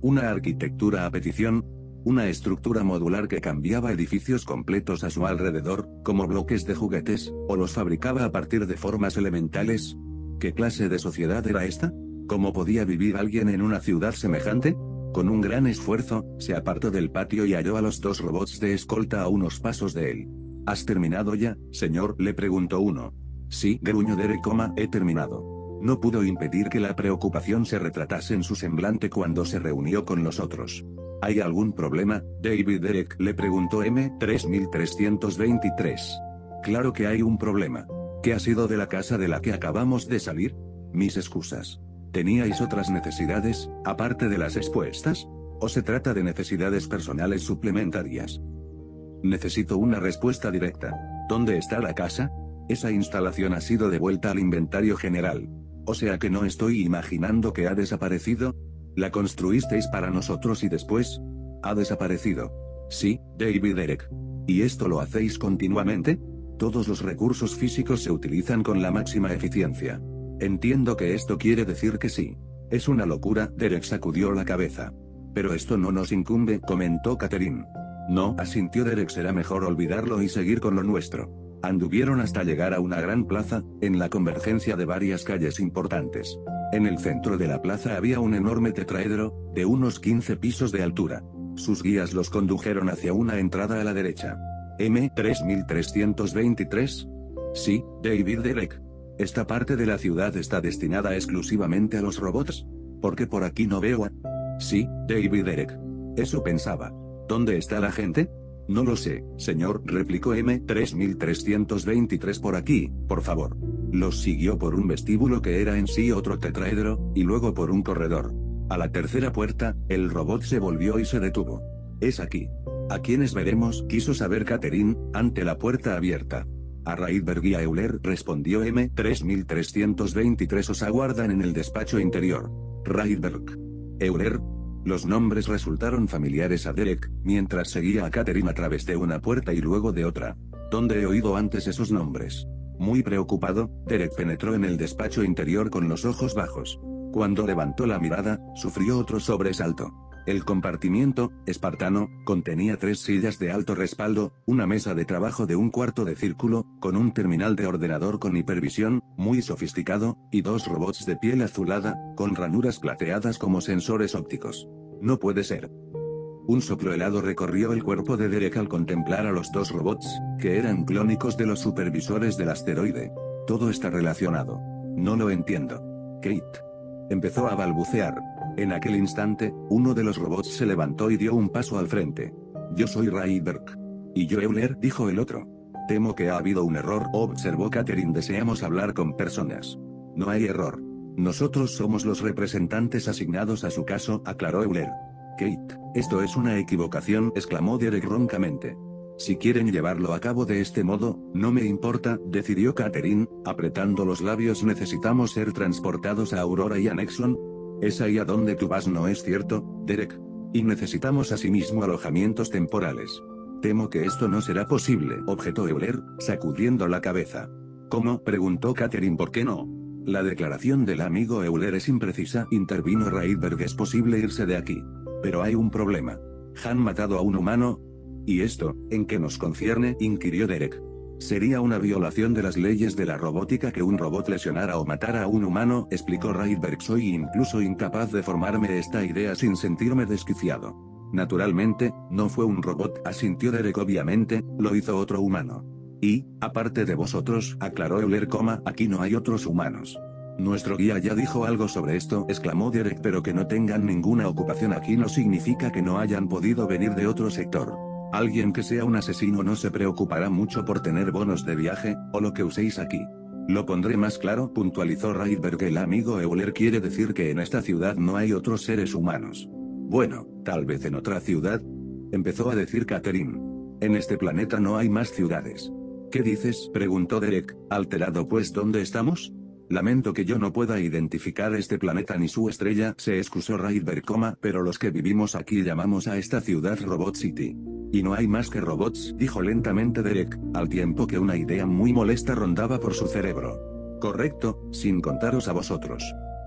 Una arquitectura a petición. Una estructura modular que cambiaba edificios completos a su alrededor, como bloques de juguetes, o los fabricaba a partir de formas elementales. ¿Qué clase de sociedad era esta? ¿Cómo podía vivir alguien en una ciudad semejante? Con un gran esfuerzo, se apartó del patio y halló a los dos robots de escolta a unos pasos de él. ¿Has terminado ya, señor?, le preguntó uno. Sí, gruñó Derek, he terminado. No pudo impedir que la preocupación se retratase en su semblante cuando se reunió con los otros. ¿Hay algún problema, David Derek?, le preguntó M tres mil trescientos veintitrés. Claro que hay un problema. ¿Qué ha sido de la casa de la que acabamos de salir? Mis excusas. ¿Teníais otras necesidades, aparte de las expuestas? ¿O se trata de necesidades personales suplementarias? Necesito una respuesta directa. ¿Dónde está la casa? Esa instalación ha sido devuelta al inventario general. O sea que no estoy imaginando que ha desaparecido. ¿La construisteis para nosotros y después? ¿Ha desaparecido? Sí, David Derek. ¿Y esto lo hacéis continuamente? Todos los recursos físicos se utilizan con la máxima eficiencia. Entiendo que esto quiere decir que sí. Es una locura, Derek sacudió la cabeza. Pero esto no nos incumbe, comentó Catherine. No, asintió Derek, será mejor olvidarlo y seguir con lo nuestro. Anduvieron hasta llegar a una gran plaza, en la convergencia de varias calles importantes. En el centro de la plaza había un enorme tetraedro, de unos quince pisos de altura. Sus guías los condujeron hacia una entrada a la derecha. M tres mil trescientos veintitrés. Sí, David Derek. ¿Esta parte de la ciudad está destinada exclusivamente a los robots? ¿Por qué por aquí no veo a...? Sí, David Derek. Eso pensaba. ¿Dónde está la gente? No lo sé, señor, replicó M tres mil trescientos veintitrés. Por aquí, por favor. Los siguió por un vestíbulo que era en sí otro tetraedro, y luego por un corredor. A la tercera puerta, el robot se volvió y se detuvo. Es aquí. ¿A quiénes veremos?, quiso saber Catherine, ante la puerta abierta. A Rydberg y a Euler, respondió M tres mil trescientos veintitrés. Os aguardan en el despacho interior. Rydberg. Euler. Los nombres resultaron familiares a Derek, mientras seguía a Catherine a través de una puerta y luego de otra. ¿Dónde he oído antes esos nombres? Muy preocupado, Derek penetró en el despacho interior con los ojos bajos. Cuando levantó la mirada, sufrió otro sobresalto. El compartimiento, espartano, contenía tres sillas de alto respaldo, una mesa de trabajo de un cuarto de círculo, con un terminal de ordenador con hipervisión, muy sofisticado, y dos robots de piel azulada, con ranuras plateadas como sensores ópticos. No puede ser. Un soplo helado recorrió el cuerpo de Derek al contemplar a los dos robots, que eran clónicos de los supervisores del asteroide. Todo está relacionado. No lo entiendo. Kate. Empezó a balbucear. En aquel instante, uno de los robots se levantó y dio un paso al frente. Yo soy Rydberg. Y yo Euler, dijo el otro. Temo que ha habido un error, observó Catherine. Deseamos hablar con personas. No hay error. Nosotros somos los representantes asignados a su caso, aclaró Euler. Kate, esto es una equivocación, exclamó Derek roncamente. Si quieren llevarlo a cabo de este modo, no me importa, decidió Catherine, apretando los labios. Necesitamos ser transportados a Aurora y a Nexon. Es ahí a donde tú vas, ¿no es cierto, Derek? Y necesitamos asimismo alojamientos temporales. Temo que esto no será posible, objetó Euler, sacudiendo la cabeza. ¿Cómo?, preguntó Catherine. ¿Por qué no? La declaración del amigo Euler es imprecisa, intervino Rydberg. Es posible irse de aquí. Pero hay un problema. Han matado a un humano. ¿Y esto, en qué nos concierne?, inquirió Derek. Sería una violación de las leyes de la robótica que un robot lesionara o matara a un humano, explicó Rydberg. Soy incluso incapaz de formarme esta idea sin sentirme desquiciado. Naturalmente, no fue un robot, asintió Derek. Obviamente, lo hizo otro humano. Y, aparte de vosotros, aclaró Euler, aquí no hay otros humanos. Nuestro guía ya dijo algo sobre esto, exclamó Derek. Pero que no tengan ninguna ocupación aquí no significa que no hayan podido venir de otro sector. Alguien que sea un asesino no se preocupará mucho por tener bonos de viaje, o lo que uséis aquí. Lo pondré más claro, puntualizó Rydberg. El amigo Euler quiere decir que en esta ciudad no hay otros seres humanos. Bueno, tal vez en otra ciudad, empezó a decir Catherine. En este planeta no hay más ciudades. ¿Qué dices?, preguntó Derek, alterado. Pues ¿dónde estamos? Lamento que yo no pueda identificar este planeta ni su estrella, se excusó Rydberg, pero los que vivimos aquí llamamos a esta ciudad Robot City. Y no hay más que robots, dijo lentamente Derek, al tiempo que una idea muy molesta rondaba por su cerebro. Correcto, sin contaros a vosotros.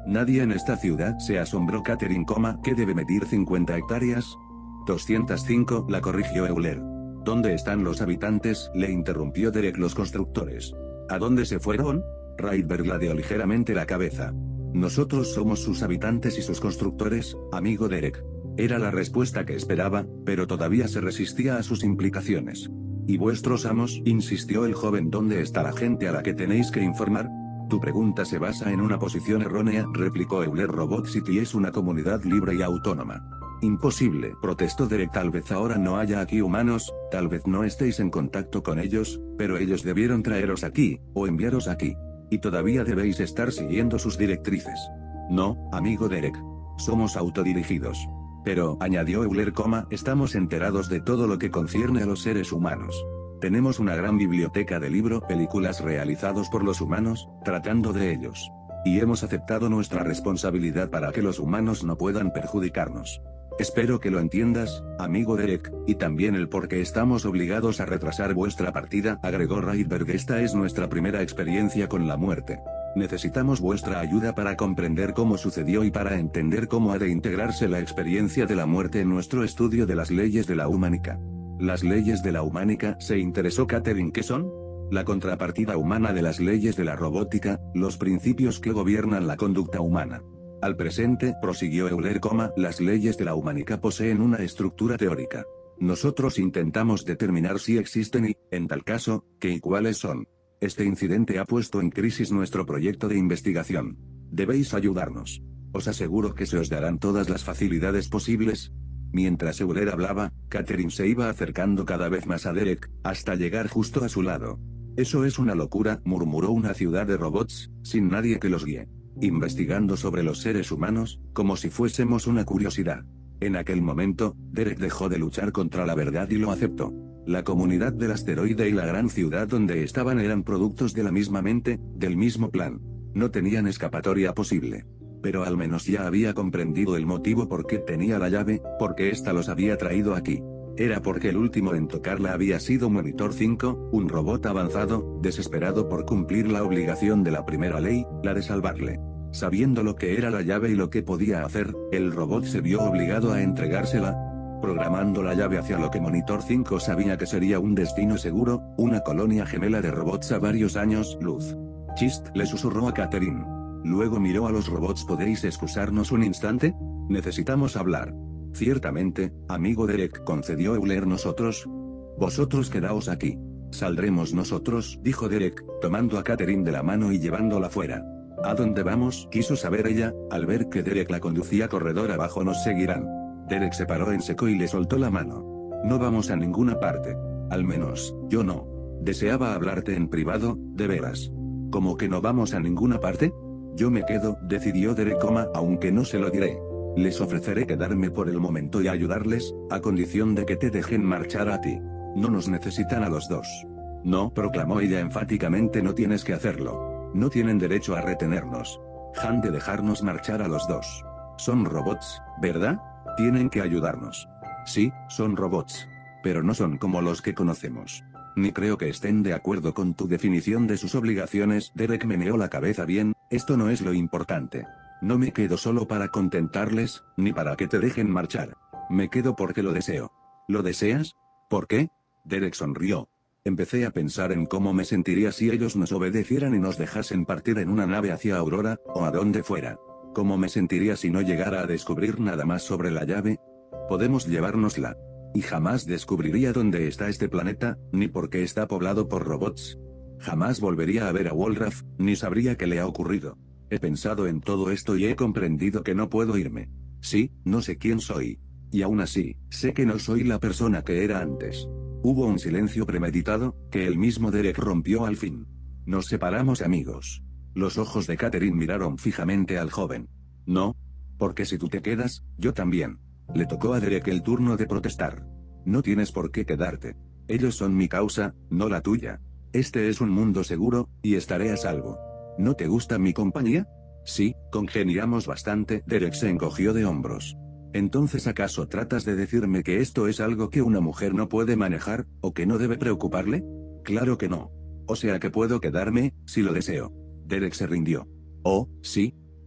Nadie en esta ciudad se asombró. Catherine, ¿qué debe medir cincuenta hectáreas? doscientas cinco, la corrigió Euler. ¿Dónde están los habitantes?, le interrumpió Derek. Los constructores. ¿A dónde se fueron? Rydberg ladeó ligeramente la cabeza. Nosotros somos sus habitantes y sus constructores, amigo Derek. Era la respuesta que esperaba, pero todavía se resistía a sus implicaciones. ¿Y vuestros amos?, insistió el joven. ¿Dónde está la gente a la que tenéis que informar? Tu pregunta se basa en una posición errónea, replicó Euler. Robot City es una comunidad libre y autónoma. Imposible, protestó Derek. Tal vez ahora no haya aquí humanos, tal vez no estéis en contacto con ellos, pero ellos debieron traeros aquí, o enviaros aquí. Y todavía debéis estar siguiendo sus directrices. No, amigo Derek. Somos autodirigidos. Pero, añadió Euler, estamos enterados de todo lo que concierne a los seres humanos. Tenemos una gran biblioteca de libros, películas realizados por los humanos, tratando de ellos. Y hemos aceptado nuestra responsabilidad para que los humanos no puedan perjudicarnos. Espero que lo entiendas, amigo Derek, y también el por qué estamos obligados a retrasar vuestra partida, agregó Rydberg. Esta es nuestra primera experiencia con la muerte. Necesitamos vuestra ayuda para comprender cómo sucedió y para entender cómo ha de integrarse la experiencia de la muerte en nuestro estudio de las leyes de la humánica. ¿Las leyes de la humánica?, se interesó Catherine. ¿Qué son? La contrapartida humana de las leyes de la robótica, los principios que gobiernan la conducta humana. Al presente, prosiguió Euler, las leyes de la humánica poseen una estructura teórica. Nosotros intentamos determinar si existen y, en tal caso, qué y cuáles son. Este incidente ha puesto en crisis nuestro proyecto de investigación. Debéis ayudarnos. Os aseguro que se os darán todas las facilidades posibles. Mientras Euler hablaba, Catherine se iba acercando cada vez más a Derek, hasta llegar justo a su lado. Eso es una locura, murmuró. Una ciudad de robots, sin nadie que los guíe. Investigando sobre los seres humanos, como si fuésemos una curiosidad. En aquel momento, Derek dejó de luchar contra la verdad y lo aceptó. La comunidad del asteroide y la gran ciudad donde estaban eran productos de la misma mente, del mismo plan. No tenían escapatoria posible. Pero al menos ya había comprendido el motivo por qué tenía la llave, porque ésta los había traído aquí. Era porque el último en tocarla había sido Monitor cinco, un robot avanzado, desesperado por cumplir la obligación de la primera ley, la de salvarle. Sabiendo lo que era la llave y lo que podía hacer, el robot se vio obligado a entregársela, programando la llave hacia lo que Monitor cinco sabía que sería un destino seguro, una colonia gemela de robots a varios años luz. Chist, le susurró a Catherine. Luego miró a los robots. ¿Podéis excusarnos un instante? Necesitamos hablar. Ciertamente, amigo Derek, concedió Euler. Nosotros. Vosotros quedaos aquí. Saldremos nosotros, dijo Derek, tomando a Catherine de la mano y llevándola fuera. ¿A dónde vamos?, quiso saber ella, al ver que Derek la conducía corredor abajo. Nos seguirán. Derek se paró en seco y le soltó la mano. No vamos a ninguna parte. Al menos, yo no. Deseaba hablarte en privado, de veras. ¿Cómo que no vamos a ninguna parte? Yo me quedo, decidió Derek, aunque no se lo diré. Les ofreceré quedarme por el momento y ayudarles, a condición de que te dejen marchar a ti. No nos necesitan a los dos. No, proclamó ella enfáticamente, no tienes que hacerlo. No tienen derecho a retenernos. Han de dejarnos marchar a los dos. Son robots, ¿verdad? Tienen que ayudarnos. Sí, son robots. Pero no son como los que conocemos. Ni creo que estén de acuerdo con tu definición de sus obligaciones. Derek meneó la cabeza. Bien, esto no es lo importante. No me quedo solo para contentarles, ni para que te dejen marchar. Me quedo porque lo deseo. ¿Lo deseas? ¿Por qué? Derek sonrió. Empecé a pensar en cómo me sentiría si ellos nos obedecieran y nos dejasen partir en una nave hacia Aurora, o a donde fuera. ¿Cómo me sentiría si no llegara a descubrir nada más sobre la llave? Podemos llevárnosla. Y jamás descubriría dónde está este planeta, ni por qué está poblado por robots. Jamás volvería a ver a Wolraff, ni sabría qué le ha ocurrido. He pensado en todo esto y he comprendido que no puedo irme. Sí, no sé quién soy. Y aún así, sé que no soy la persona que era antes. Hubo un silencio premeditado, que el mismo Derek rompió al fin. Nos separamos, amigos. Los ojos de Catherine miraron fijamente al joven. No. Porque si tú te quedas, yo también. Le tocó a Derek el turno de protestar. No tienes por qué quedarte. Ellos son mi causa, no la tuya. Este es un mundo seguro, y estaré a salvo. ¿No te gusta mi compañía? Sí, congeniamos bastante. Derek se encogió de hombros. ¿Entonces acaso tratas de decirme que esto es algo que una mujer no puede manejar, o que no debe preocuparle? Claro que no. O sea que puedo quedarme, si lo deseo. Derek se rindió. Oh, sí.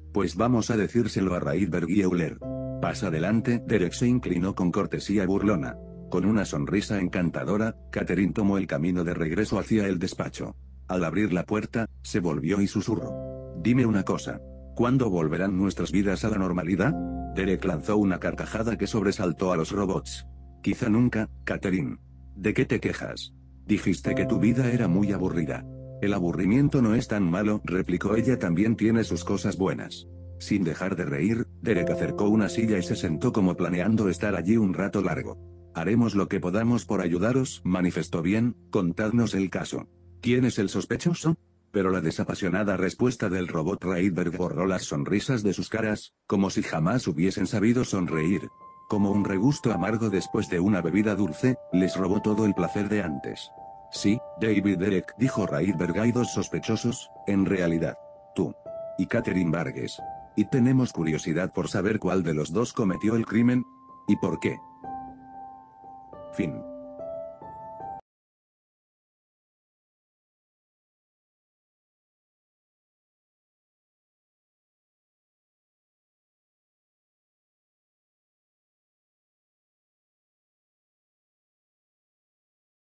Pues vamos a decírselo a Rydberg y Euler. Pasa adelante. Derek se inclinó con cortesía burlona. Con una sonrisa encantadora, Catherine tomó el camino de regreso hacia el despacho. Al abrir la puerta, se volvió y susurró. Dime una cosa. ¿Cuándo volverán nuestras vidas a la normalidad? Derek lanzó una carcajada que sobresaltó a los robots. Quizá nunca, Catherine. ¿De qué te quejas? Dijiste que tu vida era muy aburrida. El aburrimiento no es tan malo, replicó ella, también tiene sus cosas buenas. Sin dejar de reír, Derek acercó una silla y se sentó como planeando estar allí un rato largo. Haremos lo que podamos por ayudaros, manifestó. Bien, contadnos el caso. ¿Quién es el sospechoso? Pero la desapasionada respuesta del robot Rydberg borró las sonrisas de sus caras, como si jamás hubiesen sabido sonreír. Como un regusto amargo después de una bebida dulce, les robó todo el placer de antes. Sí, David Derek, dijo Rydberg, hay dos sospechosos, en realidad. Tú. Y Catherine Vargas. Y tenemos curiosidad por saber cuál de los dos cometió el crimen. ¿Y por qué? Fin.